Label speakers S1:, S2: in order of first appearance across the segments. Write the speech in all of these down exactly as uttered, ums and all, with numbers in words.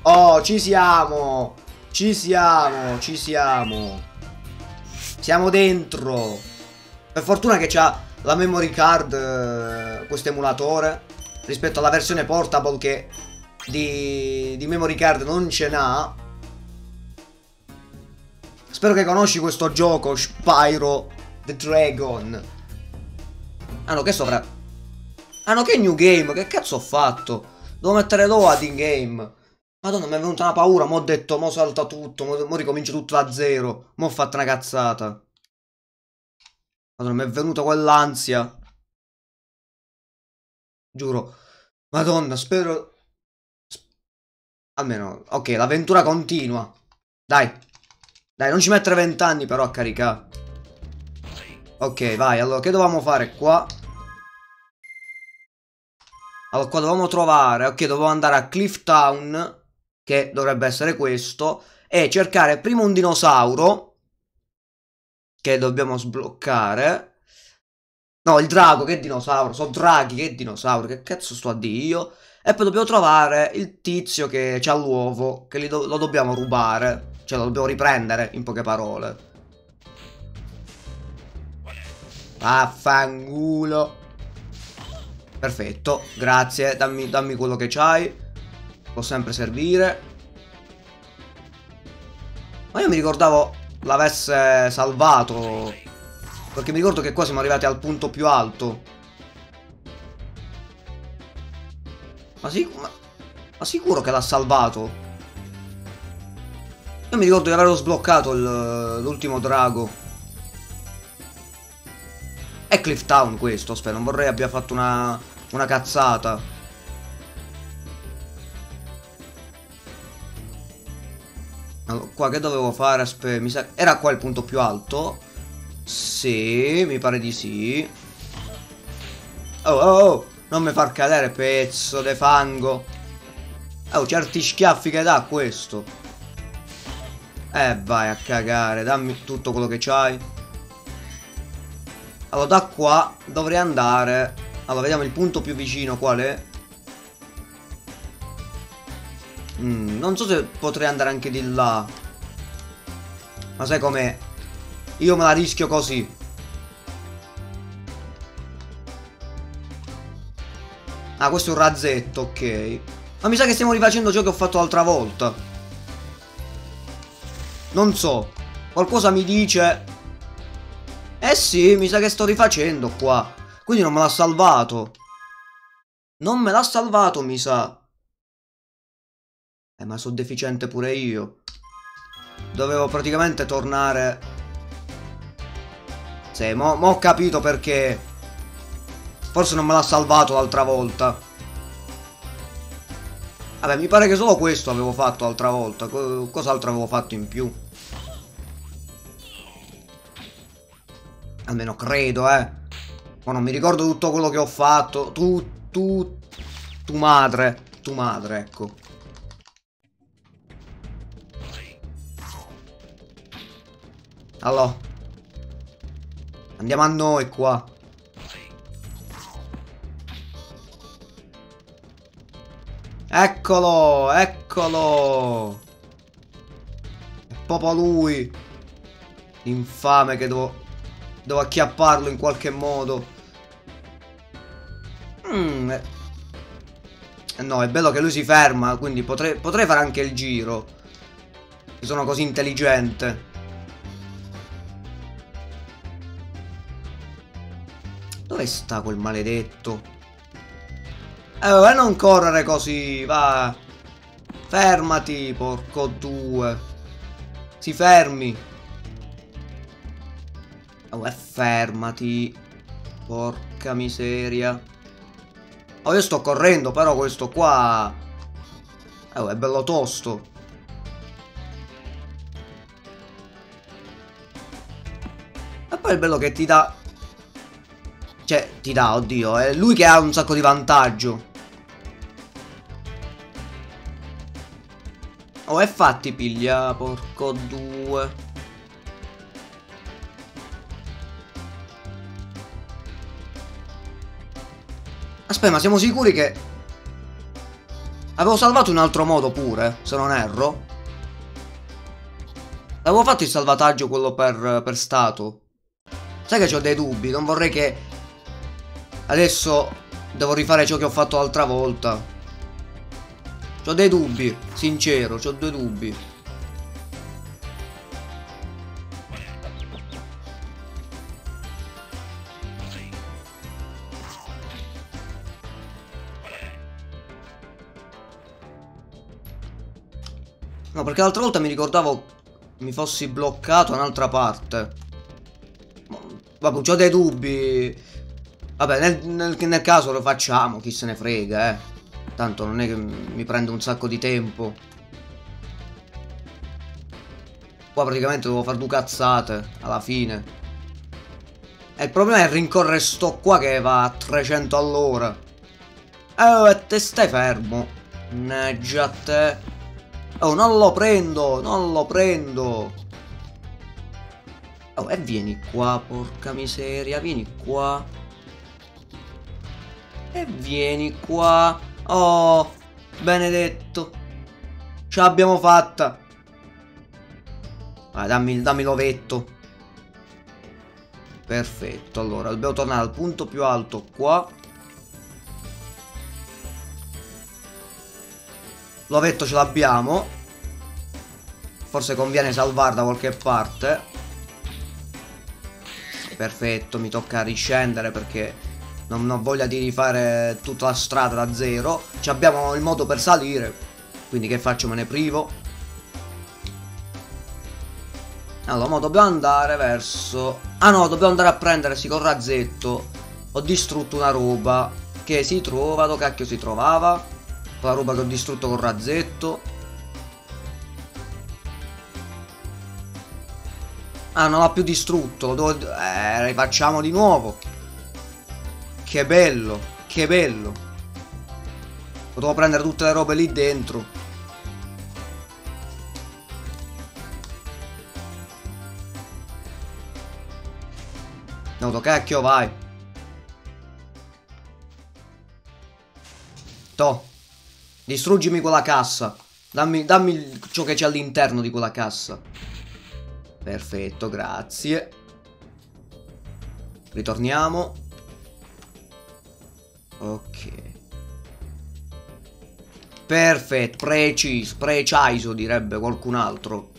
S1: Oh, ci siamo! Ci siamo, ci siamo. Siamo dentro. Per fortuna che c'ha la memory card, eh, questo emulatore, rispetto alla versione portable che di, di memory card non ce n'ha. Spero che conosci questo gioco, Spyro the Dragon. Ah no, che sopra... Ah no, che new game? Che cazzo ho fatto? Devo mettere load in game. Madonna, mi è venuta una paura. Mo' ho detto, mo' salta tutto. Mo', mo ricomincio tutto da zero. Mo' ho fatto una cazzata. Madonna, mi è venuta quell'ansia. Giuro. Madonna, spero... Almeno, ok, l'avventura continua. Dai. Dai, non ci mettere vent'anni però a caricare. Ok, vai. Allora, che dovevamo fare qua? Allora, qua dovevamo trovare... Ok, dovevamo andare a Cliff Town, che dovrebbe essere questo, e cercare prima un dinosauro, che dobbiamo sbloccare. No, il drago, che dinosauro? Sono draghi, che dinosauro? Che cazzo sto a dire io? E poi dobbiamo trovare il tizio che c'ha l'uovo, che do lo dobbiamo rubare. Cioè, lo dobbiamo riprendere, in poche parole. Vaffanculo. Perfetto, grazie, dammi, dammi quello che c'hai. Può sempre servire. Ma io mi ricordavo l'avesse salvato, perché mi ricordo che qua siamo arrivati al punto più alto. Ma, sic ma, ma sicuro che l'ha salvato? Io mi ricordo di averlo sbloccato l'ultimo drago. È Cliff Town questo, aspetta, non vorrei abbia fatto una, una cazzata. Allora, qua che dovevo fare? Aspetta, mi sa... Era qua il punto più alto? Sì, mi pare di sì. Oh, oh, oh, non mi far cadere, pezzo de fango. Oh, certi schiaffi che dà questo. Eh, vai a cagare, dammi tutto quello che c'hai. Allora, da qua dovrei andare. Allora, vediamo il punto più vicino qual è. Mm, non so se potrei andare anche di là. Ma sai com'è? Io me la rischio così. Ah, questo è un razzetto, ok. Ma mi sa che stiamo rifacendo ciò che ho fatto l'altra volta. Non so. Qualcosa mi dice... Eh sì, mi sa che sto rifacendo qua. Quindi non me l'ha salvato. Non me l'ha salvato, mi sa. Eh, ma sono deficiente pure io. Dovevo praticamente tornare... Sì, mo, mo ho capito perché... Forse non me l'ha salvato l'altra volta. Vabbè, mi pare che solo questo avevo fatto l'altra volta. Cos'altro avevo fatto in più? Almeno credo, eh. Ma non mi ricordo tutto quello che ho fatto. Tu, tu, tu madre. Tu madre, ecco. Allora. Andiamo a noi qua. Eccolo, eccolo. È proprio lui. Infame che devo... Devo acchiapparlo in qualche modo. Mm. No, è bello che lui si ferma, quindi potrei, potrei fare anche il giro. Sono così intelligente. Dove sta quel maledetto? Eh, vabbè, non correre così, va. Fermati, porco due. Si fermi. Oh, e fermati. Porca miseria. Oh, io sto correndo, però questo qua... Oh, è bello tosto. E poi è bello che ti dà... Cioè, ti dà, oddio, è lui che ha un sacco di vantaggio. Oh, e fatti piglia, porco due. Aspetta, ma siamo sicuri che... Avevo salvato in un altro modo pure, se non erro. Avevo fatto il salvataggio quello per, per stato. Sai che ho dei dubbi, non vorrei che adesso devo rifare ciò che ho fatto l'altra volta. C'ho dei dubbi, sincero, c'ho dei dubbi. No, perché l'altra volta mi ricordavo mi fossi bloccato da un'altra parte. Vabbè, c'ho dei dubbi. Vabbè, nel, nel, nel caso lo facciamo, chi se ne frega, eh. Tanto non è che mi prende un sacco di tempo. Qua praticamente devo fare due cazzate alla fine. E il problema è rincorrere sto qua che va a trecento all'ora. Eh, te stai fermo. Neggia te. Oh, non lo prendo, non lo prendo. Oh, e vieni qua, porca miseria, vieni qua. E vieni qua. Oh, benedetto. Ce l'abbiamo fatta. Vai, dammi, dammi l'ovetto. Perfetto, allora, dobbiamo tornare al punto più alto qua. L'ovetto ce l'abbiamo. Forse conviene salvare da qualche parte. Perfetto, mi tocca riscendere perché non ho voglia di rifare tutta la strada da zero. Ci abbiamo il modo per salire, quindi che faccio? Me ne privo. Allora, mo dobbiamo andare verso... Ah no, dobbiamo andare a prendere, sì, col razzetto. Ho distrutto una roba che si trova... Dove cacchio si trovava? La roba che ho distrutto col razzetto. Ah, non l'ha più distrutto. Lo devo... Eh, rifacciamo di nuovo. Che bello, che bello. Potevo prendere tutte le robe lì dentro. No, cacchio, vai. To. Distruggimi quella cassa. Dammi, dammi ciò che c'è all'interno di quella cassa. Perfetto, grazie. Ritorniamo. Ok. Perfetto, preciso, preciso direbbe qualcun altro.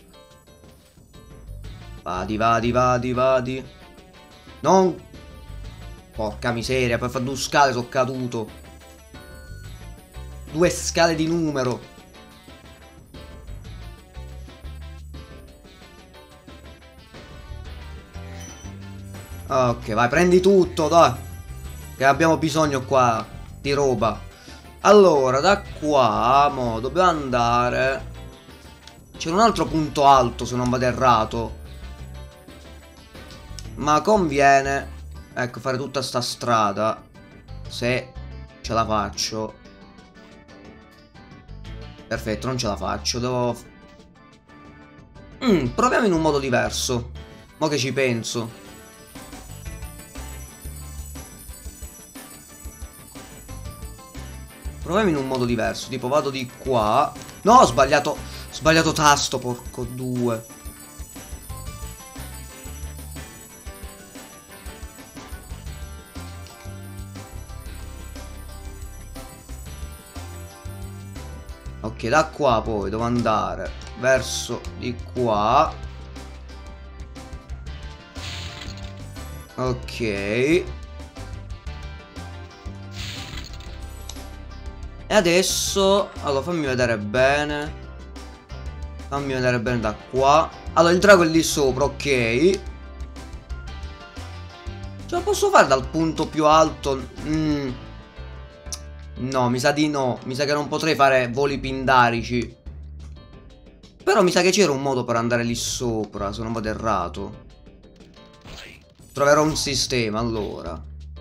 S1: Vadi, vadi, vadi, vadi. Non... Porca miseria, per fare due scale sono caduto. Due scale di numero. Ok, vai, prendi tutto, dai. Che abbiamo bisogno qua di roba. Allora, da qua, mo, dobbiamo andare. C'è un altro punto alto, se non vado errato. Ma conviene, ecco, fare tutta sta strada. Se ce la faccio. Perfetto, non ce la faccio. Devo... Mm, proviamo in un modo diverso. Mo che ci penso. Proviamo in un modo diverso. Tipo vado di qua. No, ho sbagliato. Ho sbagliato tasto, porco due. Ok, da qua poi devo andare verso di qua. Ok. E adesso... Allora, fammi vedere bene. Fammi vedere bene da qua. Allora, il drago è lì sopra, ok. Ce la posso fare dal punto più alto? Mm. No, mi sa di no. Mi sa che non potrei fare voli pindarici. Però mi sa che c'era un modo per andare lì sopra, se non vado errato. Troverò un sistema, allora.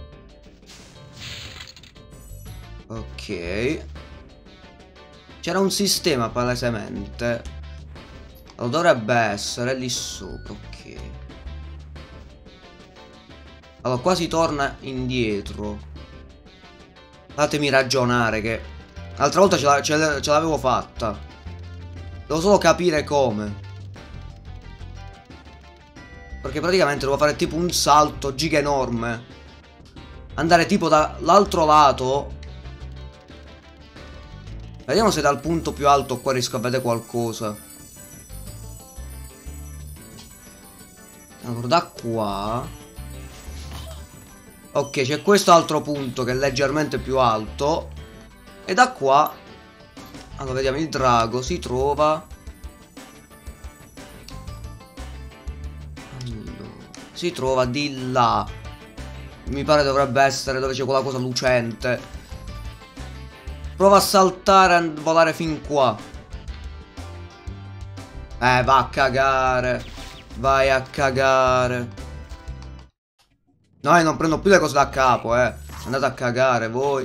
S1: Ok. C'era un sistema palesemente. Allora, dovrebbe essere lì sopra, ok. Allora, qua si torna indietro. Fatemi ragionare che L'altra volta ce l'avevo fatta. Devo solo capire come. Perché praticamente devo fare tipo un salto giga enorme. Andare tipo dall'altro lato. Vediamo se dal punto più alto qua riesco a vedere qualcosa. Allora, da qua. Ok, c'è questo altro punto che è leggermente più alto. E da qua. Allora, vediamo, il drago si trova. Allora, si trova di là. Mi pare dovrebbe essere dove c'è quella cosa lucente. Prova a saltare e a volare fin qua. Eh, va a cagare. Vai a cagare. No, io non prendo più le cose da capo, eh. Andate a cagare voi.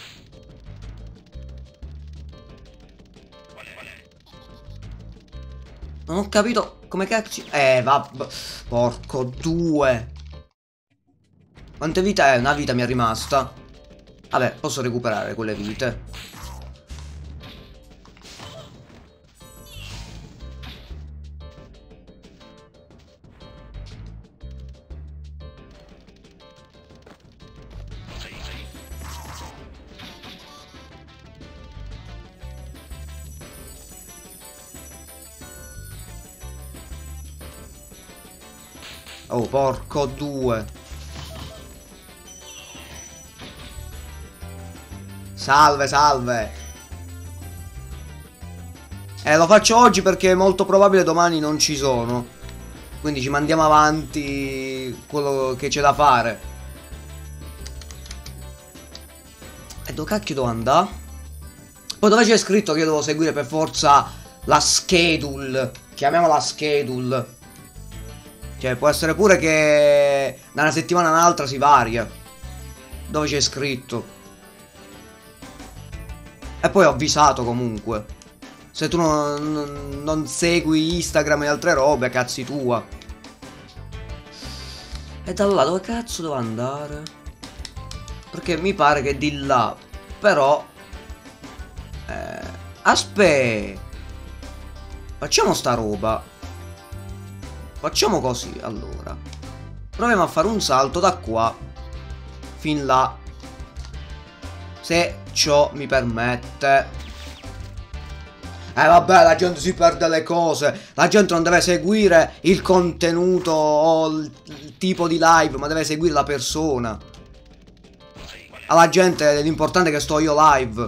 S1: Non ho capito come cazzo. Eh, vabbè. Porco due. Quante vite è? Una vita mi è rimasta. Vabbè, posso recuperare quelle vite. Oh, porco due. Salve, salve. Eh, lo faccio oggi perché è molto probabile domani non ci sono. Quindi ci mandiamo avanti quello che c'è da fare. E dove cacchio devo andare? Poi dove c'è scritto che io devo seguire per forza la schedule? Chiamiamola schedule. Cioè, può essere pure che da una settimana all'altra si varia. Dove c'è scritto. E poi ho avvisato comunque. Se tu non, non, non segui Instagram e altre robe, cazzi tua. E da là dove cazzo devo andare? Perché mi pare che di là. Però eh, aspetta. Facciamo sta roba. Facciamo così, allora. Proviamo a fare un salto da qua fin là. Se ciò mi permette. Eh vabbè, la gente si perde le cose. La gente non deve seguire il contenuto o il, il tipo di live, ma deve seguire la persona. Alla gente l'importante è che sto io live.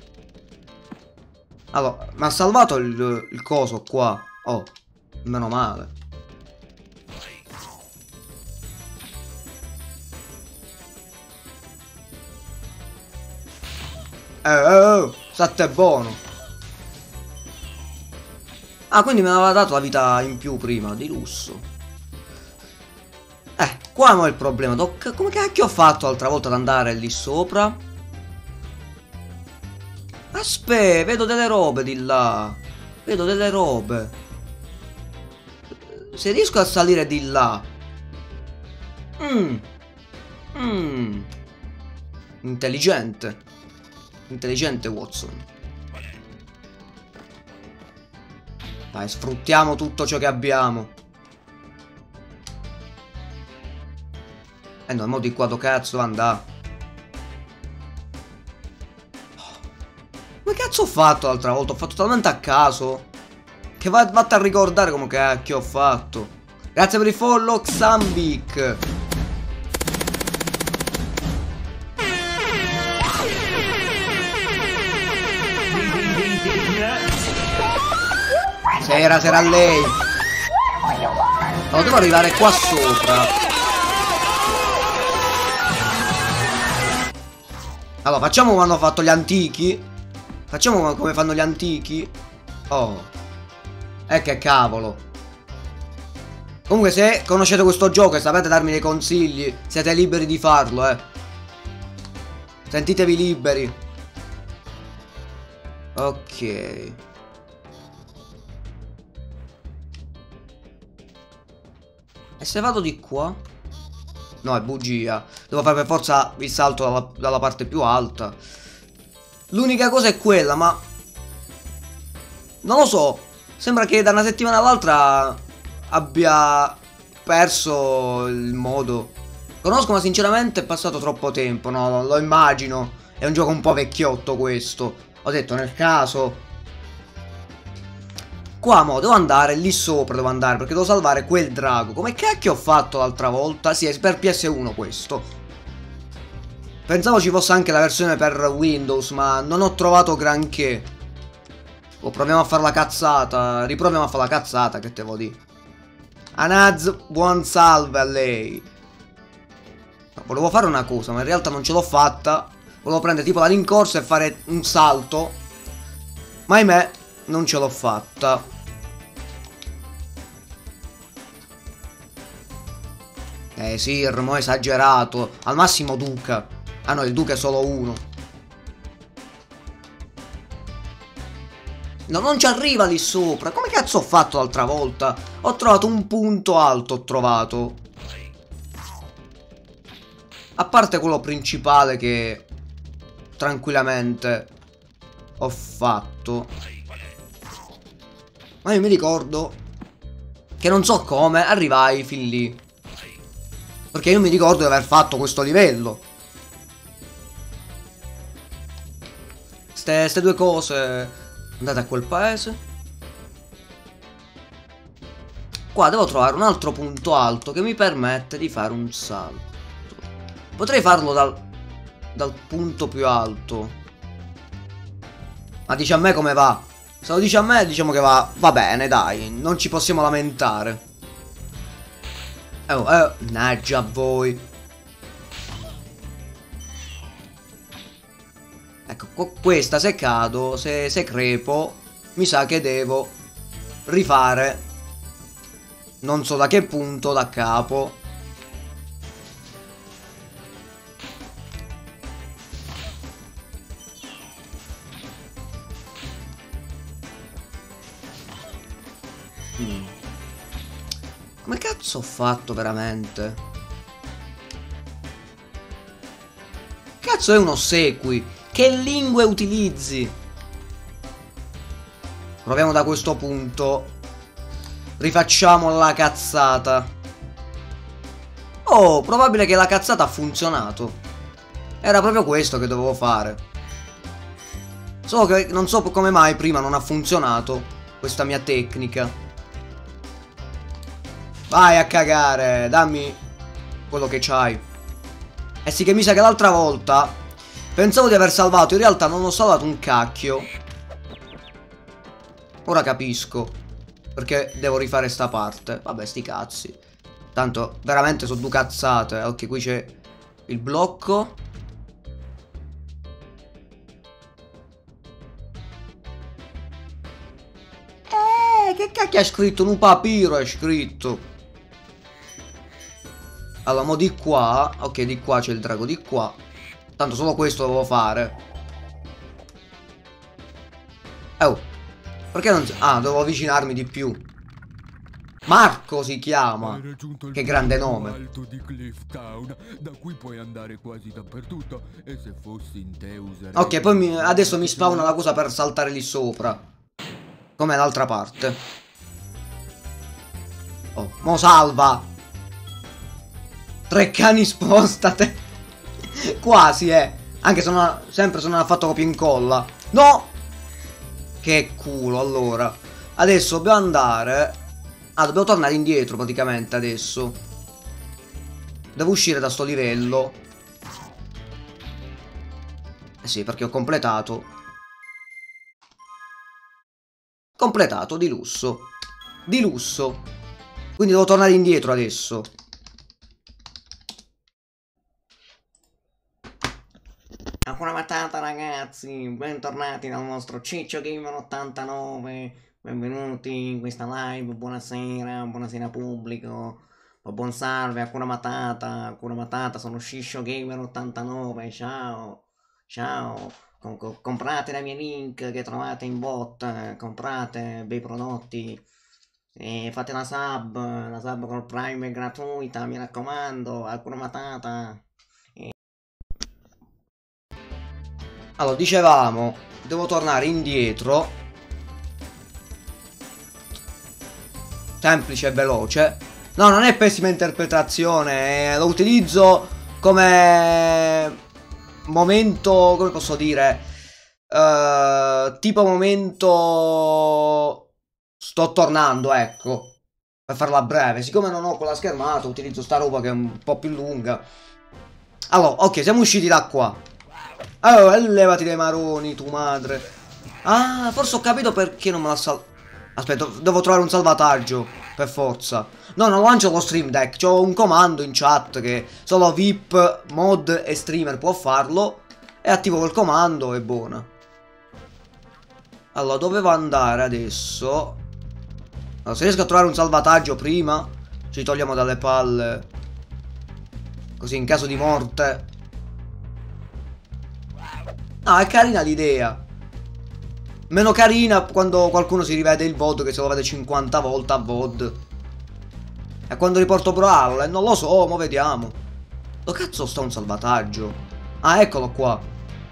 S1: Allora, mi ha salvato il, il coso qua. Oh, meno male. Eh, eh, eh, state buono. Ah, quindi mi aveva dato la vita in più prima, di lusso. Eh, qua non è il problema. Doc, come cacchio ho fatto l'altra volta ad andare lì sopra? Aspetta, vedo delle robe di là. Vedo delle robe. Se riesco a salire di là. Mmm. Mmm. Intelligente. Intelligente Watson. Dai, sfruttiamo tutto ciò che abbiamo. Eh no, mo di qua do cazzo andà. Come cazzo ho fatto l'altra volta? Ho fatto talmente a caso che va, vatte a ricordare come cacchio ho fatto. Grazie per il follow, Xambic. Sera, sera a lei. No, devo arrivare qua sopra. Allora, facciamo come hanno fatto gli antichi. Facciamo come fanno gli antichi. Oh. Eh che cavolo. Comunque se conoscete questo gioco e sapete darmi dei consigli, siete liberi di farlo, eh. Sentitevi liberi. Ok. E se vado di qua? No, è bugia. Devo fare per forza il salto dalla, dalla parte più alta. L'unica cosa è quella, ma... non lo so. Sembra che da una settimana all'altra abbia perso il modo. Conosco, ma sinceramente è passato troppo tempo, no? Lo immagino. È un gioco un po' vecchiotto questo. Ho detto nel caso. Qua mo devo andare lì sopra, devo andare perché devo salvare quel drago. Come cacchio ho fatto l'altra volta? Sì, è per P S uno questo. Pensavo ci fosse anche la versione per Windows, ma non ho trovato granché. Oh, proviamo a fare la cazzata. Riproviamo a fare la cazzata, che te vuol dire. Anaz, buon salve a lei. No, volevo fare una cosa, ma in realtà non ce l'ho fatta. Volevo prendere tipo la rincorsa e fare un salto. Ma ahimè, non ce l'ho fatta. Eh sì, mo' esagerato. Al massimo Duca. Ah no, il Duca è solo uno. No, non ci arriva lì sopra. Come cazzo ho fatto l'altra volta? Ho trovato un punto alto, ho trovato. A parte quello principale che tranquillamente ho fatto. Ma io mi ricordo che non so come arrivai fin lì. Perché io mi ricordo di aver fatto questo livello. Ste, ste due cose. Andate a quel paese. Qua devo trovare un altro punto alto che mi permette di fare un salto. Potrei farlo dal, dal punto più alto. Ma dici a me come va? Se lo dici a me diciamo che va, va bene, dai. Non ci possiamo lamentare. Oh, eh, naggia a voi. Ecco, questa se cado, se, se crepo, mi sa che devo rifare non so da che punto, da capo. Mm. Come cazzo ho fatto veramente? Cazzo è un ossequi? Che lingue utilizzi? Proviamo da questo punto. Rifacciamo la cazzata. Oh, probabile che la cazzata ha funzionato. Era proprio questo che dovevo fare. Solo che non so come mai prima non ha funzionato questa mia tecnica. Vai a cagare, dammi quello che c'hai. Eh sì, che mi sa che l'altra volta pensavo di aver salvato, in realtà non ho salvato un cacchio. Ora capisco perché devo rifare sta parte. Vabbè, sti cazzi. Tanto veramente sono due cazzate. Ok, qui c'è il blocco. Eh, che cacchio hai scritto? Un papiro hai scritto. Allora, mo di qua. Ok, di qua c'è il drago, di qua. Tanto solo questo devo fare. Oh, perché non... Ah, devo avvicinarmi di più. Marco si chiama. Che grande nome.
S2: Alto di Cliff Town, da cui puoi andare quasi dappertutto. E se fossi in te userei...
S1: Ok, poi mi... adesso mi spawna la cosa per saltare lì sopra. Come l'altra parte. Oh, mo salva. Tre cani spostate. Quasi, eh. Anche se non ha... sempre se non ha fatto copia e incolla. No! Che culo, allora. Adesso dobbiamo andare... Ah, dobbiamo tornare indietro praticamente adesso. Devo uscire da sto livello. Eh sì, perché ho completato. Completato, di lusso. Di lusso. Quindi devo tornare indietro adesso. Ancora matata ragazzi, bentornati dal nostro Ciccio Gamer ottantanove. Benvenuti in questa live, buonasera, buonasera pubblico. Buon salve, Hakuna Matata, Hakuna Matata, sono Ciccio Gamer ottantanove, ciao, ciao. Com com comprate dai miei link che trovate in bot, comprate bei prodotti. E fate la sub, la sub col Prime è gratuita, mi raccomando, Hakuna Matata. Allora, dicevamo, devo tornare indietro. Semplice e veloce. No, non è pessima interpretazione, eh, lo utilizzo come momento, come posso dire, uh, tipo momento sto tornando, ecco, per farla breve. Siccome non ho quella schermata, utilizzo sta roba che è un po' più lunga. Allora, ok, siamo usciti da qua. Allora, levati dai maroni, tu madre. Ah, forse ho capito perché non me la sal... Aspetta, devo trovare un salvataggio, per forza. No, non lancio lo stream deck, c'ho un comando in chat che solo V I P, mod e streamer può farlo. E attivo quel comando e buona. Allora, dovevo andare adesso. Allora, se riesco a trovare un salvataggio prima, ci togliamo dalle palle. Così in caso di morte. Ah, è carina l'idea. Meno carina quando qualcuno si rivede il V O D, che se lo vede cinquanta volte a V O D. E quando riporto Brawl, non lo so, mo vediamo. Dove cazzo sta un salvataggio? Ah, eccolo qua.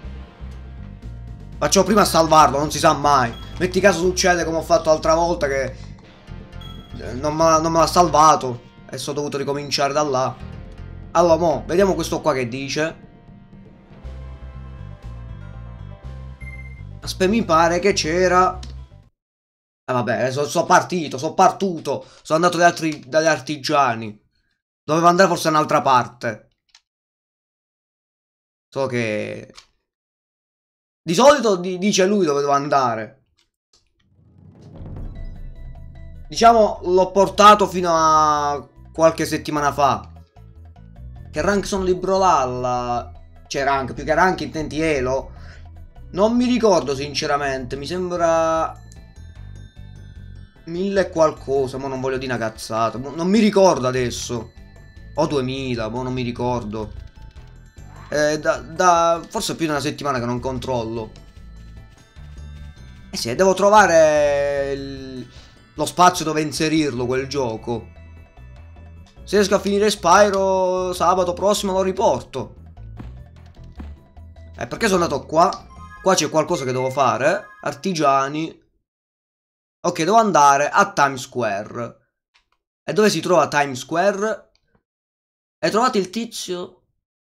S1: Faccio prima a salvarlo, non si sa mai. Metti caso succede come ho fatto l'altra volta, che non me l'ha salvato e sono dovuto ricominciare da là. Allora, mo, vediamo questo qua che dice. Aspetta, mi pare che c'era... Eh vabbè, sono so partito, sono partuto. Sono andato dagli, altri, dagli artigiani. Dovevo andare forse da un'altra parte. So che... Di solito di, dice lui dove devo andare. Diciamo, l'ho portato fino a qualche settimana fa. Che rank sono di Brawlhalla? C'è rank, più che rank intenti Elo. Non mi ricordo sinceramente, mi sembra... Mille e qualcosa, ma non voglio dire una cazzata. Non mi ricordo adesso. O duemila, ma non mi ricordo. Eh, da, da forse più di una settimana che non controllo. Eh sì, devo trovare il, lo spazio dove inserirlo quel gioco. Se riesco a finire Spyro sabato prossimo lo riporto. Eh, perché sono andato qua? Qua c'è qualcosa che devo fare. Artigiani. Ok, devo andare a Times Square. E dove si trova Times Square? Hai trovato il tizio?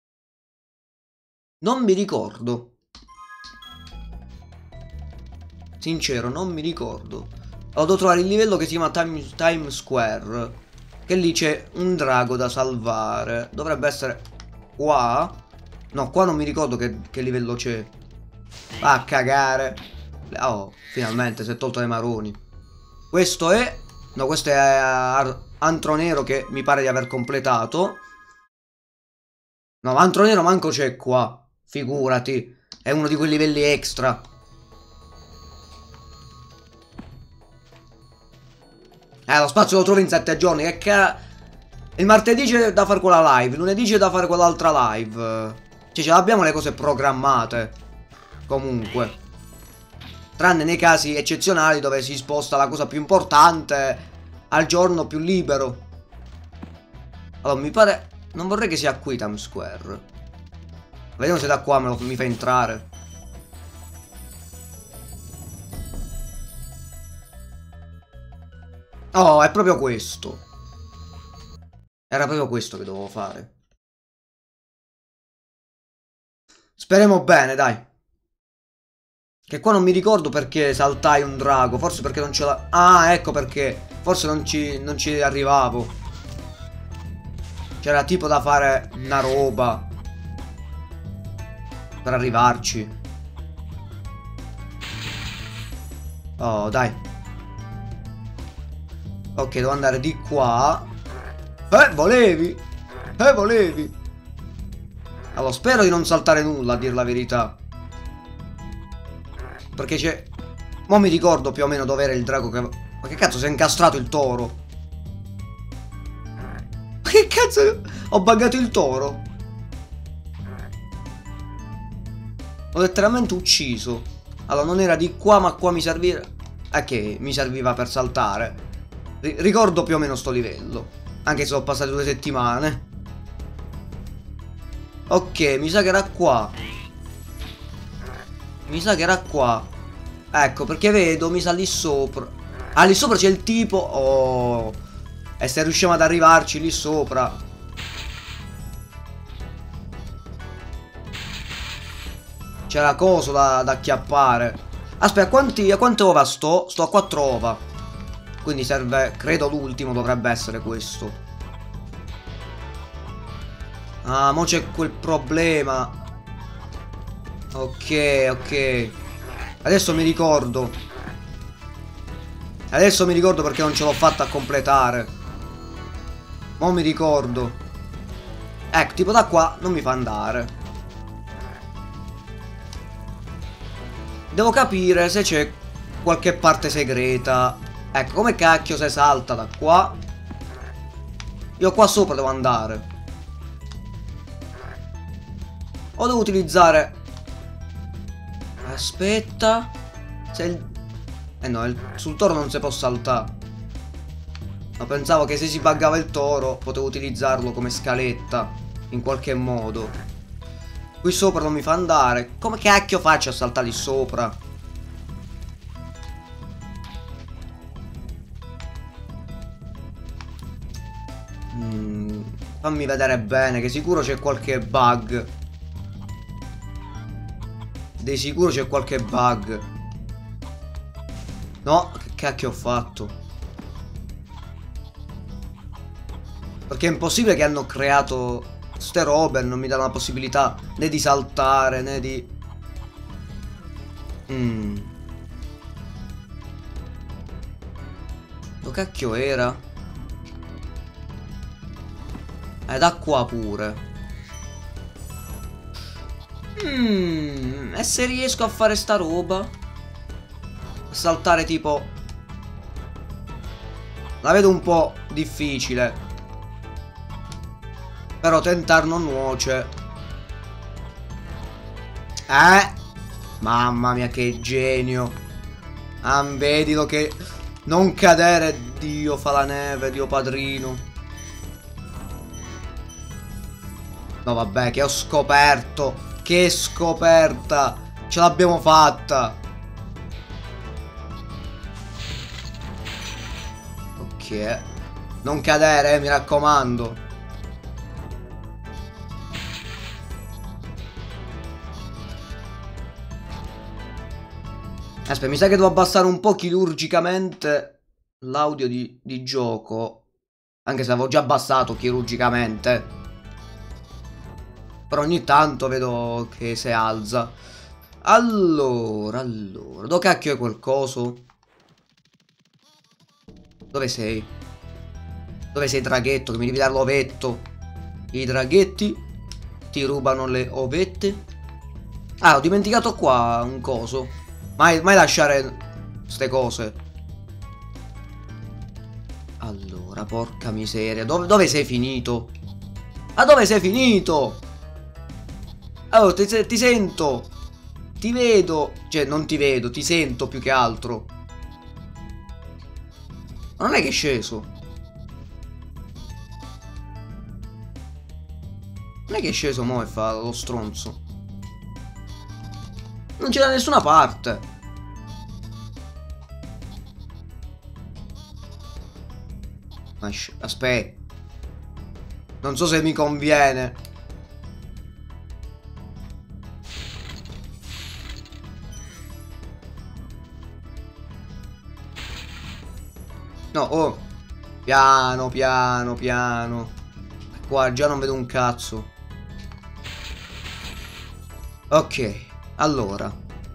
S1: Non mi ricordo. Sincero, non mi ricordo. Allora, devo trovare il livello che si chiama Times, Times Square. Che lì c'è un drago da salvare. Dovrebbe essere qua. No, qua non mi ricordo che, che livello c'è. Va a cagare. Oh, finalmente si è tolto dai maroni. Questo è... No, questo è Antro Nero, che mi pare di aver completato. No, Antro Nero manco c'è qua. Figurati. È uno di quei livelli extra. Eh, lo spazio lo trovo in sette giorni. Che ca... Il martedì c'è da fare quella live. Lunedì c'è da fare quell'altra live. Cioè, ce l'abbiamo le cose programmate. Comunque. Tranne nei casi eccezionali dove si sposta la cosa più importante al giorno più libero. Allora, mi pare... Non vorrei che sia qui Times Square. Vediamo se da qua me lo, mi fa entrare. Oh, è proprio questo. Era proprio questo che dovevo fare. Speriamo bene, dai. Che qua non mi ricordo perché saltai un drago. Forse perché non ce l'ha... Ah, ecco perché. Forse non ci, non ci arrivavo. C'era tipo da fare una roba per arrivarci. Oh, dai. Ok, devo andare di qua. Eh, volevi? Eh, volevi? Allora, spero di non saltare nulla, a dir la verità. Perché c'è... Mo mi ricordo più o meno dove era il drago che... Ma che cazzo, si è incastrato il toro? Ma che cazzo... Ho buggato il toro. L'ho letteralmente ucciso. Allora, non era di qua, ma qua mi serviva... Ah, che mi serviva per saltare. R ricordo più o meno sto livello. Anche se sono passate due settimane. Ok, mi sa che era qua. Mi sa che era qua. Ecco, perché vedo, mi sa lì sopra. Ah, lì sopra c'è il tipo. Oh. E se riusciamo ad arrivarci lì sopra. C'è la cosa da, da acchiappare. Aspetta, a, quanti, a quante ova sto? Sto a quattro ova. Quindi serve, credo l'ultimo dovrebbe essere questo. Ah, mo c'è quel problema. Ok, ok. Adesso mi ricordo. Adesso mi ricordo perché non ce l'ho fatta a completare. Mo mi ricordo. Ecco, tipo da qua non mi fa andare. Devo capire se c'è qualche parte segreta. Ecco, come cacchio si salta da qua? Io qua sopra devo andare. O devo utilizzare... Aspetta. Se il... Eh no, il... sul toro non si può saltare. Ma pensavo che se si buggava il toro potevo utilizzarlo come scaletta. In qualche modo. Qui sopra non mi fa andare. Come cacchio faccio a saltare lì sopra? Mm, fammi vedere bene, che sicuro c'è qualche bug. Di sicuro c'è qualche bug. No, che cacchio ho fatto? Perché è impossibile che hanno creato ste robe e non mi danno la possibilità né di saltare né di... Mm. Dove cacchio era? Eh, da qua pure. Mm, e se riesco a fare sta roba? A saltare tipo... La vedo un po' difficile. Però tentar non nuoce. Eh? Mamma mia che genio. Ah, vedilo che... Non cadere. Dio fa la neve, Dio padrino. No vabbè, che ho scoperto. Che scoperta. Ce l'abbiamo fatta. Ok. Non cadere, eh, mi raccomando. Aspetta, mi sa che devo abbassare un po' chirurgicamente l'audio di, di gioco. Anche se avevo già abbassato chirurgicamente. Però ogni tanto vedo che si alza. Allora, allora. Dove cacchio è quel coso? Dove sei? Dove sei, draghetto? Che mi devi dare l'ovetto. I draghetti ti rubano le ovette. Ah, ho dimenticato qua un coso. Mai, mai lasciare ste cose. Allora, porca miseria. Dove, dove sei finito? Ma dove sei finito? Oh, ti, ti sento. Ti vedo. Cioè, non ti vedo, ti sento più che altro. Ma non è che è sceso. Non è che è sceso mo e fa lo stronzo. Non c'è da nessuna parte. Aspetta. Non so se mi conviene. No, oh. Piano, piano, piano. Qua già non vedo un cazzo. Ok. Allora,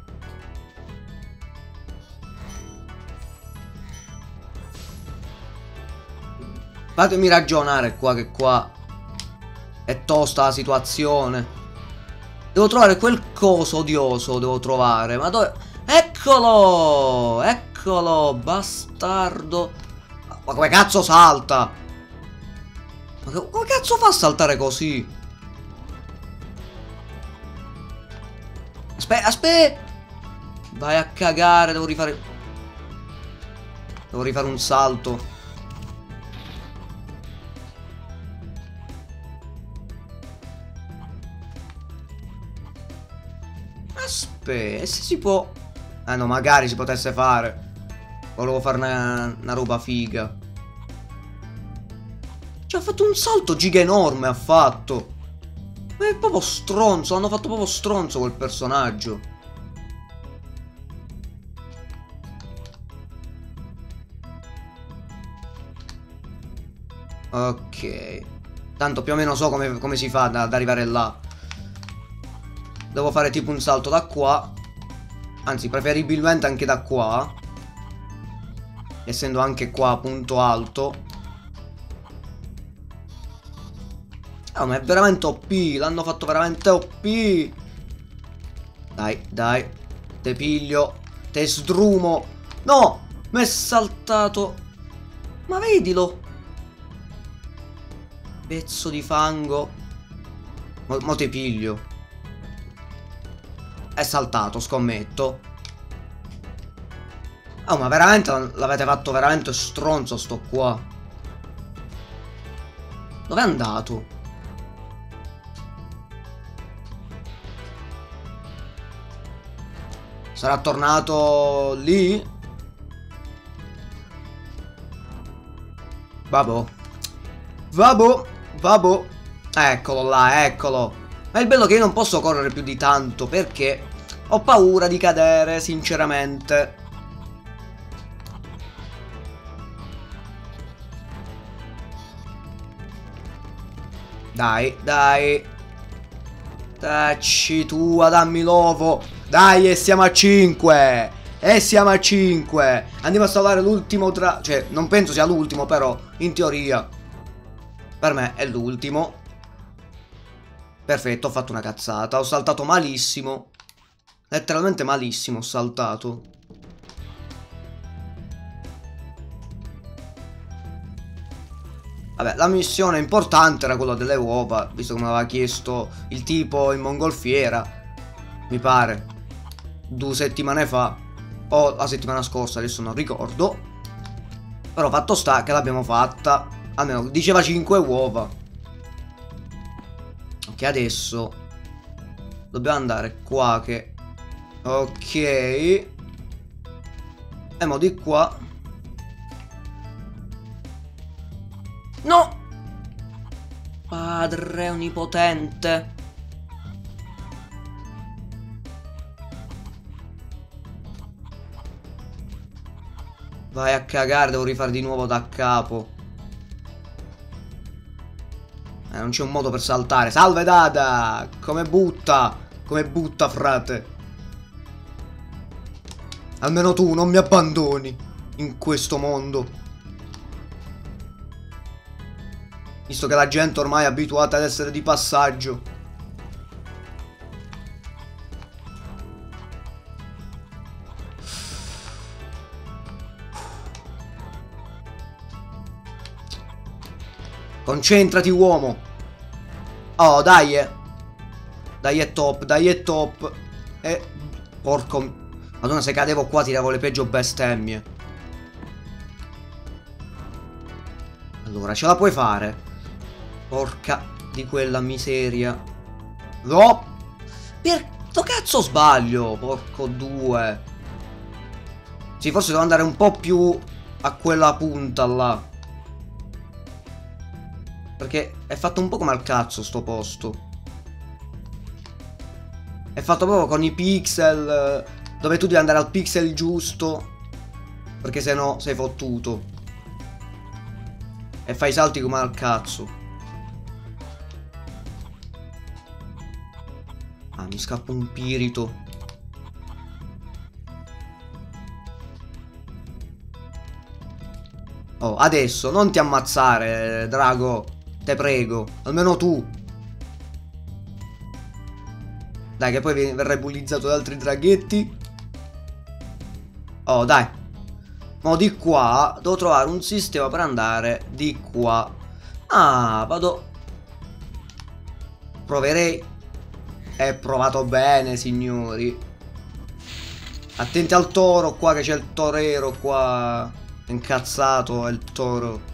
S1: fatemi ragionare qua, che qua è tosta la situazione. Devo trovare quel coso odioso, devo trovare. Ma dove... Eccolo! Eccolo, bastardo. Ma come cazzo salta? Ma come cazzo fa a saltare così? Aspetta, aspetta. Vai a cagare, devo rifare... Devo rifare un salto. Aspetta, e se si può... Eh no, magari si potesse fare. Volevo fare una, una roba figa. Cioè, ha fatto un salto giga enorme, ha fatto. Ma è proprio stronzo, hanno fatto proprio stronzo quel personaggio. Ok. Tanto più o meno so come, come si fa ad, ad arrivare là. Devo fare tipo un salto da qua. Anzi, preferibilmente anche da qua. Essendo anche qua punto alto. Oh, ma è veramente O P. L'hanno fatto veramente O P. Dai, dai. Te piglio. Te sdrumo. No! Mi è saltato. Ma vedilo. Pezzo di fango. Mo, mo te piglio. È saltato, scommetto. Oh, ma veramente l'avete fatto veramente stronzo sto qua. Dove è andato? Sarà tornato lì? Vabbò. Vabbò. Vabbò. Eccolo là, eccolo. Ma il bello è che io non posso correre più di tanto perché ho paura di cadere, sinceramente. Dai, dai. Tacci tua, dammi l'ovo. Dai, e siamo a cinque. E siamo a cinque. Andiamo a salvare l'ultimo tra... Cioè, non penso sia l'ultimo, però, in teoria, per me è l'ultimo. Perfetto, ho fatto una cazzata. Ho saltato malissimo. Letteralmente malissimo ho saltato. Vabbè, la missione importante era quella delle uova, visto che mi aveva chiesto il tipo in mongolfiera. Mi pare due settimane fa o la settimana scorsa, adesso non ricordo. Però fatto sta che l'abbiamo fatta. Almeno diceva cinque uova. Ok, adesso dobbiamo andare qua che... Ok. E mo di qua. No! Padre onnipotente. Vai a cagare, devo rifare di nuovo da capo. Eh, non c'è un modo per saltare. Salve Dada! Come butta? Come butta, frate? Almeno tu non mi abbandoni in questo mondo. Visto che la gente ormai è abituata ad essere di passaggio. Concentrati, uomo. Oh, dai, eh. Dai, è top, dai, è top. E... Porco... Madonna, se cadevo qua tiravo le peggio bestemmie. Allora, ce la puoi fare? Porca di quella miseria. No! Per... Dove cazzo sbaglio? Porco due. Sì, forse devo andare un po' più a quella punta là. Perché è fatto un po' come al cazzo sto posto. È fatto proprio con i pixel, dove tu devi andare al pixel giusto, perché se no sei fottuto. E fai i salti come al cazzo. Ah, mi scappa un pirito. Oh, adesso non ti ammazzare, Drago. Te prego, almeno tu. Dai, che poi verrai bullizzato da altri draghetti. Oh, dai. Ma di qua devo trovare un sistema per andare di qua. Ah, vado. Proverei. È provato bene, signori. Attenti al toro qua, che c'è il torero qua. Incazzato è il toro.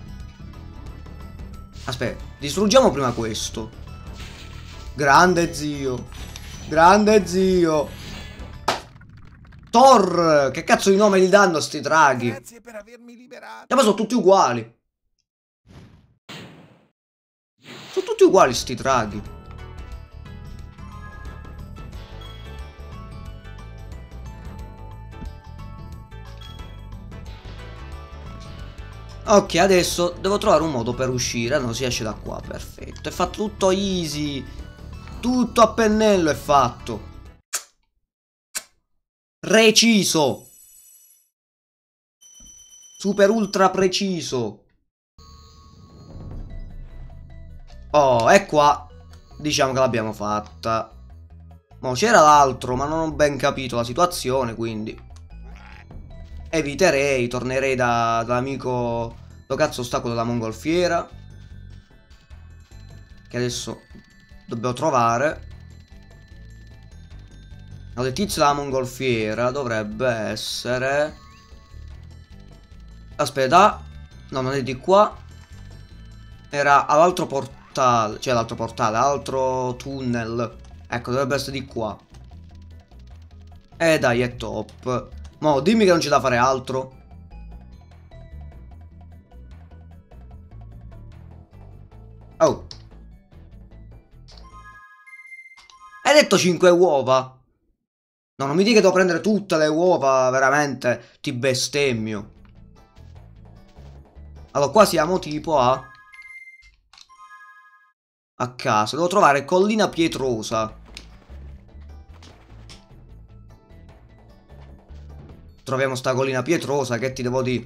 S1: Aspetta, distruggiamo prima questo. Grande zio. Grande zio. Thor! Che cazzo di nome gli danno sti draghi?
S3: Grazie per avermi liberato.
S1: E poi sono tutti uguali. Sono tutti uguali sti draghi. Ok, adesso devo trovare un modo per uscire. Non si esce da qua, perfetto. È fatto tutto easy. Tutto a pennello è fatto. Preciso. Super ultra preciso. Oh, e qua diciamo che l'abbiamo fatta. Mo c'era l'altro, ma non ho ben capito la situazione, quindi eviterei, tornerei da, dall'amico. Dove cazzo sta quello della mongolfiera? Che adesso dobbiamo trovare. No, il tizio della mongolfiera dovrebbe essere. Aspetta. No, non è di qua. Era all'altro portale. Cioè l'altro portale, altro tunnel. Ecco, dovrebbe essere di qua. E dai, è top. Mo, dimmi che non c'è da fare altro. Oh. Hai detto cinque uova? No, non mi dica che devo prendere tutte le uova, veramente. Ti bestemmio. Allora, qua siamo tipo a... A casa. Devo trovare Collina Pietrosa. Troviamo sta collina pietrosa, che ti devo dire?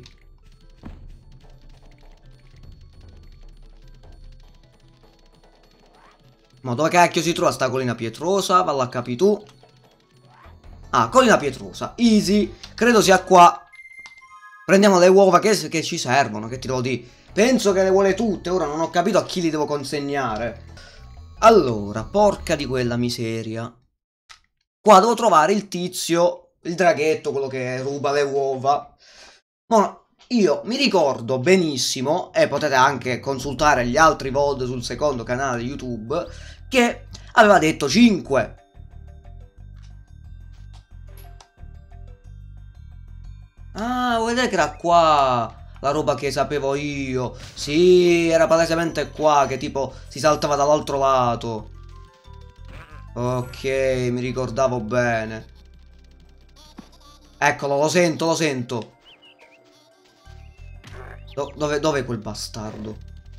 S1: Ma dove cacchio si trova sta collina pietrosa? Valla a capi tu. Ah, collina pietrosa. Easy. Credo sia qua. Prendiamo le uova che, che ci servono, che ti devo dire? Penso che le vuole tutte. Ora non ho capito a chi li devo consegnare. Allora, porca di quella miseria. Qua devo trovare il tizio, il draghetto, quello che ruba le uova. Ma io mi ricordo benissimo, e potete anche consultare gli altri V O D sul secondo canale YouTube, che aveva detto cinque. Ah, vuoi vedere che era qua la roba che sapevo io? Sì, era palesemente qua, che tipo si saltava dall'altro lato. Ok, mi ricordavo bene. Eccolo, lo sento, lo sento. Do dove, dove è quel bastardo?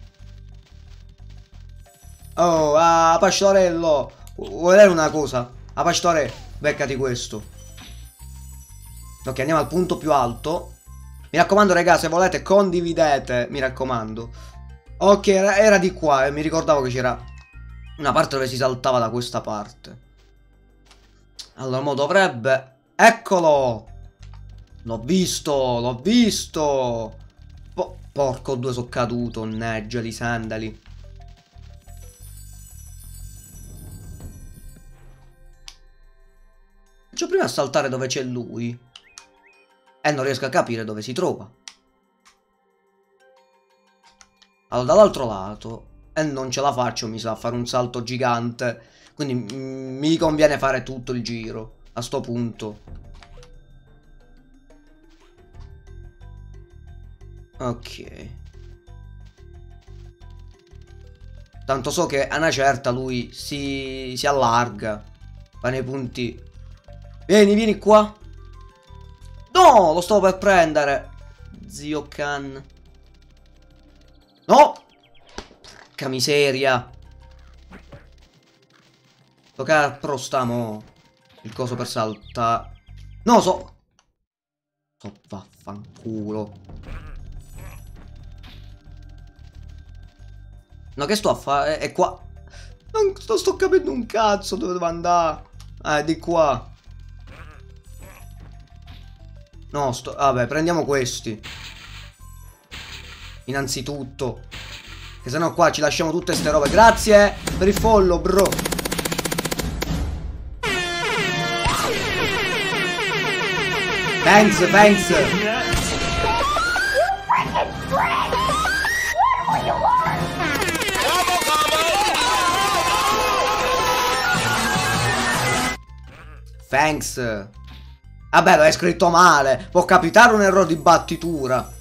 S1: Oh, ah, pastorello. Vuoi vedere una cosa? Ah, pastore, beccati questo. Ok, andiamo al punto più alto. Mi raccomando, raga, se volete condividete, mi raccomando. Ok, era, era di qua, e eh, mi ricordavo che c'era una parte dove si saltava da questa parte. Allora, mo dovrebbe... Eccolo! L'ho visto, l'ho visto! Po porco due, sono caduto, mannaggia di sandali. Faccio prima a saltare dove c'è lui. E non riesco a capire dove si trova. Allora, dall'altro lato... E non ce la faccio, mi sa, a fare un salto gigante. Quindi mm, mi conviene fare tutto il giro. A sto punto. Ok. Tanto so che a una certa lui si, si allarga. Va nei punti. Vieni, vieni qua. No, lo stavo per prendere. Zio Khan. No! Porca miseria. Tocca però stamo il coso per saltare. No, so. So vaffanculo. No, che sto a fare? È qua. Non sto, sto capendo un cazzo dove devo andare. Ah, è di qua. No, sto... Vabbè, prendiamo questi. Innanzitutto. Che sennò qua ci lasciamo tutte ste robe. Grazie per il follow, bro. Thanks, thanks. Thanks. Vabbè, lo hai scritto male. Può capitare un errore di battitura.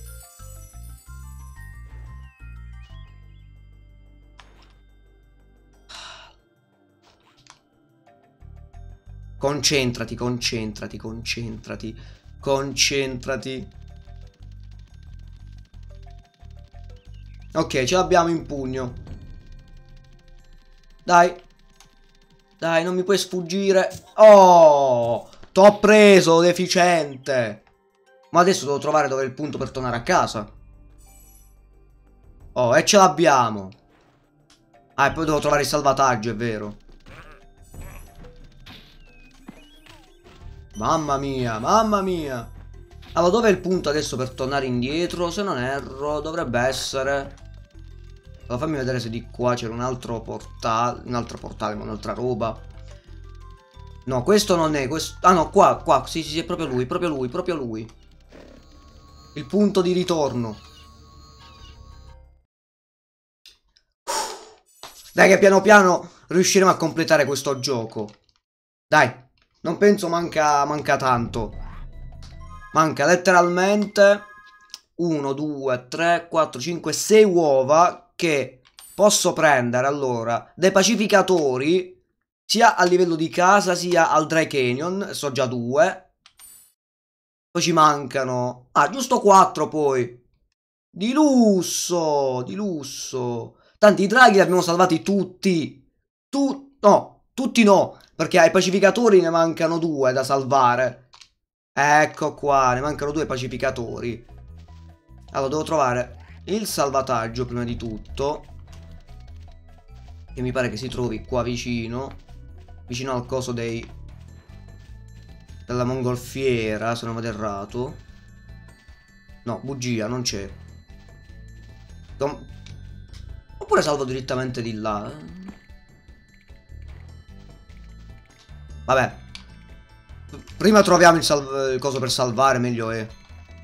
S1: Concentrati, concentrati, concentrati. Concentrati. Ok, ce l'abbiamo in pugno. Dai. Dai, non mi puoi sfuggire. Oh, t'ho preso, deficiente. Ma adesso devo trovare dove è il punto per tornare a casa. Oh, e ce l'abbiamo. Ah, e poi devo trovare il salvataggio, è vero. Mamma mia, mamma mia. Allora, dov'è il punto adesso per tornare indietro? Se non erro, dovrebbe essere... Allora, fammi vedere se di qua c'era un altro portale. Un altro portale, ma un'altra roba. No, questo non è. Questo... Ah no, qua, qua. Sì, sì, sì, è proprio lui, proprio lui, proprio lui. Il punto di ritorno. Dai che piano piano riusciremo a completare questo gioco. Dai, non penso manca, manca tanto. Manca letteralmente uno, due, tre, quattro, cinque, sei uova che posso prendere allora dai pacificatori sia a livello di casa sia al Dry Canyon. So già due. Poi ci mancano... Ah, giusto quattro poi. Di lusso, di lusso. Tanti i draghi li abbiamo salvati tutti. Tu... No, tutti no. Perché ai pacificatori ne mancano due da salvare. Ecco qua, ne mancano due pacificatori. Allora, devo trovare il salvataggio prima di tutto. Che mi pare che si trovi qua vicino. Vicino al coso dei... della mongolfiera, se non vado errato. No, bugia, non c'è. Oppure salvo direttamente di là. Vabbè. Prima troviamo il, il coso per salvare, meglio è.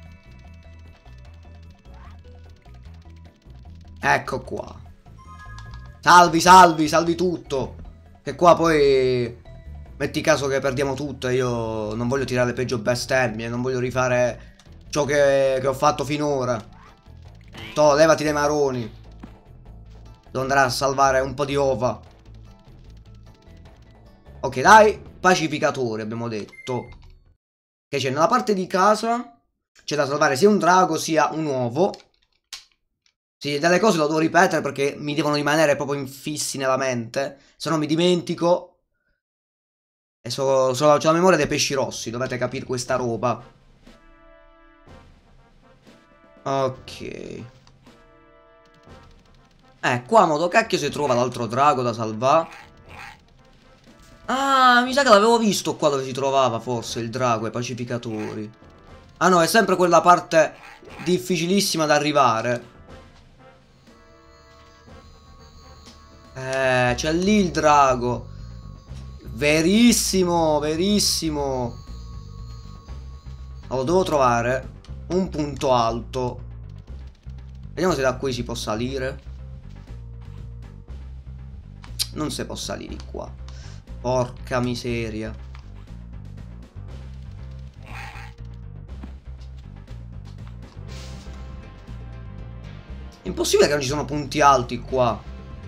S1: Ecco qua. Salvi, salvi, salvi tutto. Che qua poi... Metti caso che perdiamo tutto e io non voglio tirare le peggio bestemmie. Non voglio rifare ciò che, che ho fatto finora. Toh, levati dai maroni. Devo andare a salvare un po' di ova. Ok, dai. Pacificatore, abbiamo detto. Che c'è nella parte di casa. C'è da salvare sia un drago sia un uovo. Sì, delle cose lo devo ripetere perché mi devono rimanere proprio infissi nella mente. Se no mi dimentico. E so, so, ho la memoria dei pesci rossi. Dovete capire questa roba. Ok. Eh, qua a modo cacchio si trova l'altro drago da salvare. Ah, mi sa che l'avevo visto qua dove si trovava forse il drago, i pacificatori. Ah no, è sempre quella parte difficilissima da arrivare. Eh, c'è lì il drago. Verissimo, verissimo. Allora, devo trovare un punto alto. Vediamo se da qui si può salire. Non si può salire di qua. Porca miseria. Impossibile che non ci sono punti alti qua.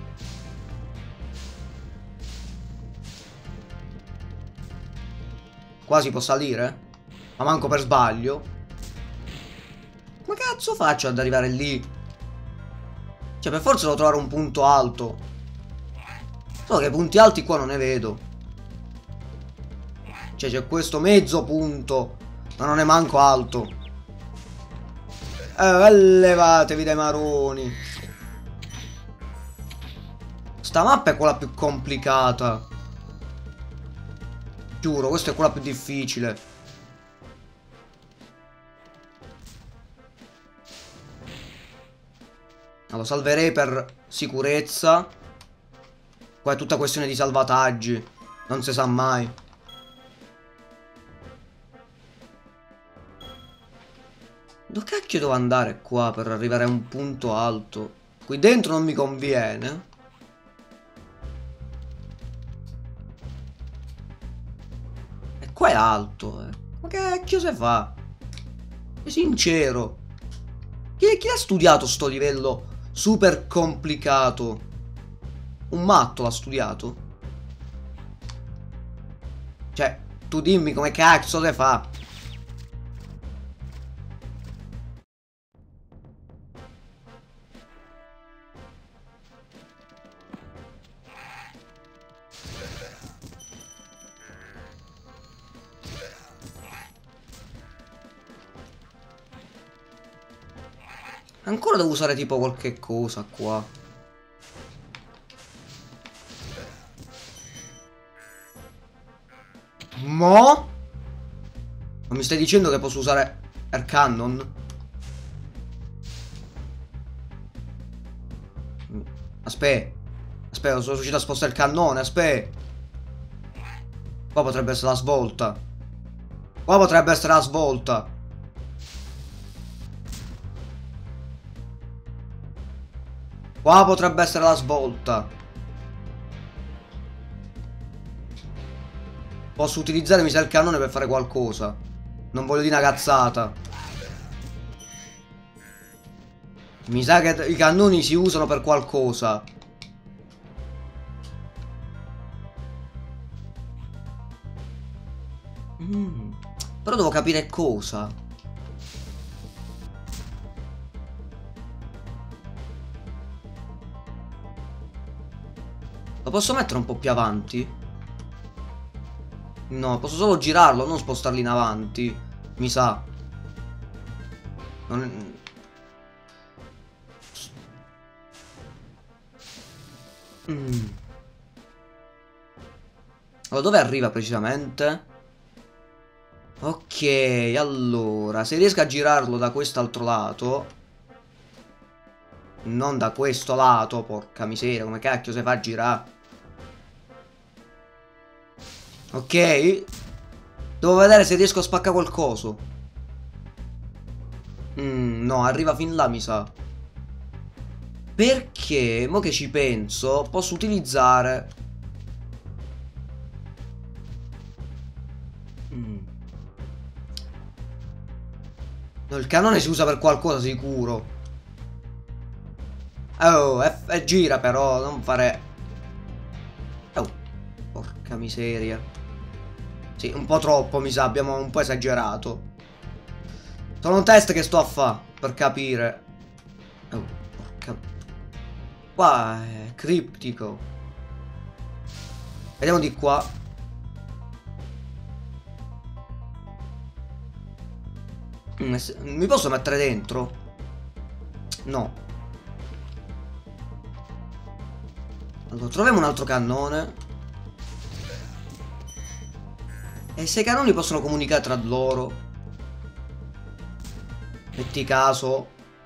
S1: Qua si può salire? Ma manco per sbaglio. Come cazzo faccio ad arrivare lì? Cioè, per forza devo trovare un punto alto. Solo che punti alti qua non ne vedo. Cioè, c'è questo mezzo punto, ma non è manco alto. Eh, levatevi dai maroni. Sta mappa è quella più complicata. Giuro, questa è quella più difficile. Allora, salverei per sicurezza. Qua è tutta questione di salvataggi. Non si sa mai. Dove cacchio devo andare qua per arrivare a un punto alto? Qui dentro non mi conviene. E qua è alto, ecco. Ma che cacchio se fa? È sincero. Chi, chi ha studiato sto livello super complicato? Un matto l'ha studiato? Cioè, tu dimmi come cazzo se fa? Ancora devo usare tipo qualche cosa qua. Mo? Ma mi stai dicendo che posso usare Air Cannon? Aspetta. Aspetta, sono riuscito a spostare il cannone, aspetta. Qua potrebbe essere la svolta. Qua potrebbe essere la svolta. Qua potrebbe essere la svolta. Posso utilizzare, mi sa, il cannone per fare qualcosa. Non voglio dire una cazzata. Mi sa che i cannoni si usano per qualcosa. Mm. Però devo capire cosa. Lo posso mettere un po' più avanti? No, posso solo girarlo, non spostarlo in avanti. Mi sa. Non è... Mm. Allora, dove arriva precisamente? Ok, allora, se riesco a girarlo da quest'altro lato... Non da questo lato, porca miseria, come cacchio si fa a girare? Ok. Devo vedere se riesco a spaccare qualcosa. Mm, no, arriva fin là, mi sa. Perché, mo che ci penso, posso utilizzare... Mm. No, il cannone si usa per qualcosa sicuro. Oh, e, e gira però, non fare... Oh, porca miseria. Sì, un po' troppo mi sa, abbiamo un po' esagerato. Sono un test che sto a fare, per capire. Oh, porca... Qua è criptico. Vediamo di qua. Mm, mi posso mettere dentro? No. Allora, troviamo un altro cannone. E se i cannoni possono comunicare tra loro? Metti caso.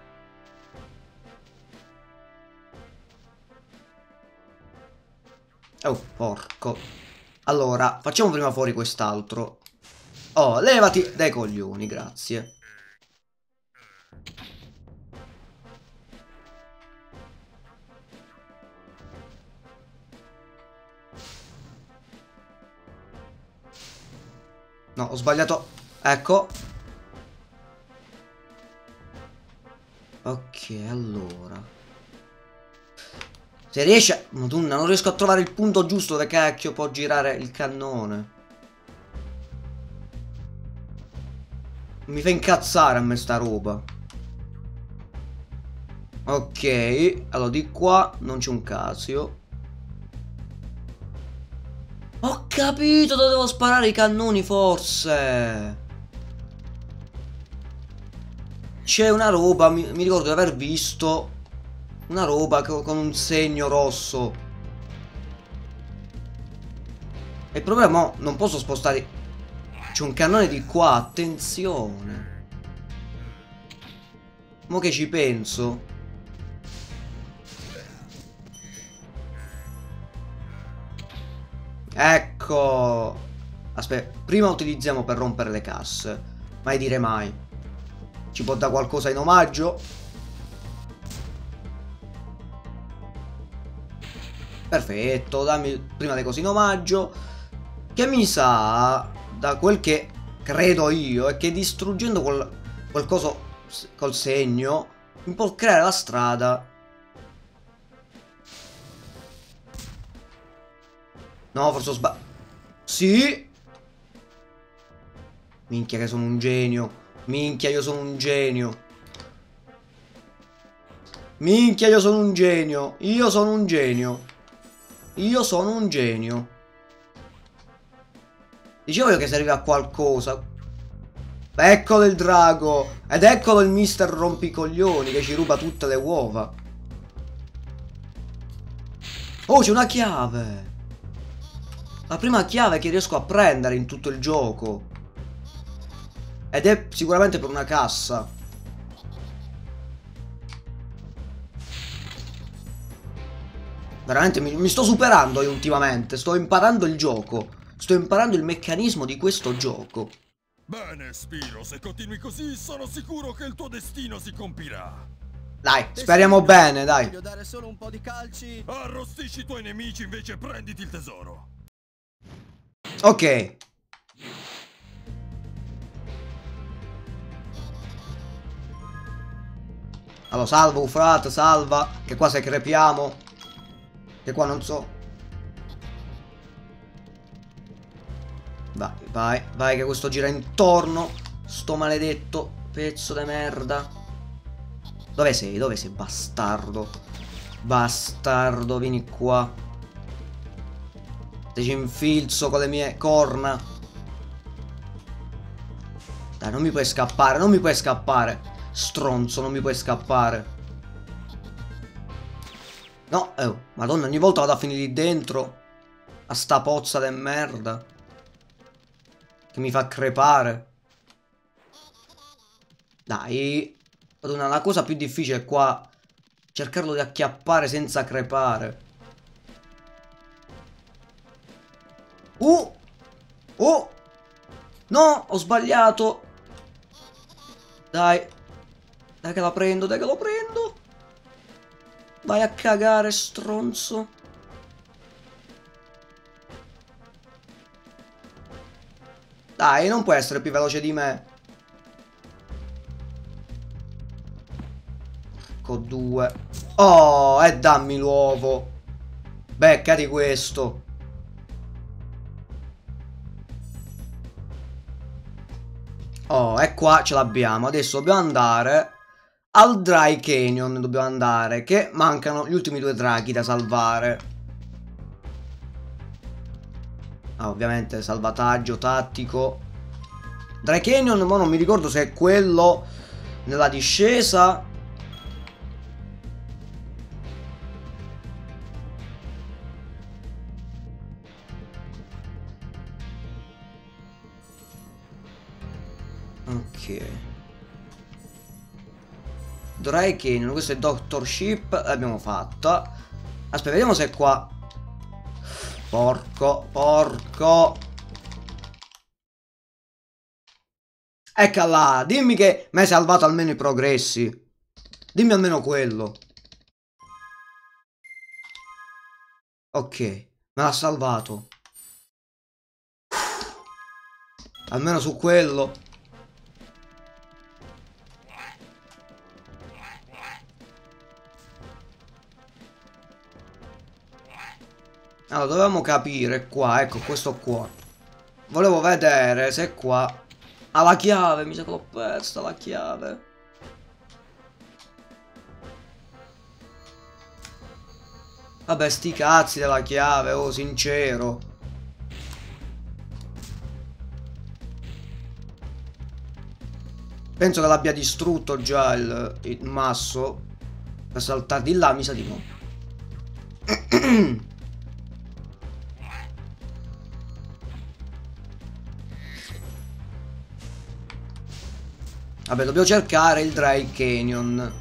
S1: Oh, porco. Allora, facciamo prima fuori quest'altro. Oh, levati dai coglioni, grazie. No, ho sbagliato. Ecco. Ok, allora. Se riesce... Madonna, non riesco a trovare il punto giusto dove cacchio può girare il cannone. Mi fa incazzare a me sta roba. Ok, allora di qua non c'è un Casio. Ho capito dove devo sparare i cannoni, forse. C'è una roba, mi, mi ricordo di aver visto una roba con un segno rosso. E il problema è non posso spostare. C'è un cannone di qua, attenzione. Mo che ci penso. Ecco. Aspetta, prima utilizziamo per rompere le casse. Mai dire mai. Ci può dare qualcosa in omaggio? Perfetto, dammi prima le cose in omaggio. Che mi sa, da quel che credo io, è che distruggendo quel, quel coso col segno mi può creare la strada. No, forse ho sbagliato. Sì. Minchia che sono un genio. Minchia io sono un genio. Minchia io sono un genio. Io sono un genio. Io sono un genio. Dicevo io che serviva a qualcosa. Eccolo il drago. Ed eccolo il mister Rompicoglioni che ci ruba tutte le uova. Oh, c'è una chiave. La prima chiave che riesco a prendere in tutto il gioco. Ed è sicuramente per una cassa. Veramente mi, mi sto superando io ultimamente. Sto imparando il gioco. Sto imparando il meccanismo di questo gioco.
S2: Bene, Spiro, se continui così sono sicuro che il tuo destino si compirà.
S1: Dai, speriamo bene, dai.
S3: Voglio dare solo un po' di calci.
S2: Arrostisci i tuoi nemici, invece prenditi il tesoro.
S1: Ok. Allora, salva Ufrat, salva. Che qua se crepiamo. Che qua non so. Vai, vai, vai che questo gira intorno. Sto maledetto pezzo di merda. Dove sei? Dove sei, bastardo? Bastardo, vieni qua. Te ci infilzo con le mie corna. Dai, non mi puoi scappare, non mi puoi scappare. Stronzo, non mi puoi scappare. No, oh, madonna, ogni volta vado a finire lì dentro. A sta pozza de merda. Che mi fa crepare. Dai. Madonna, la cosa più difficile è qua cercarlo di acchiappare senza crepare. Uh! Oh! No, ho sbagliato. Dai. Dai che la prendo, dai che lo prendo. Vai a cagare, stronzo. Dai, non puoi essere più veloce di me. Ecco due. Oh, e dammi l'uovo. Beccati questo. Oh, e qua ce l'abbiamo. Adesso dobbiamo andare al Dry Canyon. Dobbiamo andare, che mancano gli ultimi due draghi da salvare. Ah, ovviamente salvataggio tattico. Dry Canyon, ma non mi ricordo se è quello nella discesa. Ok. Dry Canyon, questo è Doctor Ship. L'abbiamo fatta. Aspetta, vediamo se è qua. Porco, porco. Eccola là, dimmi che mi hai salvato almeno i progressi. Dimmi almeno quello. Ok, me l'ha salvato. Almeno su quello. Allora, dovevamo capire qua, ecco, questo qua. Volevo vedere se qua ha la chiave, mi sa che l'ho persa la chiave. Vabbè, sti cazzi della chiave, oh, sincero. Penso che l'abbia distrutto già il, il masso. Per saltare di là, mi sa di no. Vabbè, dobbiamo cercare il Dry Canyon.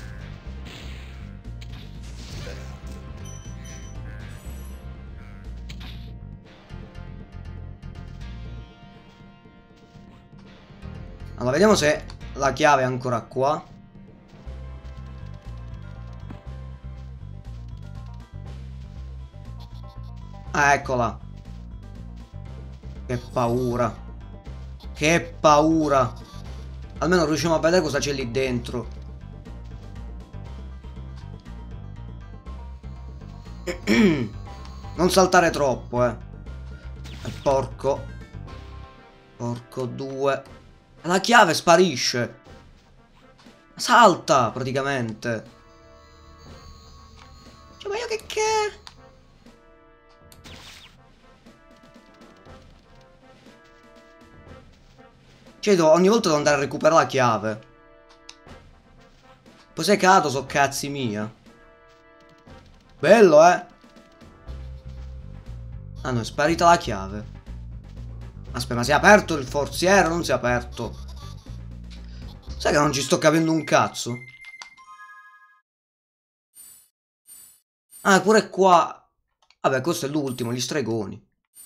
S1: Allora, vediamo se la chiave è ancora qua. Ah, eccola. Che paura. Che paura. Almeno riusciamo a vedere cosa c'è lì dentro. Non saltare troppo, eh. Porco. Porco due. La chiave sparisce. Salta, praticamente. Cioè, ma io che che... Cioè, ogni volta devo andare a recuperare la chiave. Poi se cado, so cazzi mia. Bello, eh. Ah no, è sparita la chiave. Aspetta, ma si è aperto il forziere o non si è aperto? Sai che non ci sto capendo un cazzo? Ah, pure qua. Vabbè, questo è l'ultimo, gli stregoni.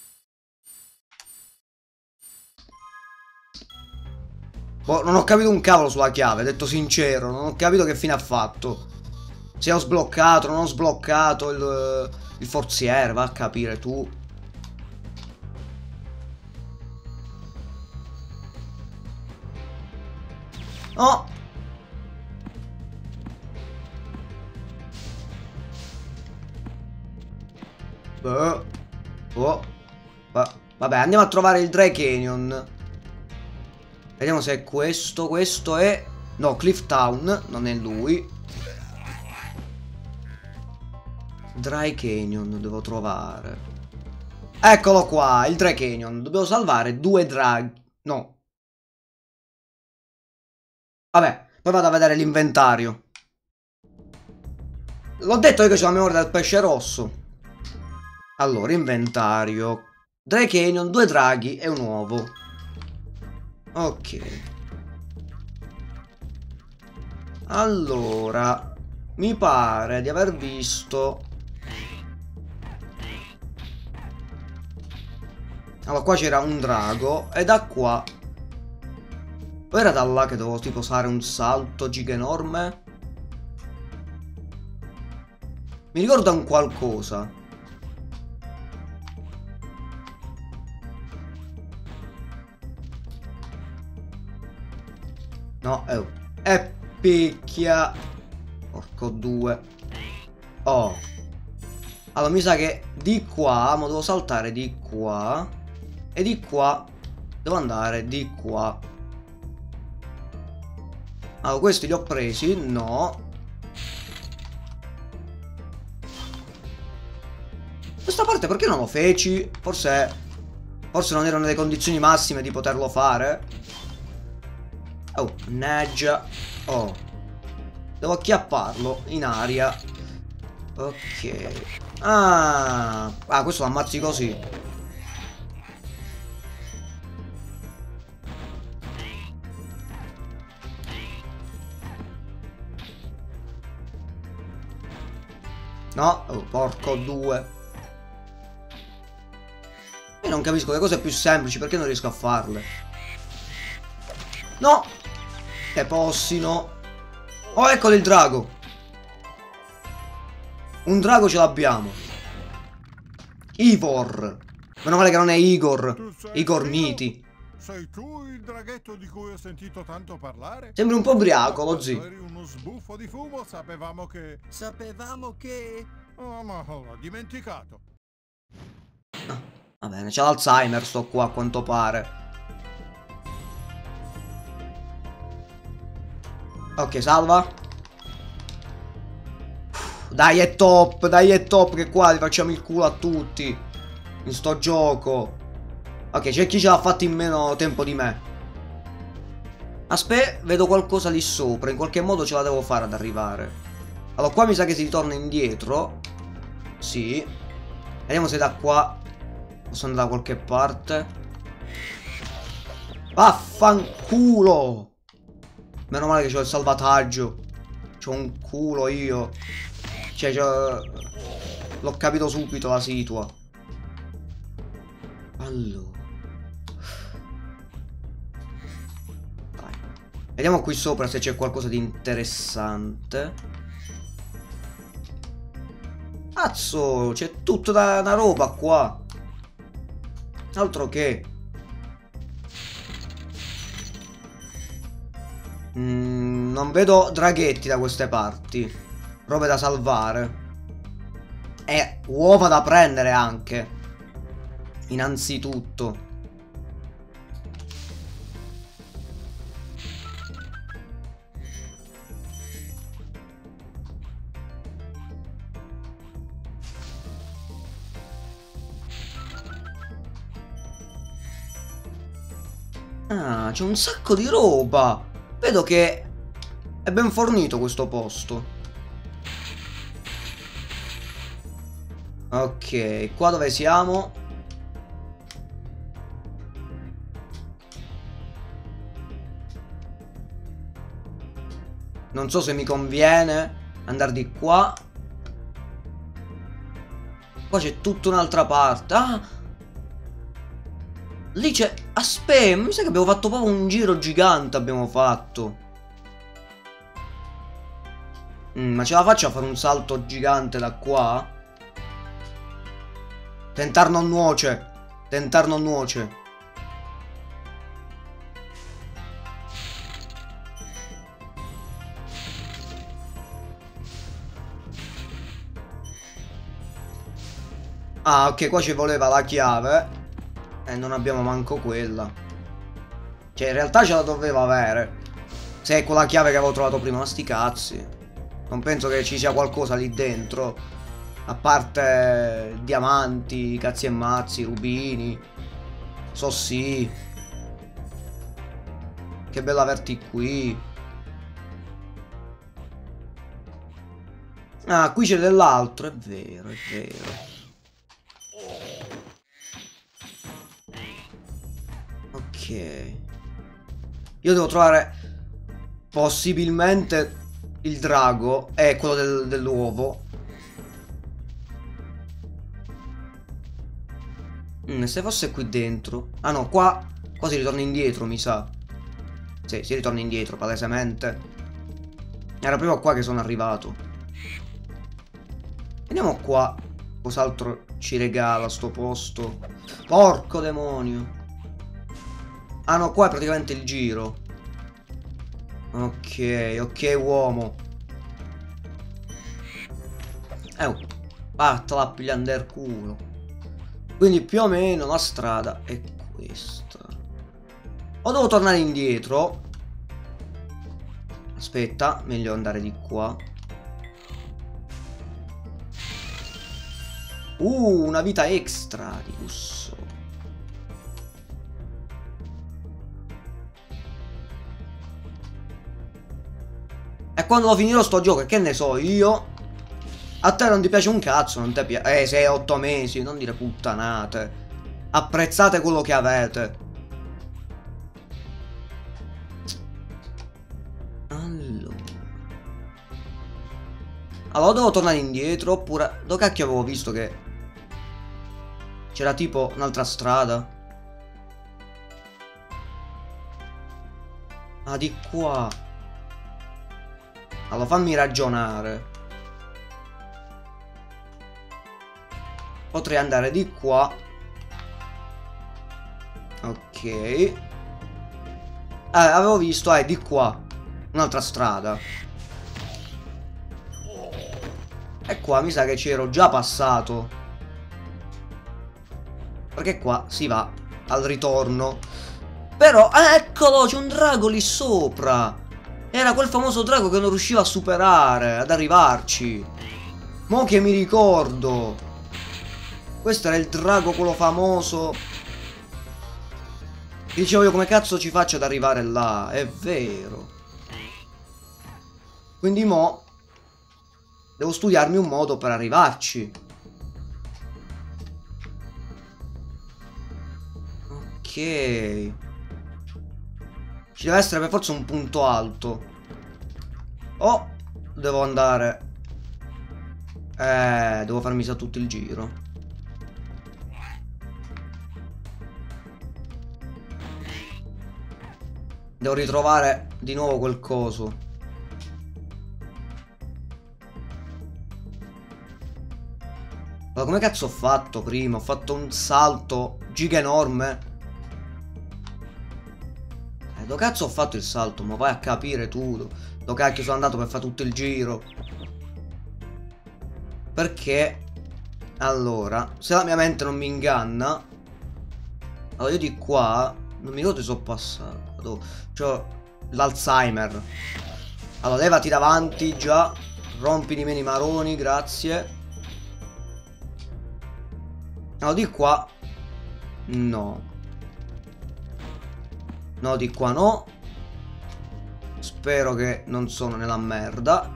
S1: Boh, non ho capito un cavolo sulla chiave, detto sincero. Non ho capito che fine ha fatto. Se ho sbloccato, non ho sbloccato il, il forziere, va a capire tu. Oh! Oh. Oh. Va Vabbè, andiamo a trovare il Dry Canyon. Vediamo se è questo. Questo è... No, Cliff Town, non è lui. Dry Canyon devo trovare. Eccolo qua, il Dry Canyon. Dobbiamo salvare due draghi. No. Vabbè, poi vado a vedere l'inventario. L'ho detto io che c'ho la memoria del pesce rosso. Allora, inventario. Dry Canyon, due draghi e un uovo. Ok. Allora, mi pare di aver visto... Allora, qua c'era un drago e da qua... O era da là che dovevo tipo fare un salto giga enorme? Mi ricorda un qualcosa. No, eh, e picchia. Porco due. Oh. Allora mi sa che di qua, ma devo saltare di qua. E di qua devo andare di qua. Allora, questi li ho presi? No. Questa parte perché non lo feci? Forse... Forse non ero nelle condizioni massime di poterlo fare. Oh, mannaggia. Oh. Devo acchiapparlo in aria. Ok. Ah. Ah, questo lo ammazzi così. No, oh, porco due. Io non capisco le cose più semplici, perché non riesco a farle. No! Che possino. Oh, eccolo il drago. Un drago ce l'abbiamo. Ivor. Meno male che non è Igor. Igor Miti.
S4: Sei tu il draghetto di cui ho sentito tanto parlare?
S1: Sembri un po' ubriaco, lo zio.
S4: Eri uno sbuffo di fumo, sapevamo che...
S3: Sapevamo che...
S4: Oh, ma l'ho dimenticato.
S1: Ah, va bene, c'è l'Alzheimer sto qua, a quanto pare. Ok, salva. Dai, è top, dai, è top, che qua li facciamo il culo a tutti. In sto gioco. Ok, c'è chi ce l'ha fatto in meno tempo di me. Aspetta, vedo qualcosa lì sopra. In qualche modo ce la devo fare ad arrivare. Allora, qua mi sa che si ritorna indietro. Sì. Vediamo se da qua posso andare da qualche parte. Vaffanculo. Meno male che c'ho il salvataggio. C'ho un culo io. Cioè, l'ho capito subito la situa. Allora. Vai. Vediamo qui sopra se c'è qualcosa di interessante. Cazzo, c'è tutta da, una roba qua. Altro che. Mm, non vedo draghetti da queste parti. Robe da salvare. E uova da prendere anche. Innanzitutto. Ah, c'è un sacco di roba. Vedo che è ben fornito questo posto. Ok, qua dove siamo? Non so se mi conviene andare di qua. Qua c'è tutta un'altra parte. Ah! Lì c'è... Aspetta, mi sa che abbiamo fatto proprio un giro gigante, abbiamo fatto. Mm, ma ce la faccio a fare un salto gigante da qua? Tentar non nuoce. Tentar non nuoce. Ah, ok, qua ci voleva la chiave. E non abbiamo manco quella. Cioè, in realtà ce la doveva avere. Se è quella chiave che avevo trovato prima, ma sti cazzi. Non penso che ci sia qualcosa lì dentro. A parte diamanti, cazzi e mazzi, rubini. So sì. Che bello averti qui. Ah, qui c'è dell'altro, è vero, è vero. Ok. Io devo trovare possibilmente il drago. È quello del, dell'uovo. Mm, se fosse qui dentro. Ah no, qua. Qua si ritorna indietro, mi sa. Sì, si ritorna indietro, palesemente. Era proprio qua che sono arrivato. Andiamo qua. Cos'altro ci regala sto posto? Porco demonio. Ah no, qua è praticamente il giro. Ok, ok uomo. Eh, vattela a pigliare il culo. Quindi più o meno la strada è questa. O devo tornare indietro. Aspetta, meglio andare di qua. Uh, una vita extra di lusso. E quando lo finirò sto gioco, che ne so io? A te non ti piace un cazzo, non ti piace. Eh, sei otto mesi, non dire puttanate. Apprezzate quello che avete. Allora. Allora devo tornare indietro oppure... Dove cacchio avevo visto che... C'era tipo un'altra strada. Ah, di qua. Allora fammi ragionare. Potrei andare di qua. Ok. Eh, avevo visto, eh, di qua. Un'altra strada. E qua mi sa che ci ero già passato. Perché qua si va al ritorno. Però, eccolo, c'è un drago lì sopra. Era quel famoso drago che non riusciva a superare, ad arrivarci. Mo che mi ricordo. Questo era il drago, quello famoso. Dicevo io come cazzo ci faccio ad arrivare là. È vero. Quindi mo devo studiarmi un modo per arrivarci. Ok. Ci deve essere per forza un punto alto. Oh, devo andare. Eh, devo farmi sa tutto il giro. Devo ritrovare di nuovo quel coso. Ma come cazzo ho fatto prima? Ho fatto un salto giga enorme. Eh, dove cazzo ho fatto il salto? Ma vai a capire tu. Dove cacchio sono andato per fare tutto il giro? Perché? Allora, se la mia mente non mi inganna, allora io di qua non mi ricordo se sono passato. C'ho l'Alzheimer. Allora levati davanti già. Rompiti meno i maroni, grazie. No, di qua no. No, di qua no. Spero che non sono nella merda.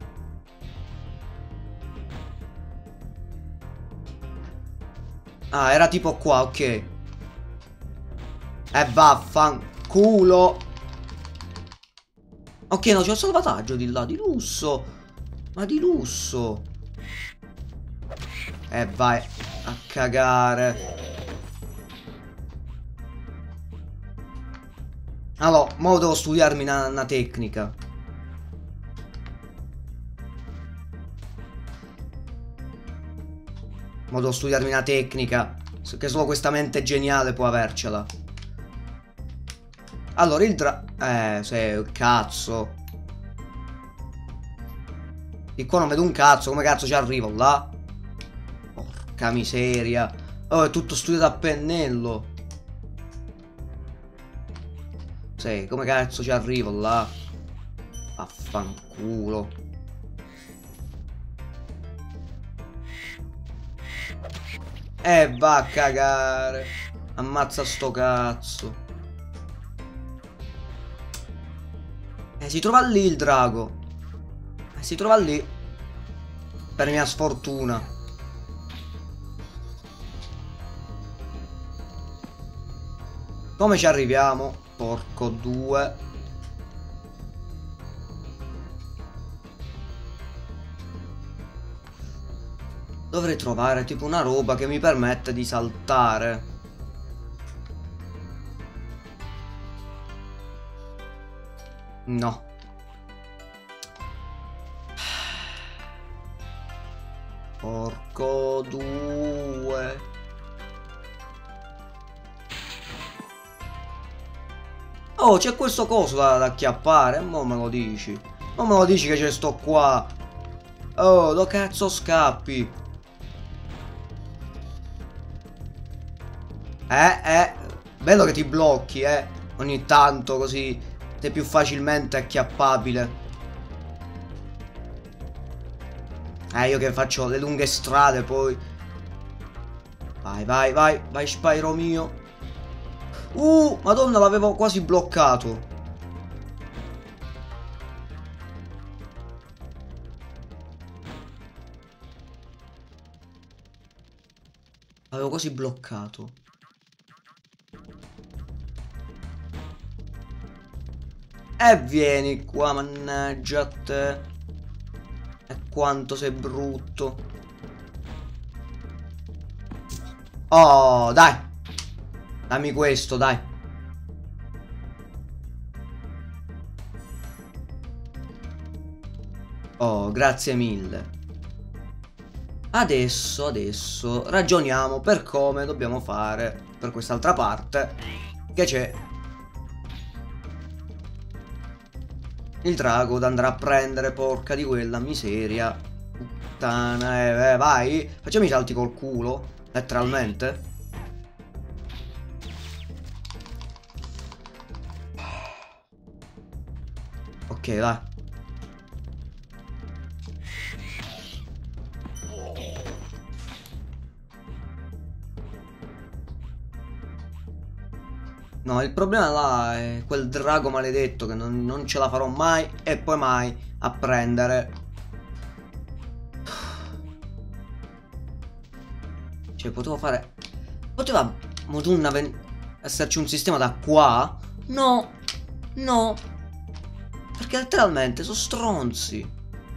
S1: Ah, era tipo qua, ok. E vaffanculo. Ok, no, c'è un salvataggio di là, di lusso. Ma di lusso. E vai a cagare. Allora, mo devo studiarmi una, una tecnica. Mo devo studiarmi una tecnica che solo questa mente geniale può avercela. Allora il dra... Eh, se... Cazzo. Di qua non vedo un cazzo. Come cazzo ci arrivo là? Porca miseria. Oh, è tutto studiato a pennello. Sì, come cazzo ci arrivo là? Affanculo. Eh, va a cagare. Ammazza sto cazzo. Eh, si trova lì il drago. Eh, si trova lì. Per mia sfortuna. Come ci arriviamo? Porco due. Dovrei trovare tipo una roba che mi permette di saltare. No. Porco due. Oh, c'è questo coso da, da acchiappare. Mo me lo dici. Mo me lo dici che ce sto qua. Oh, dove cazzo scappi? Eh, eh. Bello che ti blocchi, eh. Ogni tanto così sei più facilmente acchiappabile. Eh, io che faccio le lunghe strade poi. Vai, vai, vai. Vai, Spyro mio. Uh, madonna, l'avevo quasi bloccato. L'avevo quasi bloccato. E vieni qua, mannaggia a te. E quanto sei brutto. Oh, dai. Dammi questo, dai. Oh, grazie mille. Adesso, adesso ragioniamo per come dobbiamo fare per quest'altra parte. Che c'è il drago da andare a prendere, porca di quella miseria. Puttana, eh, eh, vai. Facciamo i salti col culo, letteralmente. Ok, dai. No, il problema là è quel drago maledetto che non, non ce la farò mai e poi mai a prendere. Cioè, potevo fare... Poteva, madonna, esserci un sistema da qua? No, no. Perché letteralmente sono stronzi.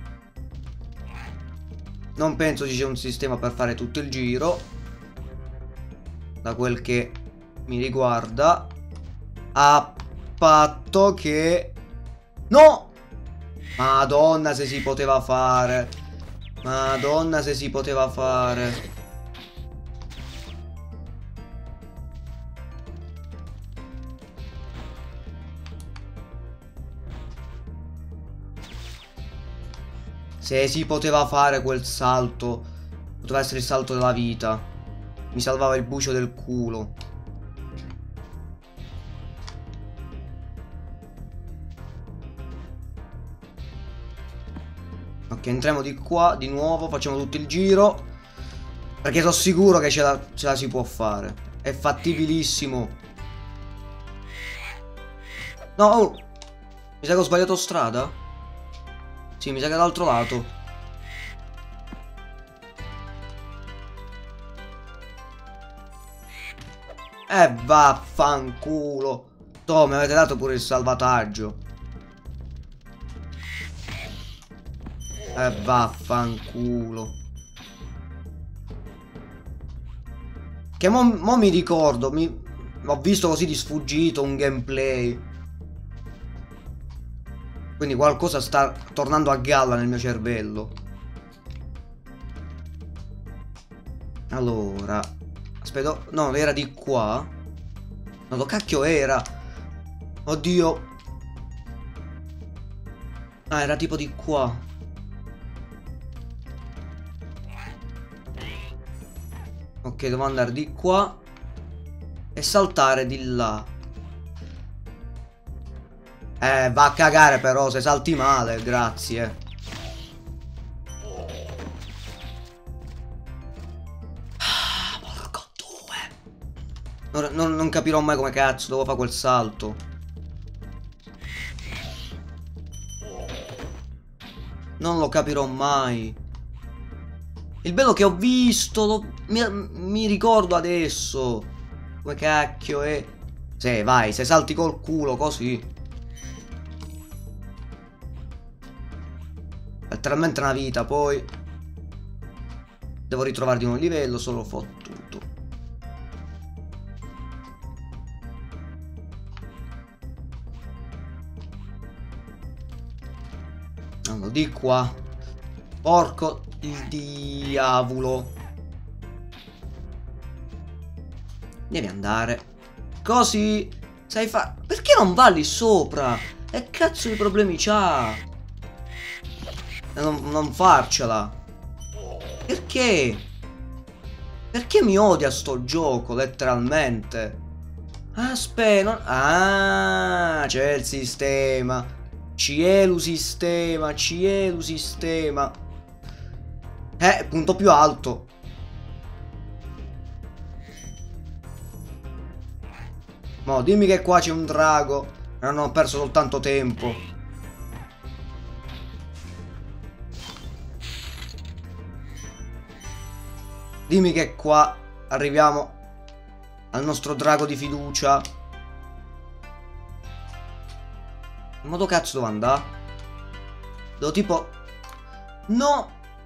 S1: Non penso ci sia un sistema per fare tutto il giro, da quel che mi riguarda. A patto che... No! Madonna se si poteva fare. Madonna se si poteva fare. Se si poteva fare quel salto, poteva essere il salto della vita. Mi salvava il bucio del culo. Ok, entriamo di qua di nuovo, facciamo tutto il giro. Perché sono sicuro che ce la, ce la si può fare. È fattibilissimo. No, oh. Mi sa che ho sbagliato strada. Sì, mi sa che è dall'altro lato. Eh, vaffanculo. Toh, mi avete dato pure il salvataggio. Eh, vaffanculo. Che mo, mo mi ricordo, mi, ho visto così di sfuggito un gameplay. Quindi qualcosa sta tornando a galla nel mio cervello. Allora, aspetta, no, era di qua. No, dove cacchio era? Oddio. Ah, era tipo di qua. Ok, devo andare di qua e saltare di là. Eh, va a cagare però, se salti male, grazie. Ah, porco due. Non, non, non capirò mai come cazzo devo fare quel salto. Non lo capirò mai. Il bello che ho visto, lo, mi, mi ricordo adesso. Come cacchio è? Sì, vai, se salti col culo così. Letteralmente una vita, poi devo ritrovare di nuovo il livello, solo fottuto. Allora, di qua. Porco il diavolo. Devi andare così. Sai fa... Perché non va lì sopra? E cazzo di problemi c'ha? Non, non farcela. Perché? Perché mi odia sto gioco, letteralmente? Aspetta, non... Ah, c'è il sistema. Cielo sistema, cielo sistema. Eh, punto più alto. Mo, dimmi che qua c'è un drago. Non ho perso soltanto tempo. Dimmi che qua arriviamo al nostro drago di fiducia. In modo cazzo devo andare? Devo tipo... No!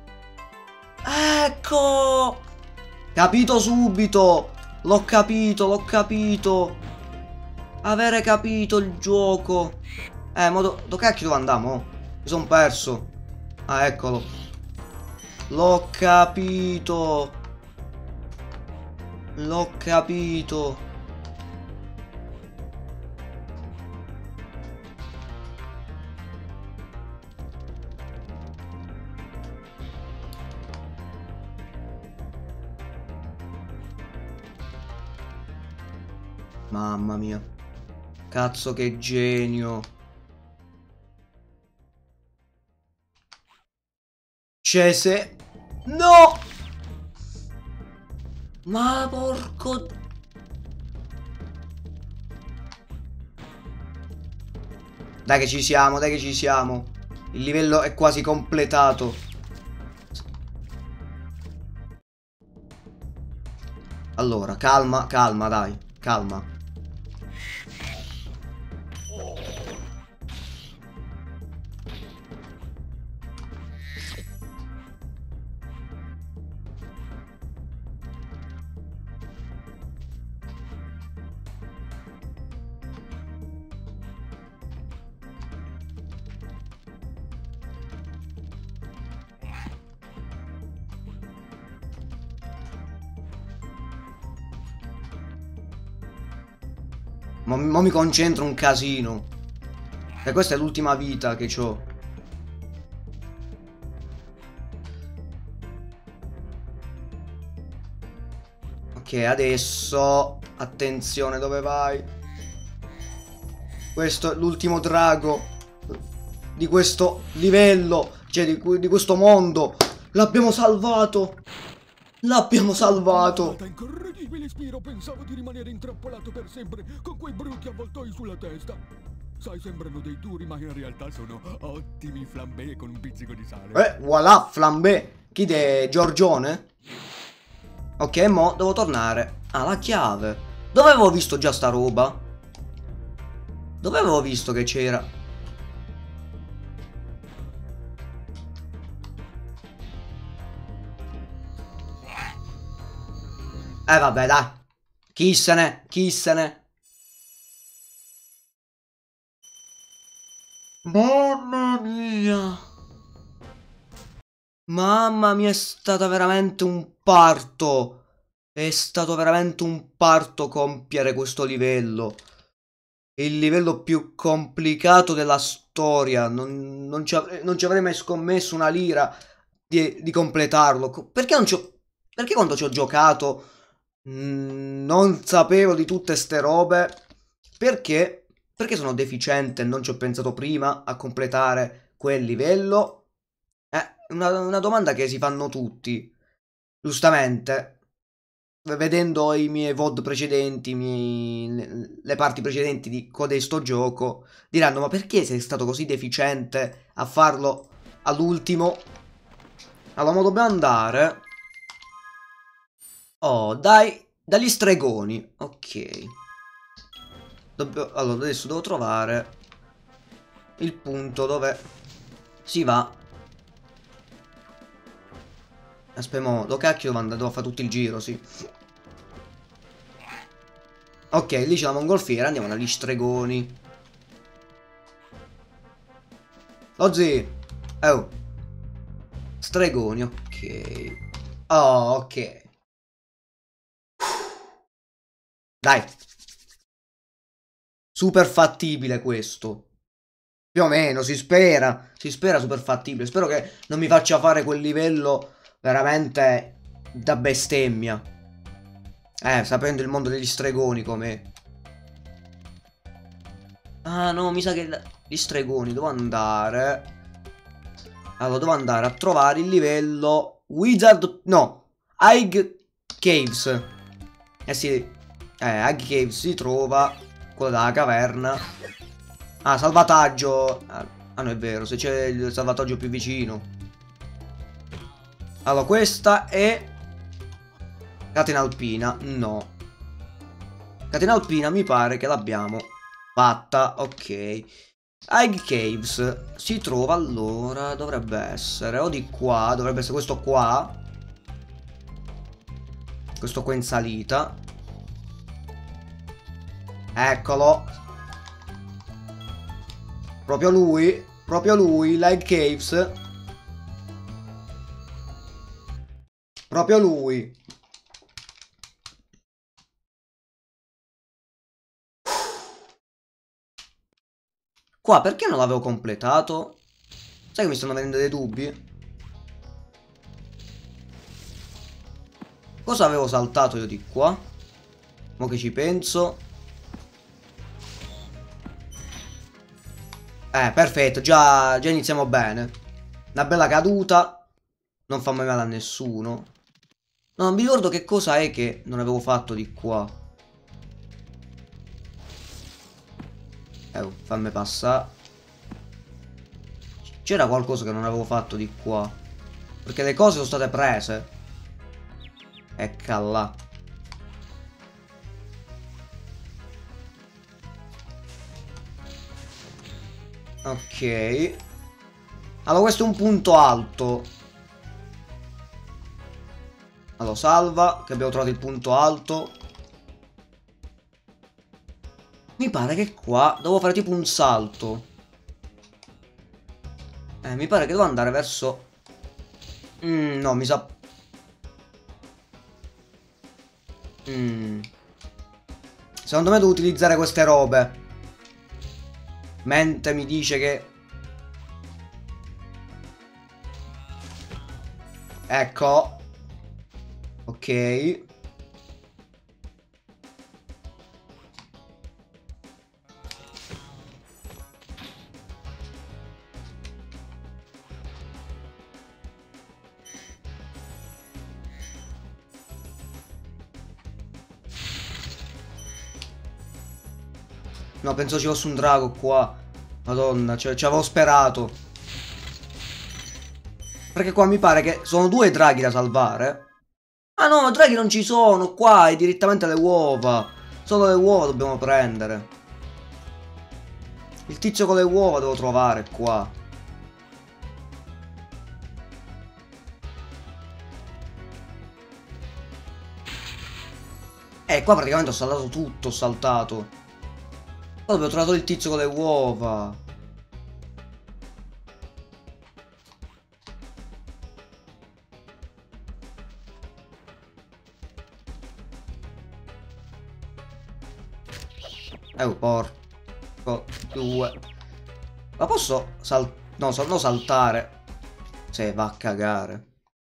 S1: Ecco! Capito subito! L'ho capito, l'ho capito! Avere capito il gioco! Eh, ma do... dove cacchio devo andare, mo? Mi sono perso. Ah, eccolo. L'ho capito! L'ho capito. Mamma mia. Cazzo che genio. C'è se... No! Ma porco... Dai che ci siamo, dai che ci siamo. Il livello è quasi completato. Allora, calma, calma, dai. Calma. Ma mo mi concentro un casino. E questa è l'ultima vita che ho. Ok, adesso attenzione, dove vai? Questo è l'ultimo drago di questo livello, cioè di, di questo mondo. L'abbiamo salvato. L'abbiamo salvato.
S2: Incredibile, Spiro, pensavo di rimanere intrappolato per sempre con quei brutti avvoltoi sulla testa. Sai, sembrano dei duri, ma in realtà sono ottimi flambé con un pizzico di sale.
S1: Eh, voilà, flambé. Chi de Giorgione? Ok, mo devo tornare. Ah, la chiave. Dove avevo visto già sta roba? Dove avevo visto che c'era? Eh vabbè, dai. Chi se ne? Chi se ne? Mamma mia. Mamma mia, è stata veramente un parto. È stato veramente un parto compiere questo livello. Il livello più complicato della storia. Non, non, ci, avrei, non ci avrei mai scommesso una lira di, di completarlo. Perché non ci ho, perché quando ci ho giocato mh, non sapevo di tutte ste robe? Perché? Perché sono deficiente e non ci ho pensato prima a completare quel livello? Eh, una, una domanda che si fanno tutti. Giustamente. Vedendo i miei V O D precedenti, i miei, le parti precedenti di codesto gioco, diranno: ma perché sei stato così deficiente a farlo all'ultimo? Allora, ma dobbiamo andare. Oh, dai, dagli stregoni. Ok. Dobbio, allora, adesso devo trovare il punto dove si va. Aspetta, dove cacchio devo andare? Devo fare tutto il giro, sì. Ok, lì c'è la mongolfiera, andiamo dagli stregoni. Ozzy! Oh! Stregoni, ok. Oh, ok. Dai. Super fattibile questo. Più o meno, si spera. Si spera super fattibile. Spero che non mi faccia fare quel livello veramente da bestemmia. Eh, sapendo il mondo degli stregoni com'è. Ah no, mi sa che gli stregoni devo andare. Allora, devo andare a trovare il livello Wizard. No, High Caves. Eh sì, eh, High Caves si trova. Quello della caverna. Ah, salvataggio. Ah, ah no, è vero, se c'è il salvataggio più vicino. Allora, questa è catena alpina. No. Catena alpina mi pare che l'abbiamo fatta. Ok. High Caves si trova, allora, dovrebbe essere o di qua, dovrebbe essere questo qua. Questo qua in salita. Eccolo. Proprio lui, proprio lui, High Caves. Proprio lui. Qua perché non l'avevo completato? Sai che mi stanno venendo dei dubbi? Cosa avevo saltato io di qua? Mo che ci penso. Eh, perfetto, già, già iniziamo bene. Una bella caduta. Non fa mai male a nessuno. No, non mi ricordo che cosa è che non avevo fatto di qua. Eh, fammi passare. C'era qualcosa che non avevo fatto di qua. Perché le cose sono state prese. Ecca là. Ok. Allora questo è un punto alto. Allora salva, che abbiamo trovato il punto alto. Mi pare che qua devo fare tipo un salto. Eh, mi pare che devo andare verso... Mm, no, mi sa... Mm. Secondo me devo utilizzare queste robe. Mente mi dice che... Ecco. Ok. No, penso ci fosse un drago qua. Madonna, cioè, ci avevo sperato. Perché qua mi pare che sono due draghi da salvare. Ah no, draghi non ci sono. Qua è direttamente le uova. Solo le uova dobbiamo prendere. Il tizio con le uova devo trovare qua. Eh, qua praticamente ho saltato tutto, ho saltato. Qua dove ho trovato il tizio con le uova. Eh, porco due. Ma posso sal... No, so no saltare. Se va a cagare.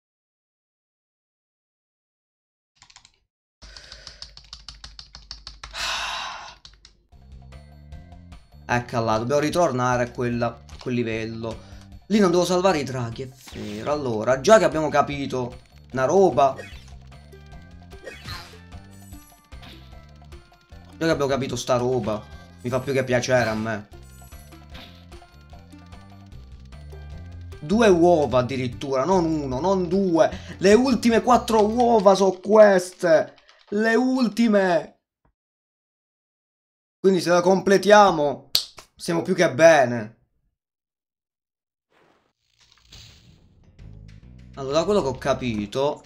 S1: Ecco là, dobbiamo ritornare a, quella, a quel livello. Lì non devo salvare i draghi, è vero. Allora, già che abbiamo capito una roba. Già che abbiamo capito sta roba. Mi fa più che piacere a me. Due uova addirittura, non uno, non due. Le ultime quattro uova sono queste. Le ultime. Quindi se la completiamo siamo più che bene. Allora, da quello che ho capito...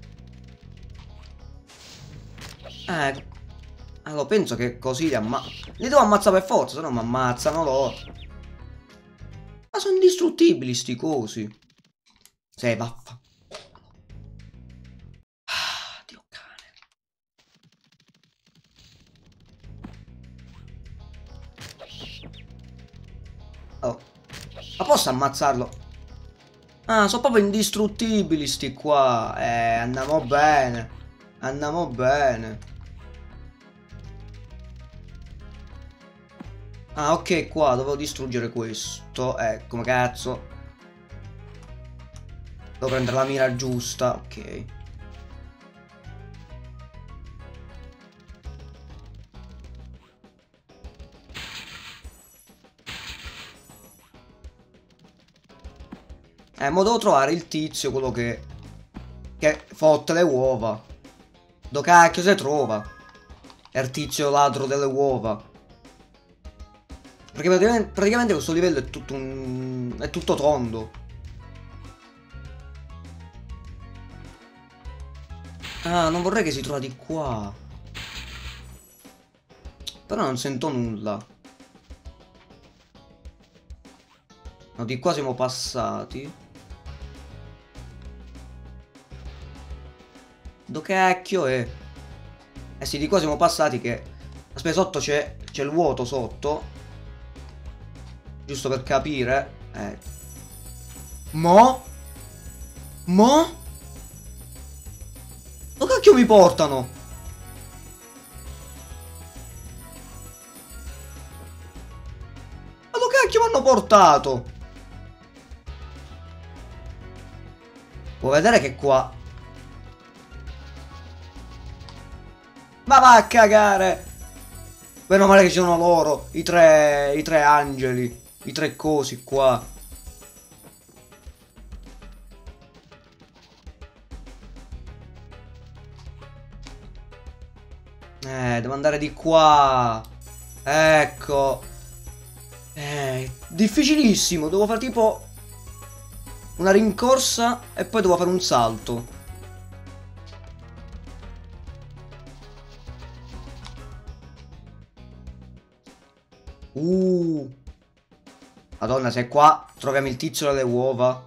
S1: Eh... Allora, penso che così li ammazzo. Li devo ammazzare per forza, se no mi ammazzano loro. Ma sono indistruttibili sti cosi. Sì, vaffa. Ah, Dio cane. Oh. Ma posso ammazzarlo? Ah, sono proprio indistruttibili sti qua. Eh, andiamo bene. Andiamo bene. Ah, ok, qua dovevo distruggere questo. Eh, come cazzo. Devo prendere la mira giusta. Ok. Eh, ma devo trovare il tizio, quello che... Che fotte le uova. Dove cacchio si trova? È il tizio ladro delle uova. Perché praticamente, praticamente questo livello è tutto un... è tutto tondo. Ah, non vorrei che si trova di qua. Però non sento nulla. No, di qua siamo passati. Dove cacchio è? Eh sì, di qua siamo passati che... Aspetta, sotto c'è il vuoto sotto. Giusto per capire. Eh. Mo? Mo? Dove cacchio mi portano? Ma dove cacchio mi hanno portato? Può vedere che qua... Ma va a cagare! Meno male che ci sono loro, i tre, i tre angeli, i tre cosi qua. Eh, devo andare di qua. Ecco. Eh, difficilissimo, devo fare tipo una rincorsa e poi devo fare un salto. Uh. Madonna, se qua troviamo il tizio delle uova.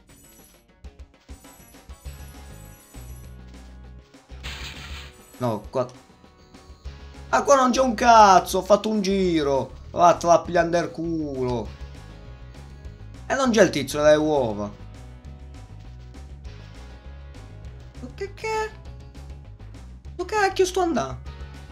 S1: No, qua... Ah, qua non c'è un cazzo, ho fatto un giro. Vattene a pigliare il culo. E non c'è il tizio delle uova. Ma che che? Dove cacchio sto andando?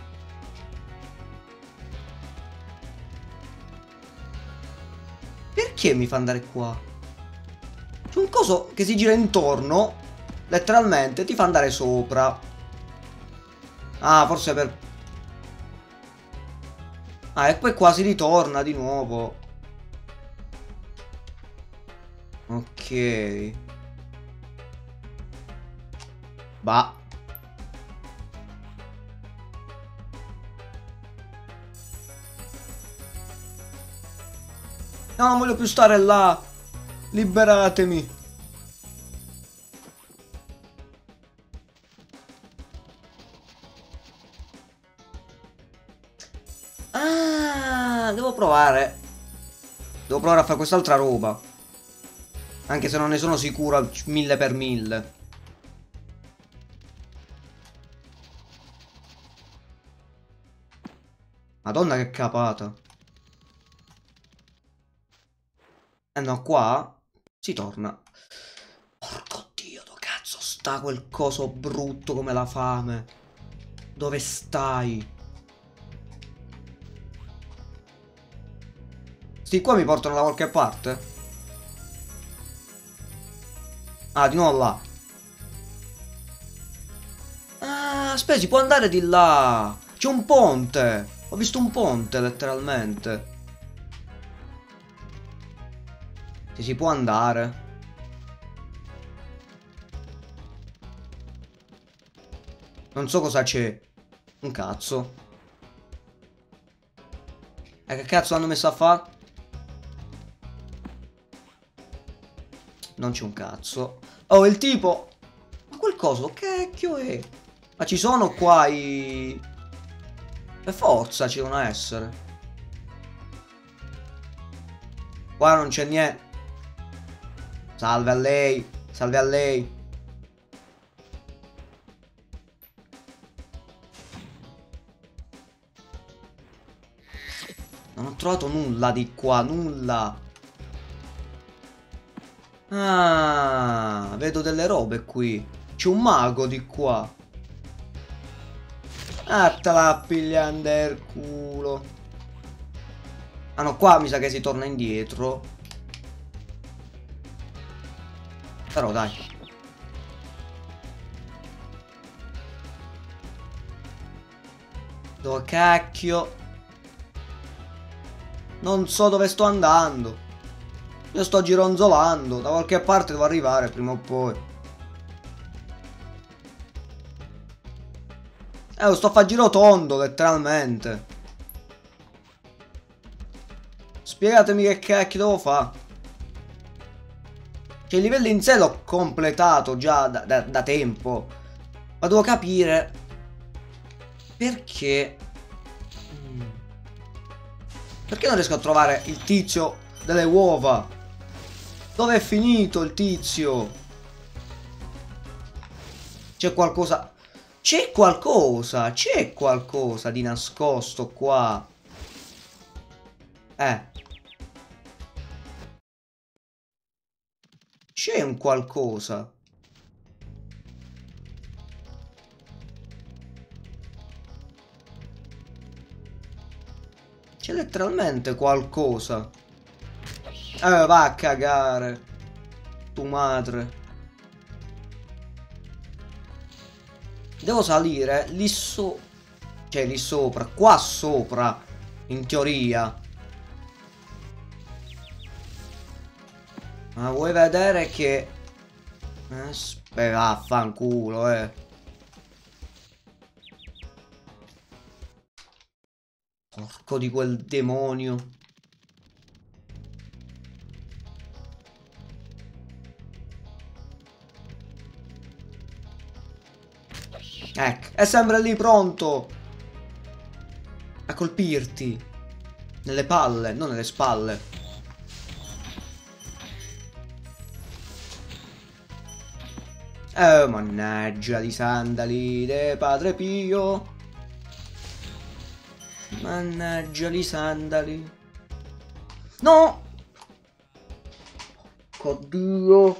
S1: Perché mi fa andare qua? C'è un coso che si gira intorno. Letteralmente ti fa andare sopra. Ah, forse per... Ah, e poi quasi ritorna di nuovo. Ok. Bah. No, non voglio più stare là. Liberatemi. Ah, devo provare. Devo provare a fare quest'altra roba. Anche se non ne sono sicuro mille per mille. Madonna che capata. Eh no, qua si torna. Porco Dio, dove cazzo sta quel coso brutto come la fame? Dove stai? Sti qua mi portano da qualche parte? Ah, di nuovo là. Ah, aspetta, si può andare di là. C'è un ponte. Ho visto un ponte, letteralmente. Sì, si può andare. Non so cosa c'è. Un cazzo. E che cazzo hanno messo a fare? Non c'è un cazzo. Oh, il tipo. Ma quel coso, che cacchio è? Ma ci sono qua i... Per forza ci devono essere. Qua non c'è niente. Salve a lei. Salve a lei. Non ho trovato nulla di qua, nulla. Ah, vedo delle robe qui. C'è un mago di qua. Ah, te la pigliando il culo. Ah no, qua mi sa che si torna indietro. Però dai. Dove cacchio? Non so dove sto andando. Io sto gironzolando. Da qualche parte devo arrivare prima o poi. Eh, lo sto a fare giro tondo, letteralmente. Spiegatemi che cacchio devo fare. Cioè, il livello in sé l'ho completato già da, da, da tempo. Ma devo capire perché. Perché non riesco a trovare il tizio delle uova? Dove è finito il tizio? C'è qualcosa. C'è qualcosa. C'è qualcosa di nascosto qua. Eh. C'è un qualcosa. C'è letteralmente qualcosa. Eh, va a cagare. Tu madre. Devo salire lì so... Cioè lì sopra. Qua sopra. In teoria. Ma vuoi vedere che... Aspetta, vaffanculo, eh. Porco di quel demonio. Ecco, è sempre lì pronto a colpirti. Nelle palle, non nelle spalle. Oh, mannaggia di sandali de Padre Pio. Mannaggia di sandali. No! Oddio.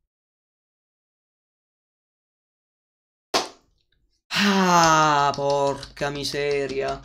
S1: Ah, porca miseria.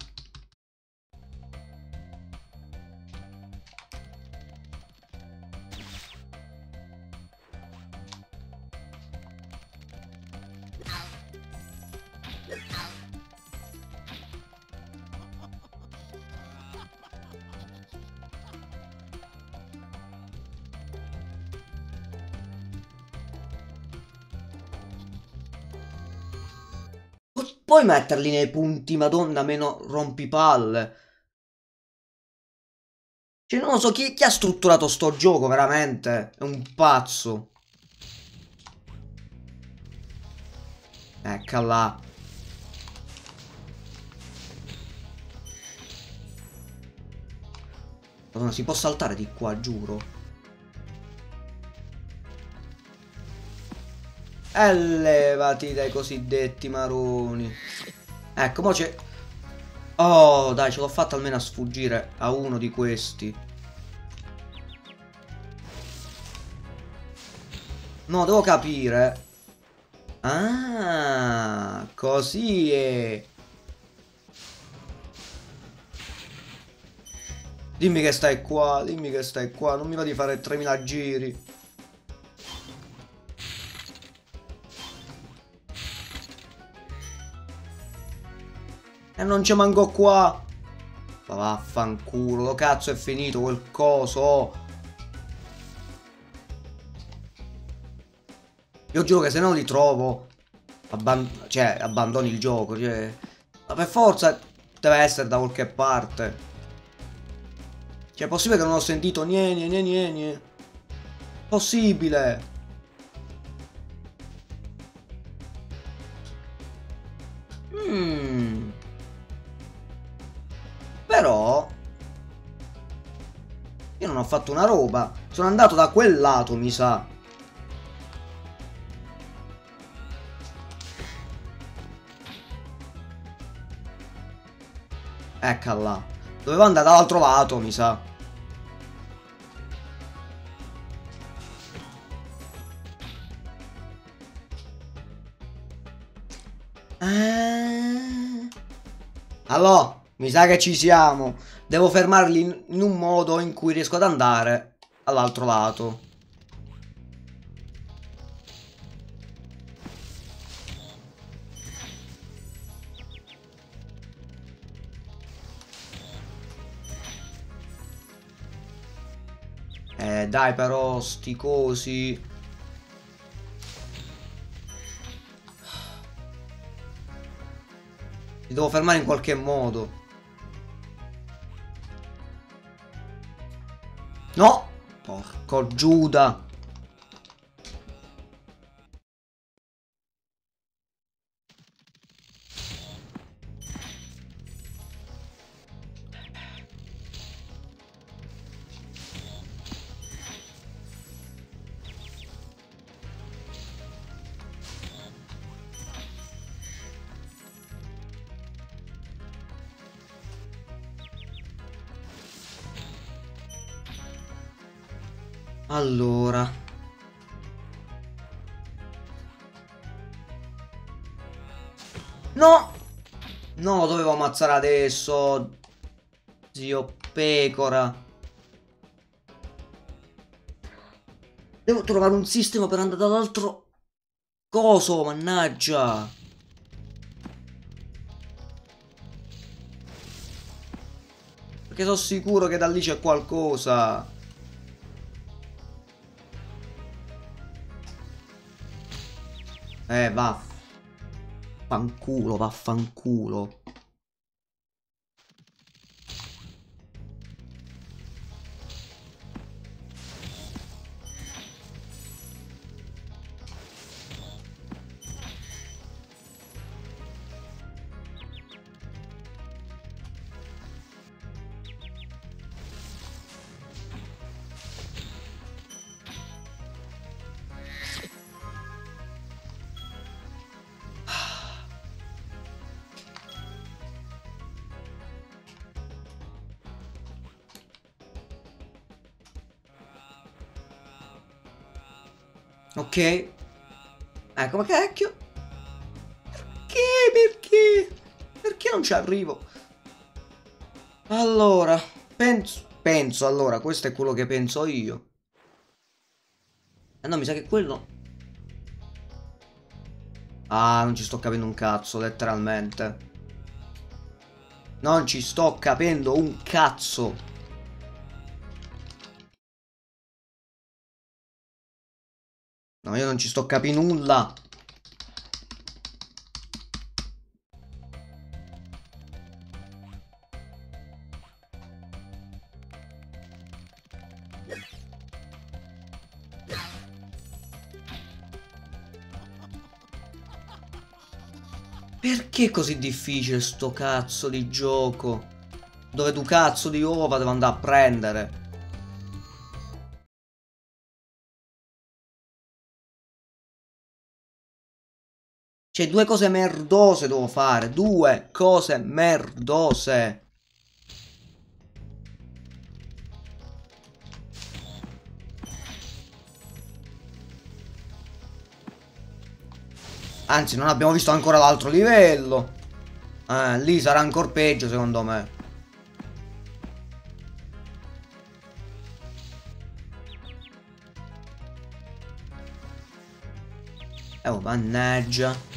S1: non puoi metterli nei punti, madonna, meno rompipalle. Cioè, non lo so, chi, chi ha strutturato sto gioco, veramente? È un pazzo. Ecco là. Madonna, si può saltare di qua, giuro. E levati dai cosiddetti maroni. Ecco, mo c'è... Oh, dai, ce l'ho fatta almeno a sfuggire a uno di questi. No, devo capire. Ah, così è. Dimmi che stai qua, dimmi che stai qua. Non mi va di fare tremila giri. E non ci manco qua. Ma vaffanculo, lo cazzo è finito quel coso. Io giuro che se non li trovo, abban cioè, abbandoni il gioco. Cioè, ma per forza deve essere da qualche parte. Cioè, è possibile che non ho sentito niente, niente, niente. Possibile. Mm. Però io non ho fatto una roba. Sono andato da quel lato, mi sa. Ecco là. Dovevo andare dall'altro lato, mi sa. Eh... Allora, mi sa che ci siamo. Devo fermarli in, in un modo in cui riesco ad andare all'altro lato. Eh, dai, però, sti cosi. Li devo fermare in qualche modo. No! Porco Giuda! Allora. No! No, lo dovevo ammazzare adesso. Zio pecora. Devo trovare un sistema per andare dall'altro coso, mannaggia. Perché sono sicuro che da lì c'è qualcosa. Eh, va. Fanculo, vaffanculo. Ok. Ecco, ma cacchio. Perché? Perché? Perché non ci arrivo? Allora, penso... Penso, allora, questo è quello che penso io. Eh no, mi sa che quello... Ah, non ci sto capendo un cazzo, letteralmente. Non ci sto capendo un cazzo. No, io non ci sto capendo nulla. perché è così difficile sto cazzo di gioco? Dove tu cazzo di uova devo andare a prendere? Cioè, due cose merdose devo fare. Due cose merdose. Anzi, non abbiamo visto ancora l'altro livello. Eh, lì sarà ancora peggio, secondo me. Oh, mannaggia.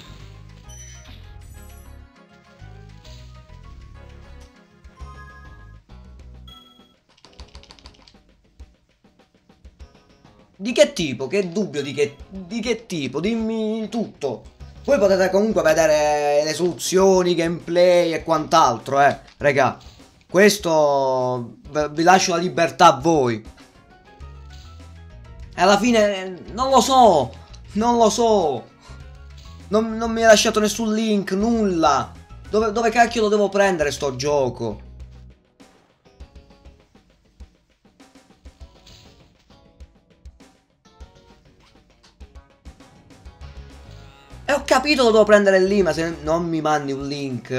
S1: Di che tipo? Che dubbio di che, di che tipo? Dimmi tutto. Poi potete comunque vedere le soluzioni, gameplay e quant'altro, eh. Raga, questo vi lascio la libertà a voi. E alla fine non lo so. Non lo so. Non, non mi ha lasciato nessun link, nulla. Dove, dove cacchio lo devo prendere sto gioco? E ho capito lo devo prendere lì, ma se non mi mandi un link.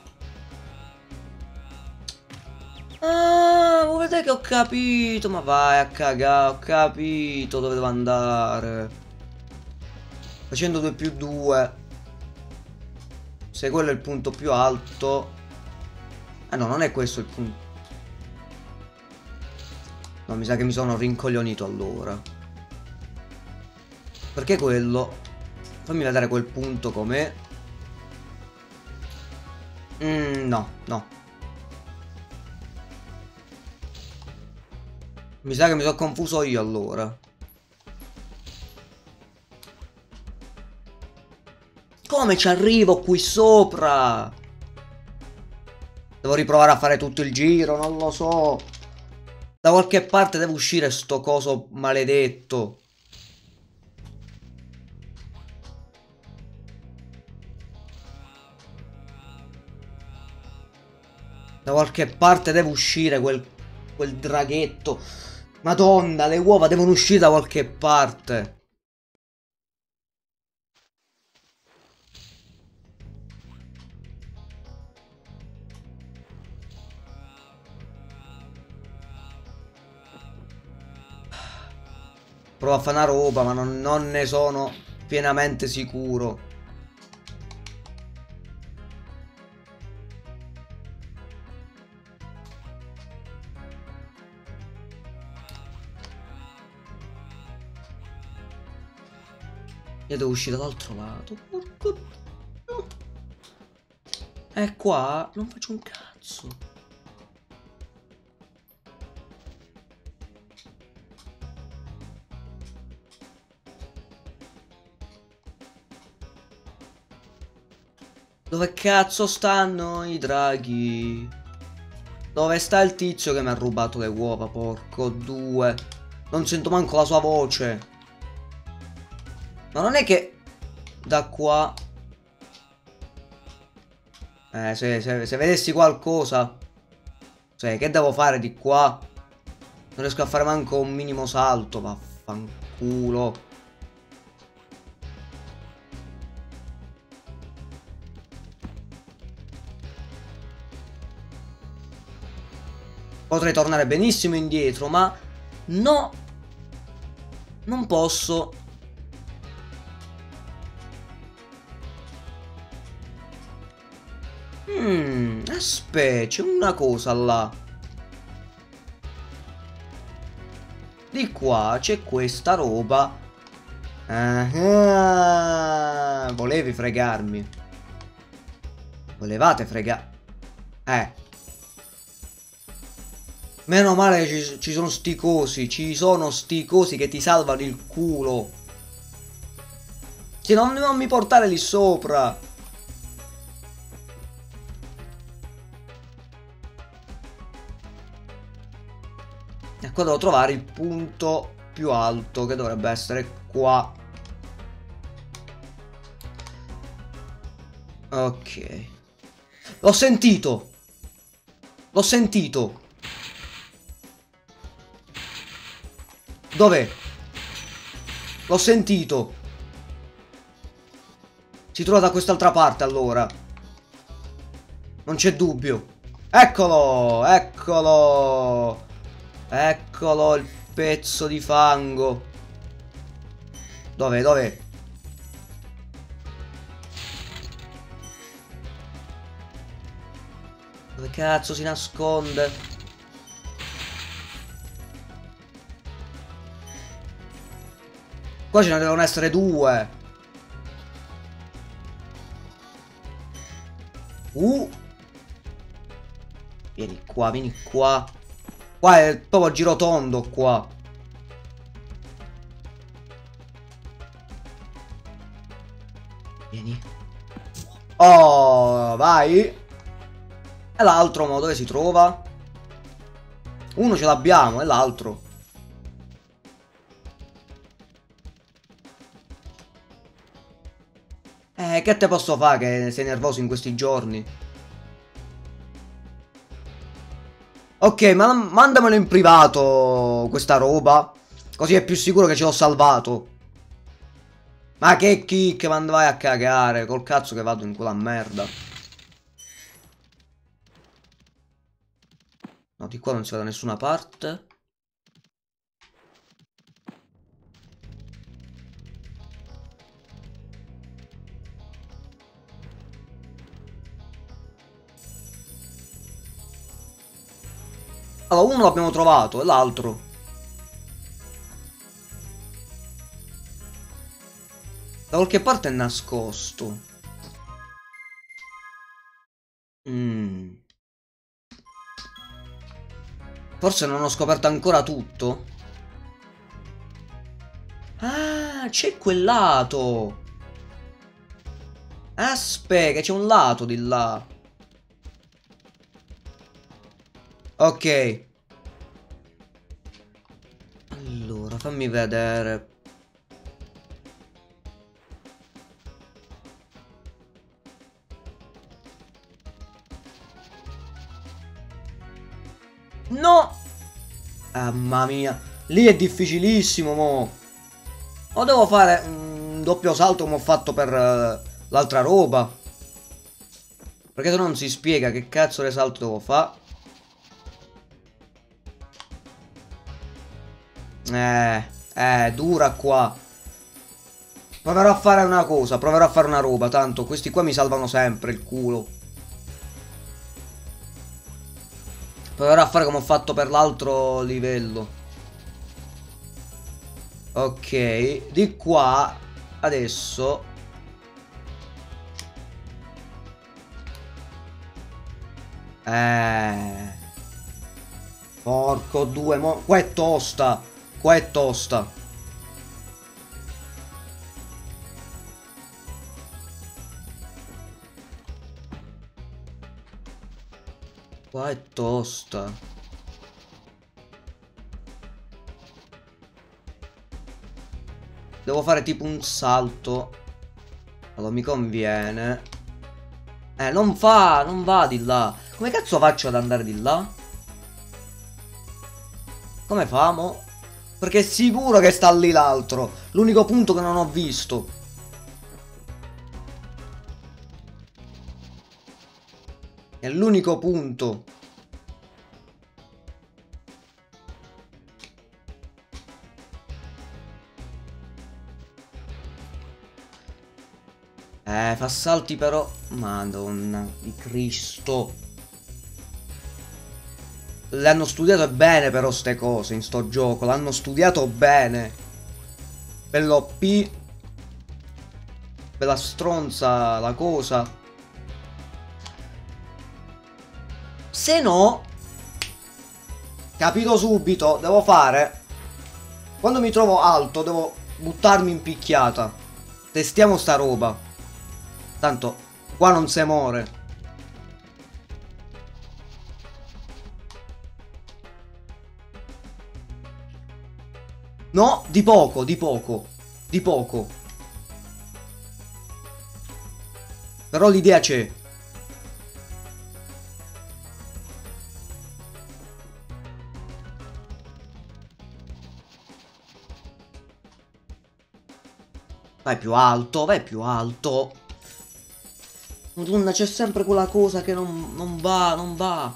S1: Ah, vuoi vedere che ho capito? Ma vai a cagare, ho capito dove devo andare. Facendo due più due. Se quello è il punto più alto. Ah no, non è questo il punto. No, mi sa che mi sono rincoglionito allora. Perché quello? Fammi vedere quel punto com'è. Mm, no, no. Mi sa che mi sono confuso io allora. Come ci arrivo qui sopra? Devo riprovare a fare tutto il giro, non lo so. Da qualche parte deve uscire sto coso maledetto. Da qualche parte deve uscire quel, quel draghetto. Madonna, le uova devono uscire da qualche parte. Provo a fare una roba, ma non, non ne sono pienamente sicuro. Io devo uscire dall'altro lato. Porco. E qua non faccio un cazzo. Dove cazzo stanno i draghi? Dove sta il tizio che mi ha rubato le uova? Porco due. Non sento manco la sua voce. Ma non è che da qua... Eh, se, se, se vedessi qualcosa... Cioè, che devo fare di qua? Non riesco a fare manco un minimo salto. Vaffanculo. Potrei tornare benissimo indietro, ma... No! Non posso... Mmm, aspetta, c'è una cosa là. Di qua c'è questa roba. Ah, volevi fregarmi. Volevate fregare. Eh. Meno male che ci, ci sono sti cosi. Ci sono sti cosi che ti salvano il culo. Sì, non, non mi portare lì sopra. E qua devo trovare il punto più alto, che dovrebbe essere qua. Ok. L'ho sentito. L'ho sentito. Dov'è? L'ho sentito. Si trova da quest'altra parte allora. Non c'è dubbio. Eccolo, eccolo. Eccolo il pezzo di fango. Dov'è, dov'è? Dove cazzo si nasconde? Qua ce ne devono essere due. Uh. Vieni qua, vieni qua. Qua è proprio girotondo qua. Vieni. Oh, vai. E l'altro mo dove si trova? Uno ce l'abbiamo, e l'altro? Eh, che te posso fare che sei nervoso in questi giorni? Ok, ma mandamelo in privato questa roba. Così è più sicuro che ce l'ho salvato. Ma che kick, ma vai a cagare. Col cazzo che vado in quella merda. No, di qua non si va da nessuna parte. Allora, uno l'abbiamo trovato e l'altro. Da qualche parte è nascosto. Mm. Forse non ho scoperto ancora tutto. Ah, c'è quel lato. Aspetta, che c'è un lato di là. Ok. Allora, fammi vedere. No! Mamma mia. Lì è difficilissimo, mo. O devo fare un doppio salto come ho fatto per uh, l'altra roba. Perché se no non si spiega che cazzo di salto devo fare. Eh, eh, dura qua. Proverò a fare una cosa, proverò a fare una roba. Tanto questi qua mi salvano sempre il culo. Proverò a fare come ho fatto per l'altro livello. Ok, di qua adesso. Eh. Porco due, mo... Qua è tosta. Qua è tosta. Qua è tosta. Devo fare tipo un salto. Allora mi conviene. Eh, non fa, non va di là. Come cazzo faccio ad andare di là? Come famo? Perché è sicuro che sta lì l'altro. L'unico punto che non ho visto. È l'unico punto. Eh, fa salti però. Madonna di Cristo. L'hanno studiato bene però ste cose in sto gioco. L'hanno studiato bene. Bello P. Bella stronza la cosa. Se no, capito subito, devo fare. Quando mi trovo alto devo buttarmi in picchiata. Testiamo sta roba. Tanto qua non si muore. No, di poco, di poco. Di poco. Però Però l'idea c'è. Vai più alto, vai più alto. Madonna, c'è sempre quella cosa che non, non va, non va.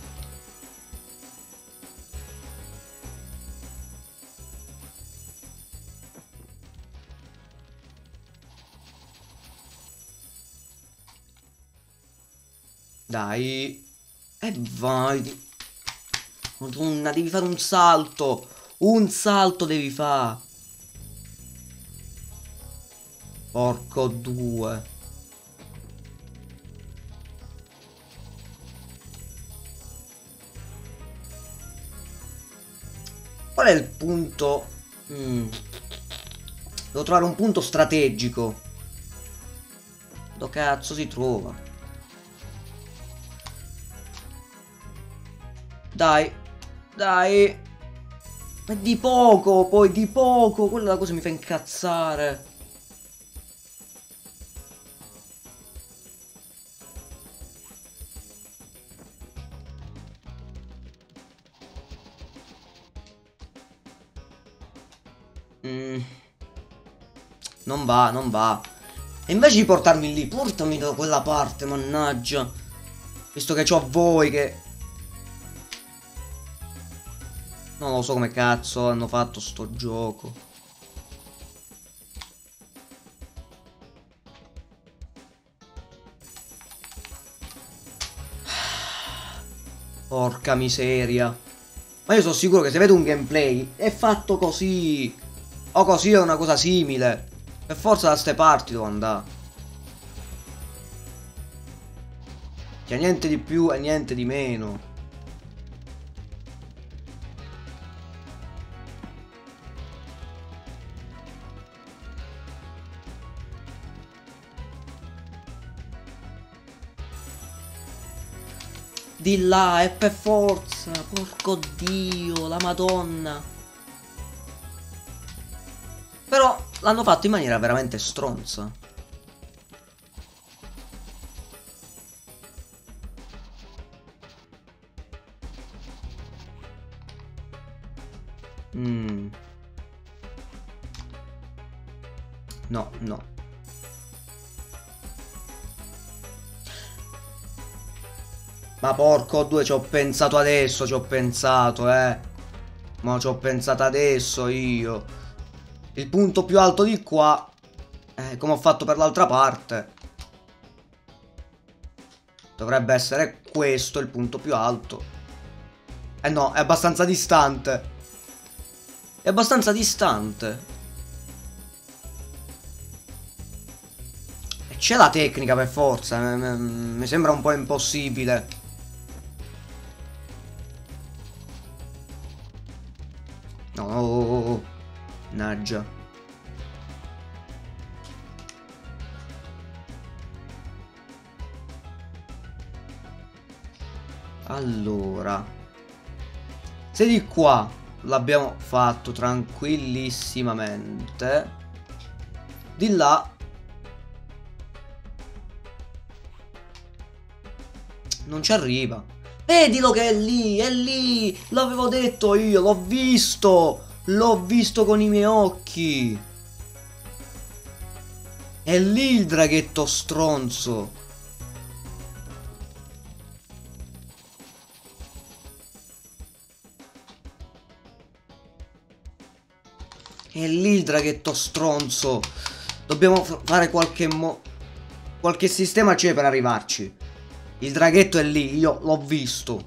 S1: Dai. E vai. Madonna, devi fare un salto. Un salto devi fare. Porco due. Qual è il punto? Mm. Devo trovare un punto strategico. Dove cazzo si trova? Dai. Dai. Ma di poco, poi di poco. Quella è la cosa che mi fa incazzare. Mm. Non va, non va. E invece di portarmi lì, portami da quella parte, mannaggia. Visto che c'ho voi che... Non lo so come cazzo hanno fatto sto gioco. Porca miseria. Ma io sono sicuro che se vedo un gameplay è fatto così. O così è una cosa simile. Per forza da ste parti devo andare. C'è niente di più e niente di meno. Di là, è per forza. Porco Dio, la Madonna. Però l'hanno fatto in maniera veramente stronza. Mm. No, no. Ma porco due, ci ho pensato adesso, ci ho pensato, eh. Ma ci ho pensato adesso io. Il punto più alto di qua, eh, come ho fatto per l'altra parte, dovrebbe essere questo il punto più alto. Eh no, è abbastanza distante. È abbastanza distante. E c'è la tecnica per forza, mi sembra un po' impossibile. No, oh, oh, oh. Mannaggia. Allora, se di qua l'abbiamo fatto tranquillissimamente, di là non ci arriva. Vedilo che è lì, è lì. L'avevo detto io, l'ho visto. L'ho visto con i miei occhi. È lì il draghetto stronzo. È lì il draghetto stronzo. Dobbiamo fare qualche mo... Qualche sistema c'è per arrivarci. Il draghetto è lì, io l'ho visto.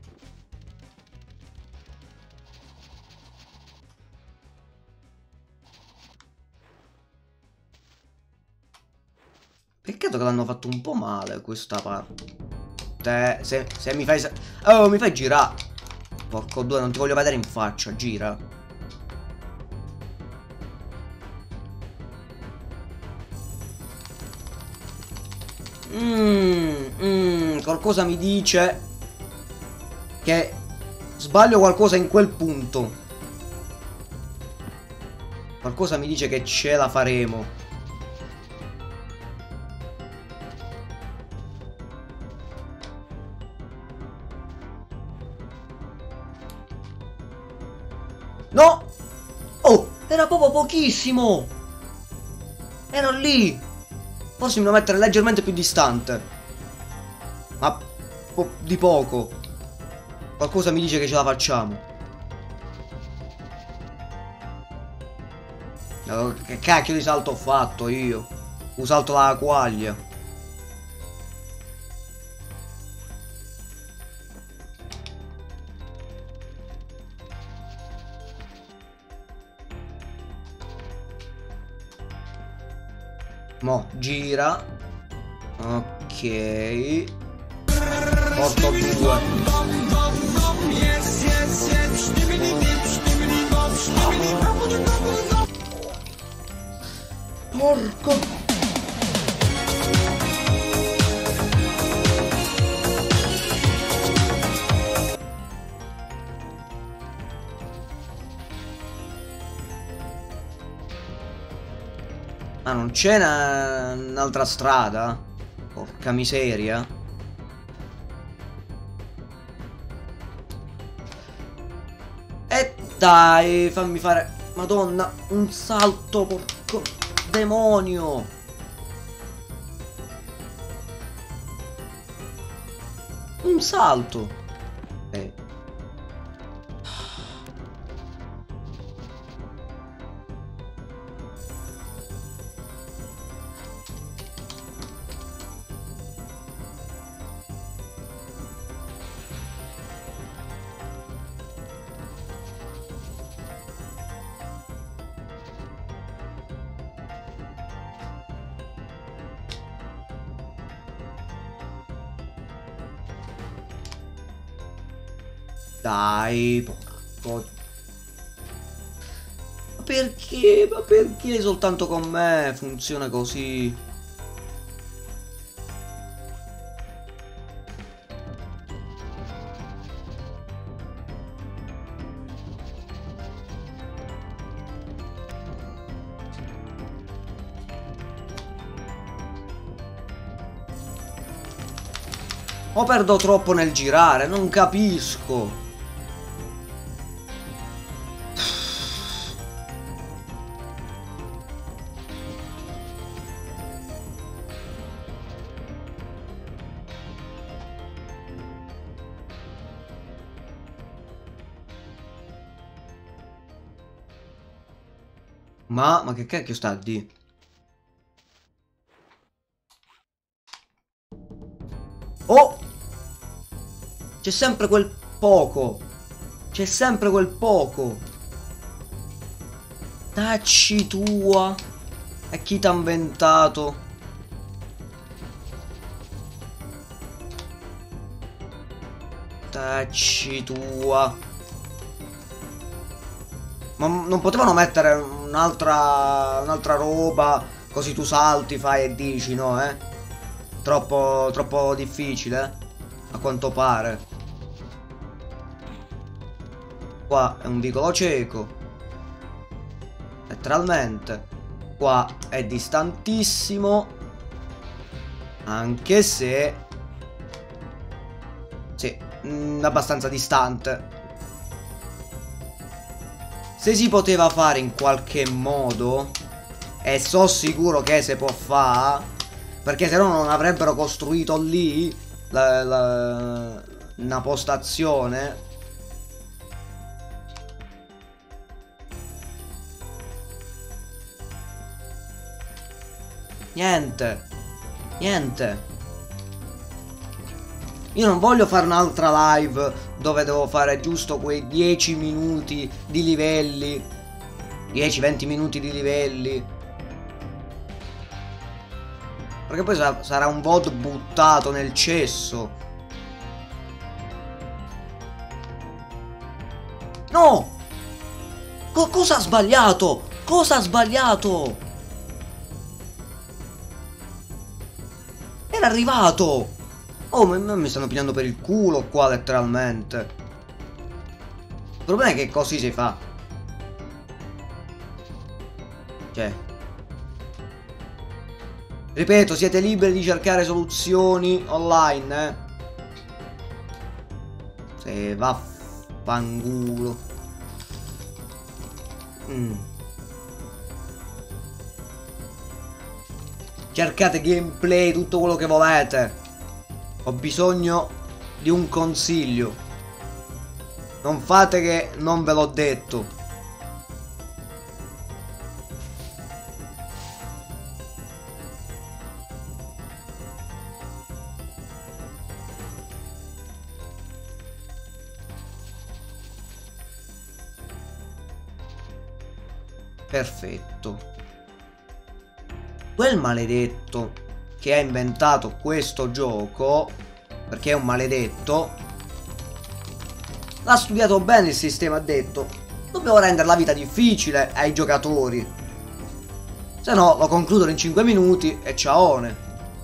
S1: Peccato che l'hanno fatto un po' male questa parte. Te, se, se mi fai... Oh, mi fai girare. Porco due, non ti voglio vedere in faccia, gira. Mmm, mm, qualcosa mi dice che sbaglio qualcosa in quel punto. Qualcosa mi dice che ce la faremo. Era proprio pochissimo. Ero lì. Forse mi devo mettere leggermente più distante. Ma po di poco. Qualcosa mi dice che ce la facciamo. Oh, che cacchio di salto ho fatto io? Un salto alla quaglia. Mo gira. Ok. Porto due. Porco. Ah, non c'è un'altra strada? Porca miseria. E dai, fammi fare... Madonna, un salto, porco demonio. Un salto. Eh. Dai, porco. Ma perché? Ma perché soltanto con me funziona così? O perdo troppo nel girare, non capisco. Ma, ma che cacchio sta di? Oh! C'è sempre quel poco. C'è sempre quel poco. Tacci tua. E chi t'ha inventato? Tacci tua. Ma non potevano mettere un'altra un'altra roba, così tu salti, fai e dici, no, eh? Troppo, troppo difficile, a quanto pare. Qua è un vicolo cieco. Letteralmente. Qua è distantissimo. Anche se... Sì, mh, abbastanza distante. Se si poteva fare in qualche modo, e so sicuro che si può fare, perché se no non avrebbero costruito lì la, la, una postazione. Niente. Niente. Io non voglio fare un'altra live dove devo fare giusto quei dieci minuti di livelli. dieci venti minuti di livelli. Perché poi sa sarà un V O D buttato nel cesso. No! Co cosa ha sbagliato? Cosa ha sbagliato? Era arrivato! Oh, ma mi stanno pigliando per il culo qua, letteralmente. Il problema è che così si fa. Cioè. Ripeto, siete liberi di cercare soluzioni online, eh. Se va fangulo. Mm. cercate gameplay, tutto quello che volete. Ho bisogno di un consiglio. Non fate che non ve l'ho detto. Perfetto. Quel maledetto che ha inventato questo gioco, perché è un maledetto, l'ha studiato bene il sistema, ha detto: dobbiamo rendere la vita difficile ai giocatori, se no lo concludono in cinque minuti e ciaone.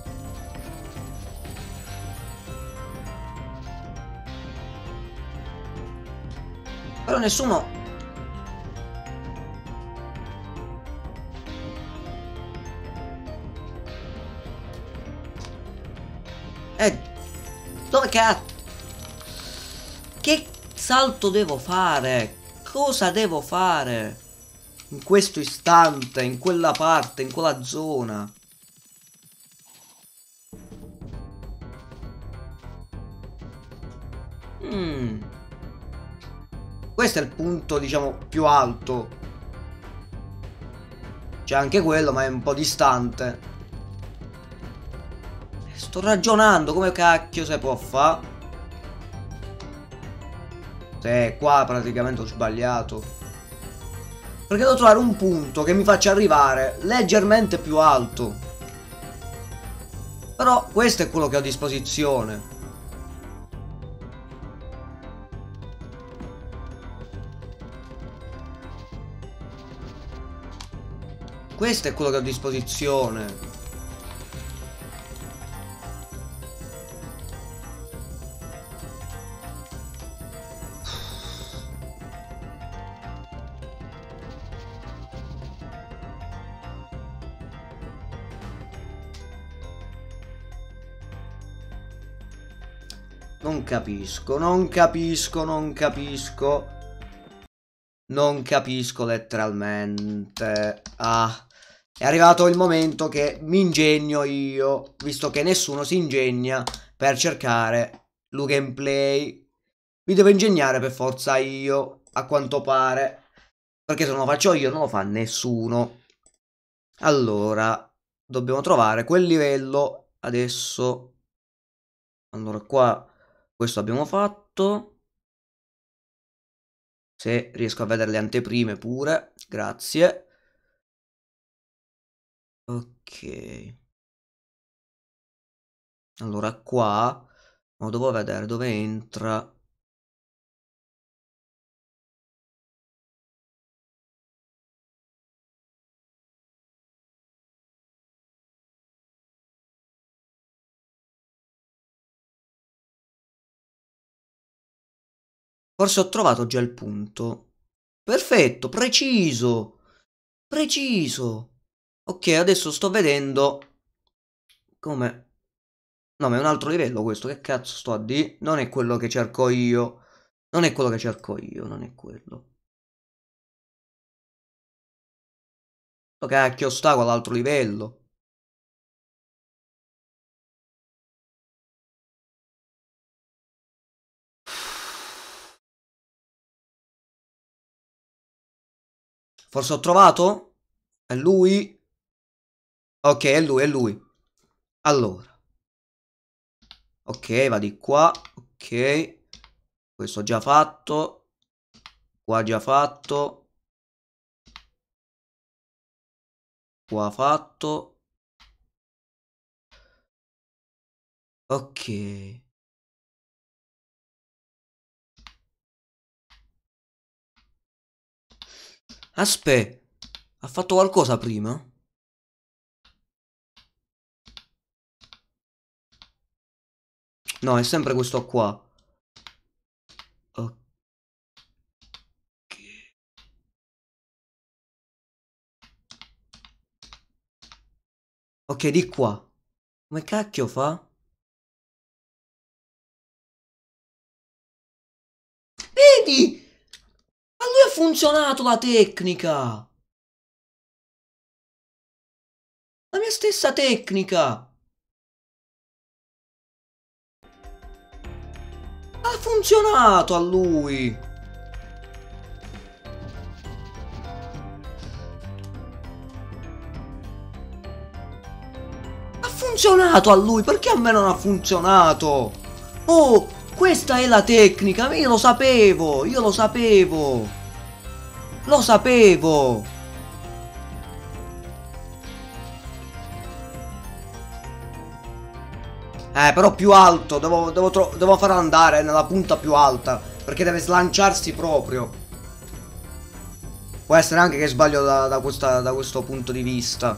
S1: Però nessuno... Eh, dove cazzo? Che salto devo fare? Cosa devo fare? In questo istante, in quella parte, in quella zona. Mm. Questo è il punto, diciamo, più alto. C'è anche quello, ma è un po' distante. Sto ragionando, come cacchio si può fare? Se qua praticamente ho sbagliato. Perché devo trovare un punto che mi faccia arrivare leggermente più alto. Però questo è quello che ho a disposizione. Questo è quello che ho a disposizione. Non capisco, non capisco, non capisco. Non capisco letteralmente. Ah, è arrivato il momento che mi ingegno io, visto che nessuno si ingegna per cercare lo gameplay. Mi devo ingegnare per forza io, a quanto pare. Perché se non lo faccio io non lo fa nessuno. Allora, dobbiamo trovare quel livello adesso. Allora qua... Questo abbiamo fatto. Se riesco a vedere le anteprime pure. Grazie. Ok. Allora qua. Ma devo vedere dove entra. Forse ho trovato già il punto. Perfetto, preciso. Preciso. Ok, adesso sto vedendo come... No, ma è un altro livello questo. Che cazzo sto a dire? Non è quello che cerco io. Non è quello che cerco io, non è quello. Che cacchio sta quell'altro livello? Forse ho trovato? È lui? Ok, è lui, è lui. Allora. Ok, va di qua. Ok. Questo già fatto. Qua già fatto. Qua fatto. Ok. Aspetta. Ha fatto qualcosa prima? No, è sempre questo qua. Ok. Ok, di qua. Come cacchio fa? Vedi? A lui ha funzionato la tecnica. La mia stessa tecnica! Ha funzionato a lui! Ha funzionato a lui! Perché a me non ha funzionato? Oh! Questa è la tecnica! Io lo sapevo! Io lo sapevo! Lo sapevo! Eh, però più alto, devo, devo, devo far andare nella punta più alta, perché deve slanciarsi proprio. Può essere anche che sbaglio da, da, questa, da questo punto di vista.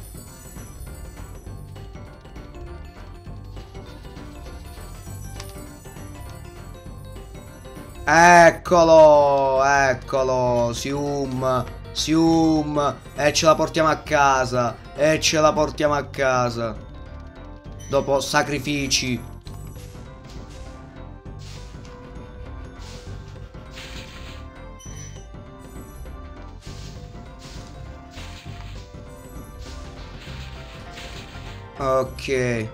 S1: Eccolo, eccolo, Sium, Sium, e ce la portiamo a casa, e ce la portiamo a casa. Dopo sacrifici. Ok. Eh.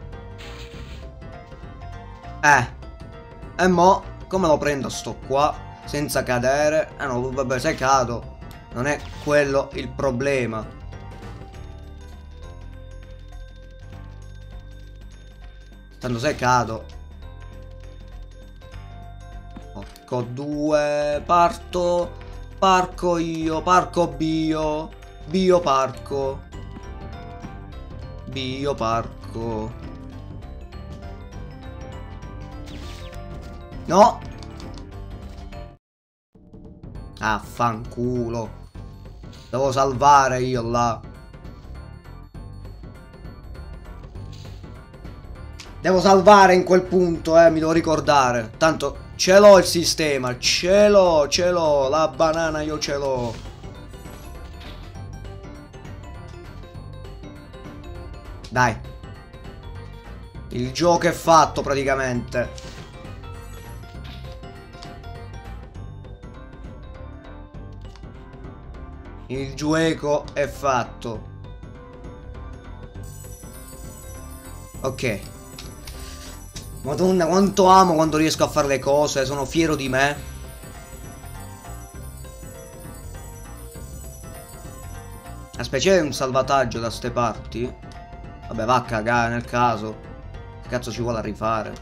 S1: E mo' come lo prendo sto qua? Senza cadere? Eh no, vabbè, se cado non è quello il problema. Tanto se cado. Porco due. Parto. Parco io. Parco bio. Bio parco. Bio parco. No. Affanculo. Devo salvare io là. Devo salvare in quel punto, eh, mi devo ricordare. Tanto ce l'ho il sistema, ce l'ho, ce l'ho, la banana io ce l'ho. Dai. Il gioco è fatto praticamente. Il gioco è fatto. Ok. Madonna, quanto amo quando riesco a fare le cose, sono fiero di me. Aspetta, c'è un salvataggio da ste parti? Vabbè, va a cagare nel caso. Che cazzo ci vuole a rifare?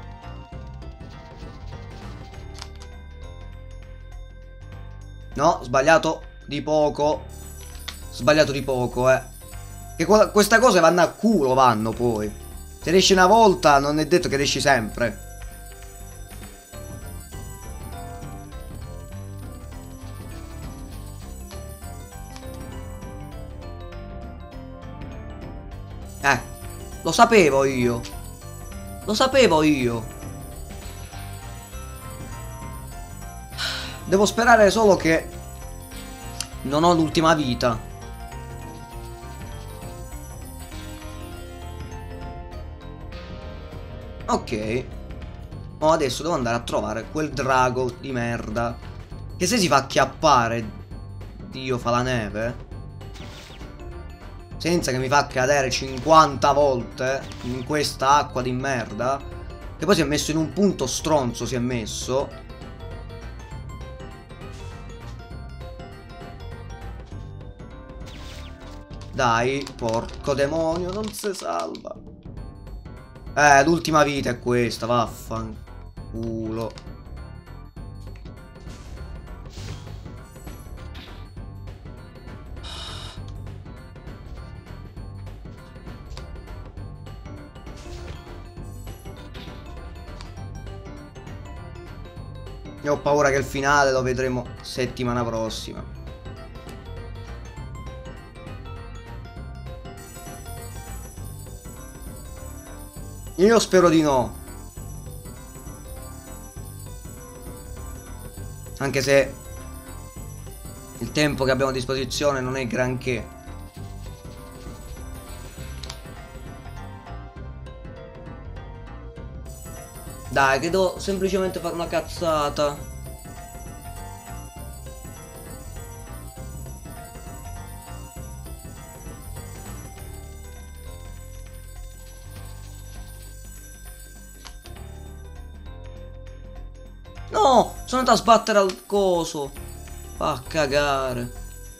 S1: No, sbagliato di poco. Sbagliato di poco, eh. Che queste cose vanno a culo, vanno poi. Se riesci una volta non è detto che riesci sempre. Eh, lo sapevo io. Lo sapevo io. Devo sperare solo che non ho l'ultima vita. Ok. Oh, adesso devo andare a trovare quel drago di merda. Che se si fa acchiappare, Dio fa la neve, senza che mi fa cadere cinquanta volte in questa acqua di merda. Che poi si è messo in un punto stronzo, si è messo. Dai, porco demonio, non si salva. Eh, l'ultima vita è questa, vaffanculo. Io ho paura che il finale lo vedremo settimana prossima. Io spero di no. Anche se il tempo che abbiamo a disposizione non è granché. Dai, che devo semplicemente fare una cazzata. No, sono andato a sbattere al coso. Va a cagare.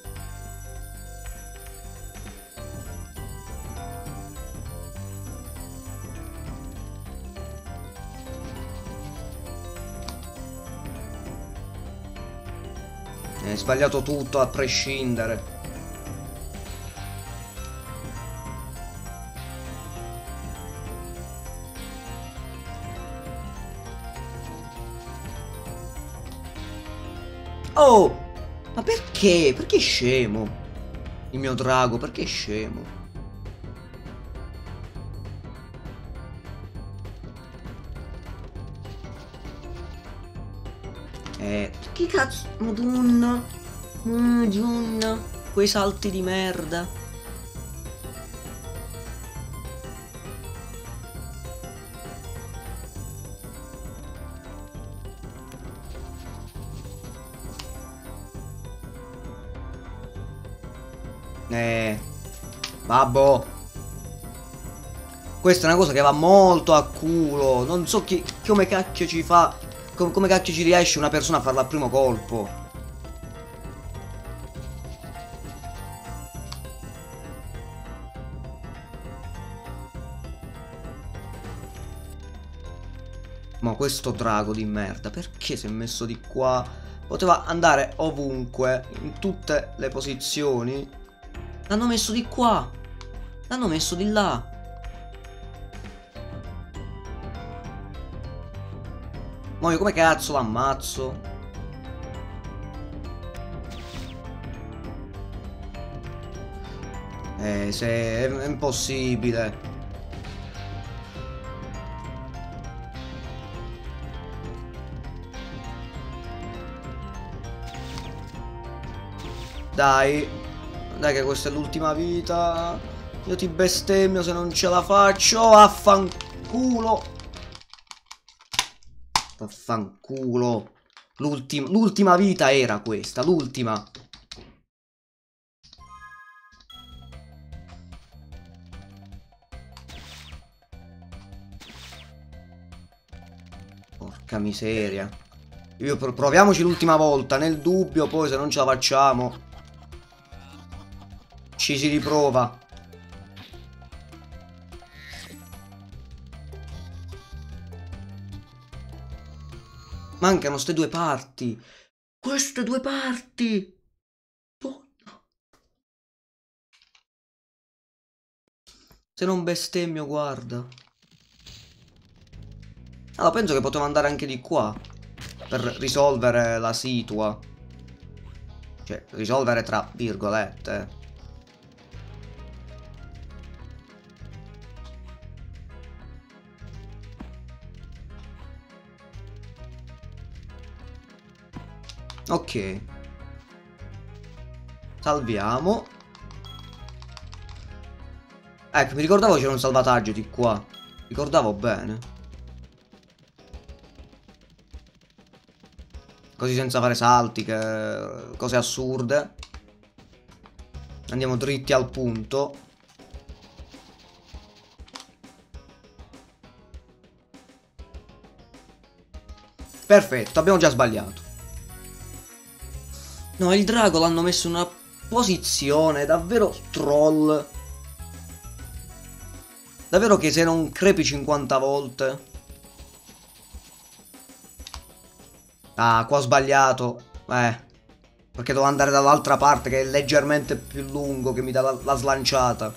S1: Hai sbagliato tutto a prescindere. Oh! Ma perché? Perché è scemo? Il mio drago, perché è scemo? Eh, che cazzo? Madonna. Madonna. Quei salti di merda. Eh. Babbo. Questa è una cosa che va molto a culo. Non so chi, come cacchio ci fa. Com come cacchio ci riesce una persona a farla al primo colpo. Ma questo drago di merda, perché si è messo di qua? Poteva andare ovunque, in tutte le posizioni. L'hanno messo di qua. L'hanno messo di là. Ma io come cazzo l'ammazzo? Eh, se è, è impossibile. Dai. Dai che questa è l'ultima vita. Io ti bestemmio se non ce la faccio. Vaffanculo. Vaffanculo. L'ultima l'ultima vita era questa. L'ultima. Porca miseria. Io pro proviamoci l'ultima volta. Nel dubbio poi se non ce la facciamo ci si riprova. Mancano ste due parti. Queste due parti. Oh, no. Se non bestemmio, guarda. Allora, penso che potevo andare anche di qua per risolvere la situa. Cioè, risolvere tra virgolette. Ok. Salviamo. Ecco, mi ricordavo c'era un salvataggio di qua. Ricordavo bene. Così senza fare salti, che... cose assurde. Andiamo dritti al punto. Perfetto, abbiamo già sbagliato. No, il drago l'hanno messo in una posizione davvero troll. Davvero che se non crepi cinquanta volte. Ah, qua ho sbagliato. Eh, perché devo andare dall'altra parte che è leggermente più lungo, che mi dà la, la slanciata.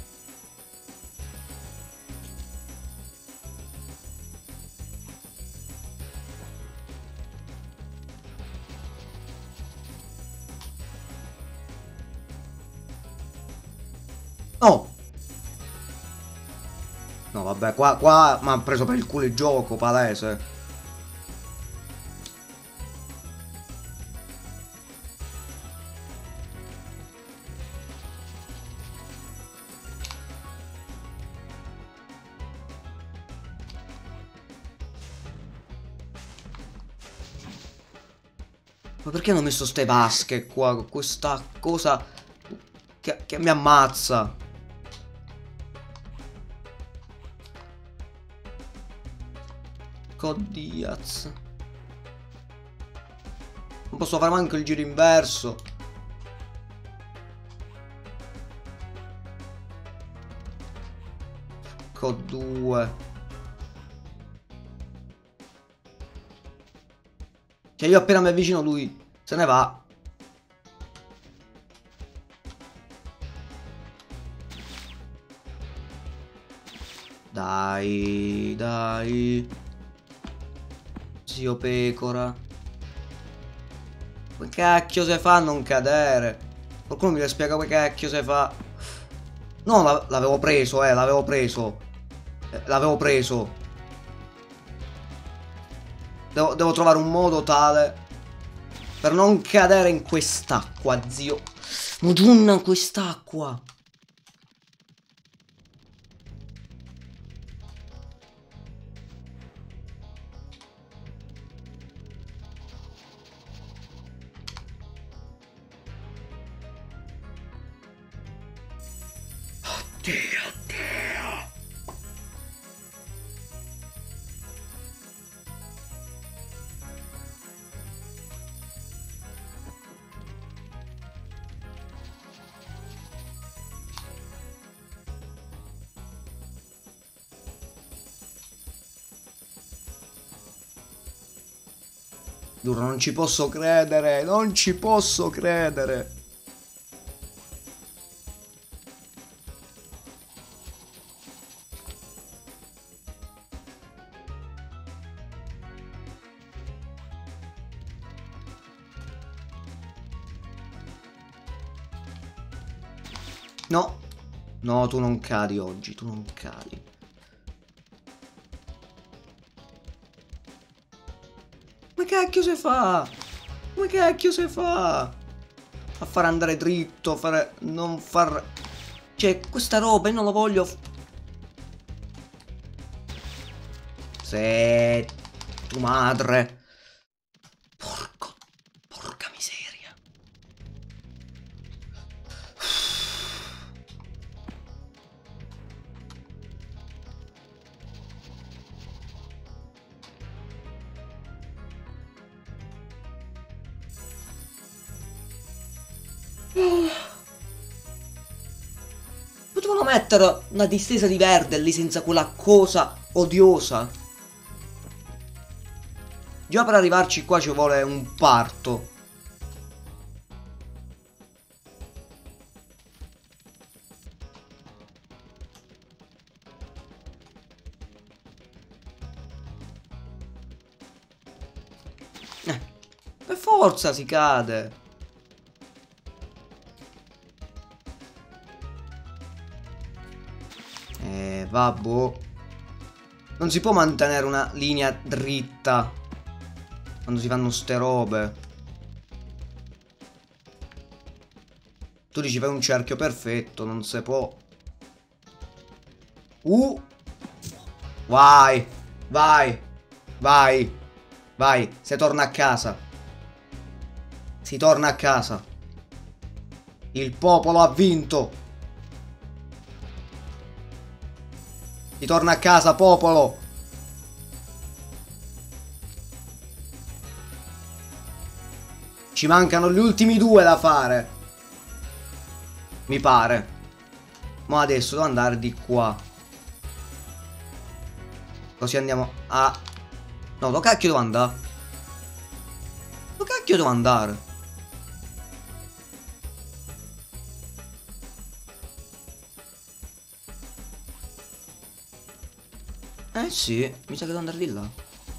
S1: Oh! No, vabbè, qua, qua mi ha preso per il culo il gioco, palese. Ma perché hanno messo ste vasche qua, con questa cosa che, che mi ammazza? Codiaz. Non posso fare manco il giro inverso. Ecco due. Cioè io appena mi avvicino lui se ne va. Dai, dai. Zio pecora. Come cacchio si fa a non cadere? Qualcuno mi spiega come cacchio si fa. No, l'avevo preso, eh, l'avevo preso. Eh, l'avevo preso. Devo, devo trovare un modo tale per non cadere in quest'acqua, zio. Madonna, quest'acqua. Oddio, oddio. Giuro, non ci posso credere, non ci posso credere. No, no, tu non cadi oggi, tu non cadi. Come cacchio si fa? Come cacchio si fa? A far andare dritto, fare... non far... Cioè, questa roba io non la voglio... Se... tu madre. Porco... porca miseria. Potevano mettere una distesa di verde lì senza quella cosa odiosa. Già per arrivarci qua ci vuole un parto. Eh, per forza si cade. Eh, vabbè. Non si può mantenere una linea dritta quando si fanno ste robe. Tu dici fai un cerchio perfetto, non si può. Uh! Vai! Vai! Vai! Vai! Si torna a casa. Si torna a casa. Il popolo ha vinto. Si torna a casa, popolo. Ci mancano gli ultimi due da fare. Mi pare. Ma adesso devo andare di qua. Così andiamo a... No, dove cacchio devo andare? Dove cacchio devo andare? Eh sì, mi sa che devo andare di là.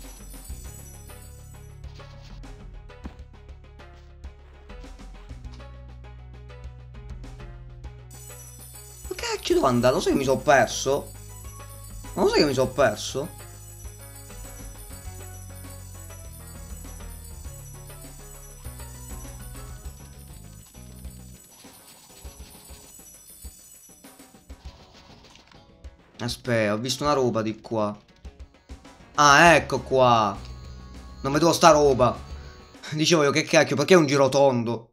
S1: Ma cacchio devo andare? Lo sai che mi sono perso? Ma lo sai che mi sono perso? Aspetta, ho visto una roba di qua. Ah, ecco qua. Non vedevo sta roba. Dicevo io, che cacchio, perché è un giro tondo?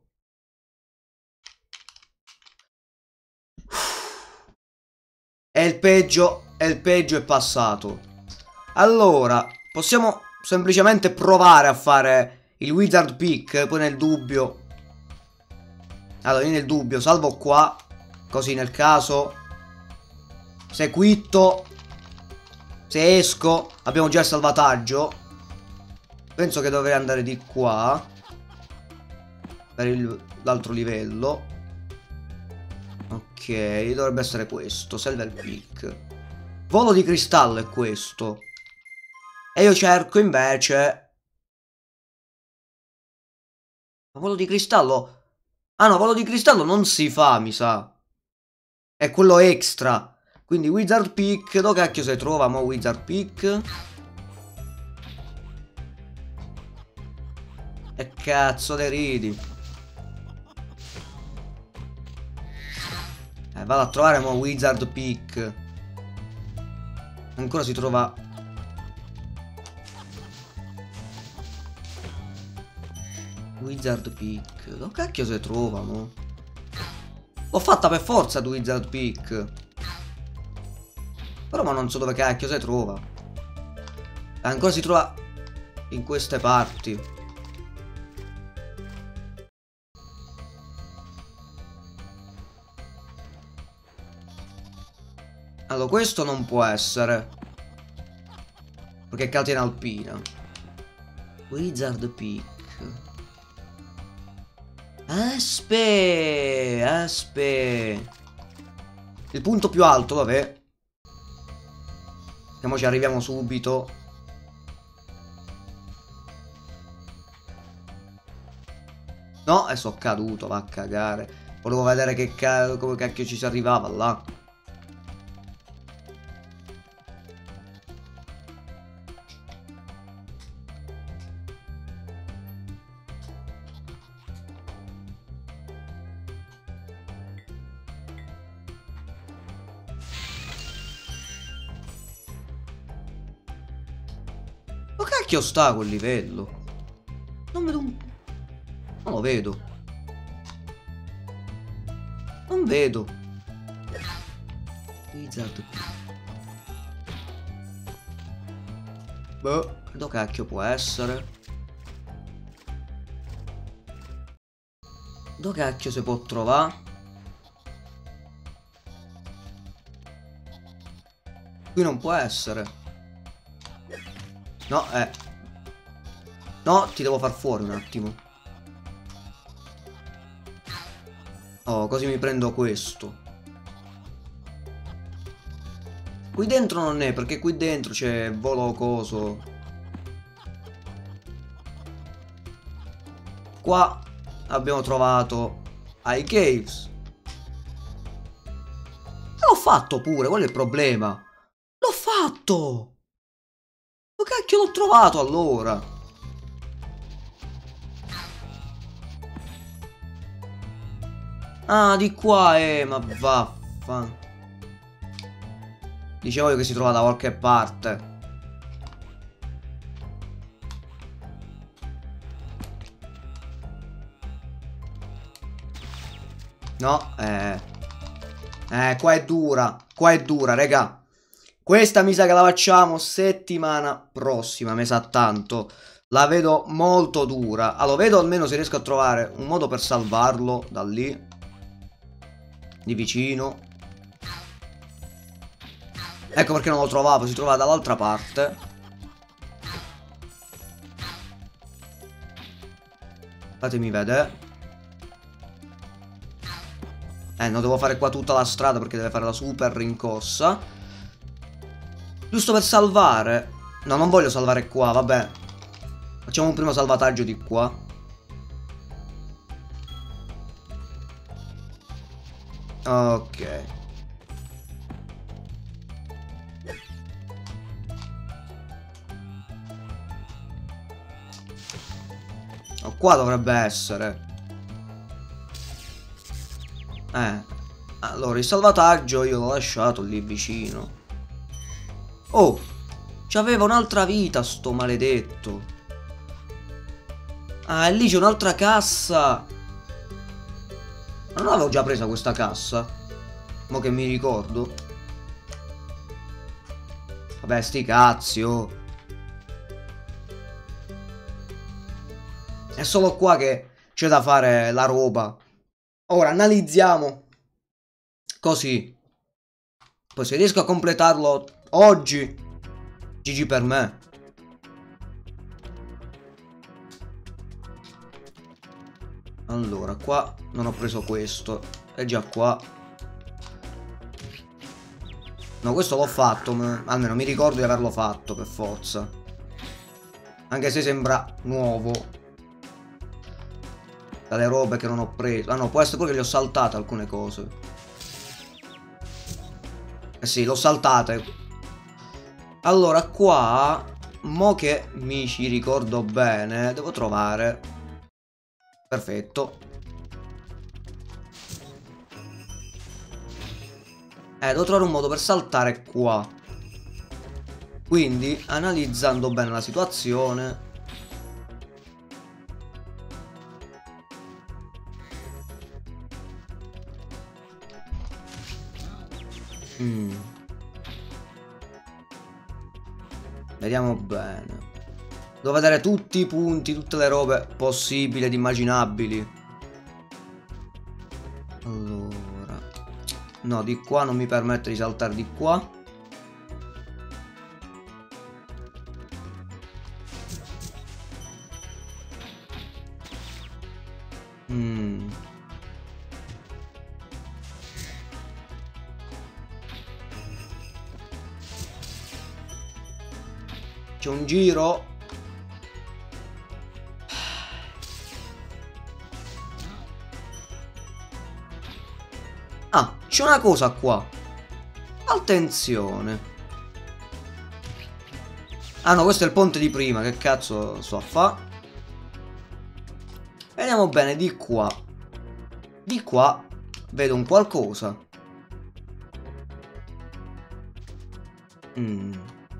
S1: E il peggio, e il peggio è passato. Allora, possiamo semplicemente provare a fare il Wizard Peak, poi nel dubbio. Allora, io nel dubbio salvo qua, così nel caso, se quitto, se esco, abbiamo già il salvataggio. Penso che dovrei andare di qua, per l'altro livello. Ok, dovrebbe essere questo, Silver Peak. Volo di cristallo è questo. E io cerco invece... Ma volo di cristallo... Ah no, volo di cristallo non si fa, mi sa. È quello extra. Quindi Wizard Peak, dove cacchio si trova mo Wizard Peak? E cazzo te ridi? Eh, vado a trovare mo Wizard Peak. Ancora si trova... Wizard Peak. Dove cacchio si trova mo? L'ho fatta per forza di Wizard Peak. Però ma non so dove cacchio si trova. Ancora si trova in queste parti. Allora questo non può essere, perché è catena alpina. Wizard Peak. Aspe, aspe. Il punto più alto, vabbè. Che mo ci arriviamo subito. No, e sono caduto, va a cagare. Volevo vedere che ca come cacchio ci si arrivava là. Ma cacchio sta quel livello? Non vedo un... Non lo vedo. Non vedo. Wizard. Boh, dove cacchio può essere? Dove cacchio si può trovare? Qui non può essere. No, eh. No, ti devo far fuori un attimo. Oh, così mi prendo questo. Qui dentro non è, perché qui dentro c'è volo coso. Qua abbiamo trovato i caves. L'ho fatto pure, quello è il problema. L'ho fatto! Ma cacchio l'ho trovato allora? Ah, di qua, eh, ma vaffa. Dicevo io che si trova da qualche parte. No, eh. Eh, qua è dura. Qua è dura, raga. Questa mi sa che la facciamo settimana prossima, mi sa tanto. La vedo molto dura. Allora, vedo almeno se riesco a trovare un modo per salvarlo da lì. Di vicino. Ecco perché non lo trovavo, si trovava dall'altra parte. Fatemi vedere. Eh, non devo fare qua tutta la strada perché deve fare la super rincorsa. Giusto per salvare. No, non voglio salvare qua, vabbè. Facciamo un primo salvataggio di qua. Ok. Oh, qua dovrebbe essere. Eh. Allora, il salvataggio io l'ho lasciato lì vicino. Oh, c'aveva un'altra vita sto maledetto. Ah, e lì c'è un'altra cassa. Ma non l'avevo già presa questa cassa? Mo che mi ricordo. Vabbè, sti cazzi, oh. È solo qua che c'è da fare la roba. Ora analizziamo. Così. Poi se riesco a completarlo oggi, G G per me. Allora, qua non ho preso questo. È già qua. No, questo l'ho fatto. Almeno mi ricordo di averlo fatto per forza. Anche se sembra nuovo. Dalle robe che non ho preso. Ah no, può essere pure che le ho saltate alcune cose. Eh sì, l'ho saltate. Allora, qua, mo che mi ci ricordo bene, devo trovare. Perfetto. Eh, devo trovare un modo per saltare qua. Quindi, analizzando bene la situazione. Mm. Vediamo bene. Devo vedere tutti i punti, tutte le robe possibili ed immaginabili. Allora. No, di qua non mi permette di saltare di qua. Mm. C'è un giro. Ah, c'è una cosa qua. Attenzione. Ah no, questo è il ponte di prima. Che cazzo sto a fa? Vediamo bene di qua. Di qua vedo un qualcosa. Mm.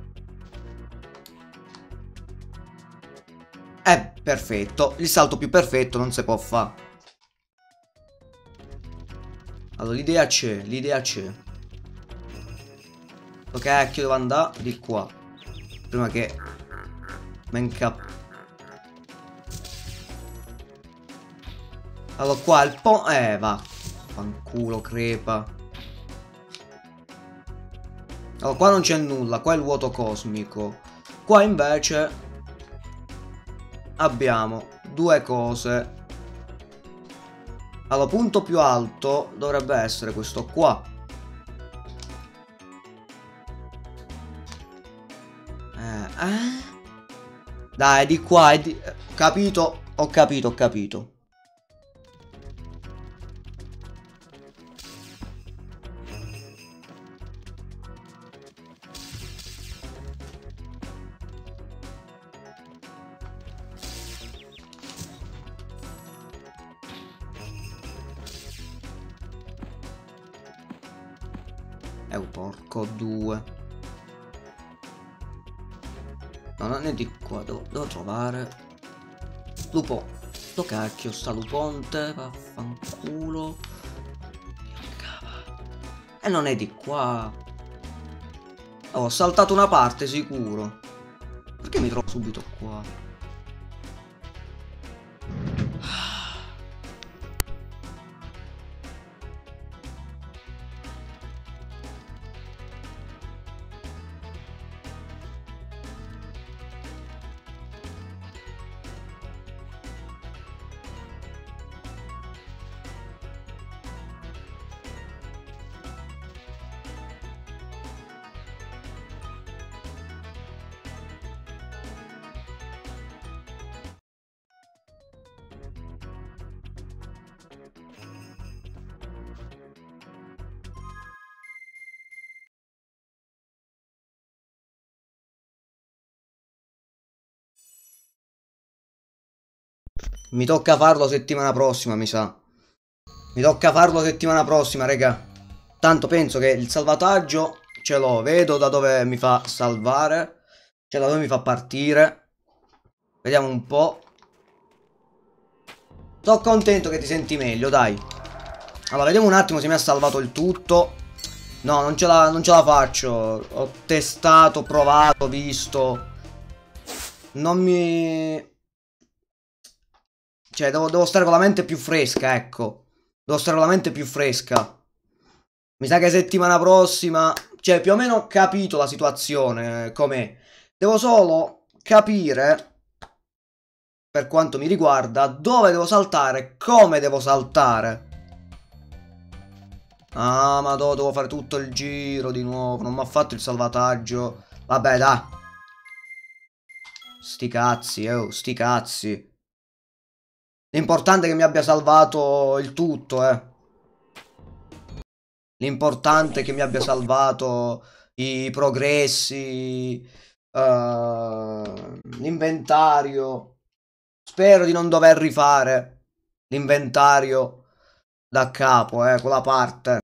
S1: Eh, perfetto. Il salto più perfetto non si può fare. Allora, l'idea c'è, l'idea c'è. Ok, cacchio, devo andare di qua. Prima che mi incappa. Allora, qua il po'... Eh, va. Fanculo, crepa. Allora, qua non c'è nulla. Qua è il vuoto cosmico. Qua invece abbiamo due cose. Allora, punto più alto dovrebbe essere questo qua. Eh, eh? Dai, di qua. È di... Capito? Ho capito, ho capito. Eh, oh, porco due. No, non è di qua. Devo, devo trovare lupo. Sto cacchio sta luponte. Vaffanculo. E non è di qua. Oh, ho saltato una parte sicuro. Perché mi trovo subito qua? Mi tocca farlo settimana prossima, mi sa. Mi tocca farlo settimana prossima, raga. Tanto penso che il salvataggio ce l'ho. Vedo da dove mi fa salvare. Cioè da dove mi fa partire. Vediamo un po'. Sono contento che ti senti meglio, dai. Allora, vediamo un attimo se mi ha salvato il tutto. No, non ce la, non ce la faccio. Ho testato, provato, visto. Non mi... Cioè, devo, devo stare con la mente più fresca, ecco. Devo stare con la mente più fresca. Mi sa che settimana prossima... Cioè, più o meno ho capito la situazione, eh, com'è. Devo solo capire, per quanto mi riguarda, dove devo saltare, come devo saltare. Ah, ma do, devo fare tutto il giro di nuovo. Non mi ha fatto il salvataggio. Vabbè, dai. Sti cazzi, oh, sti cazzi. L'importante è che mi abbia salvato il tutto, eh. L'importante è che mi abbia salvato i progressi, uh, l'inventario. Spero di non dover rifare l'inventario da capo, eh, quella parte.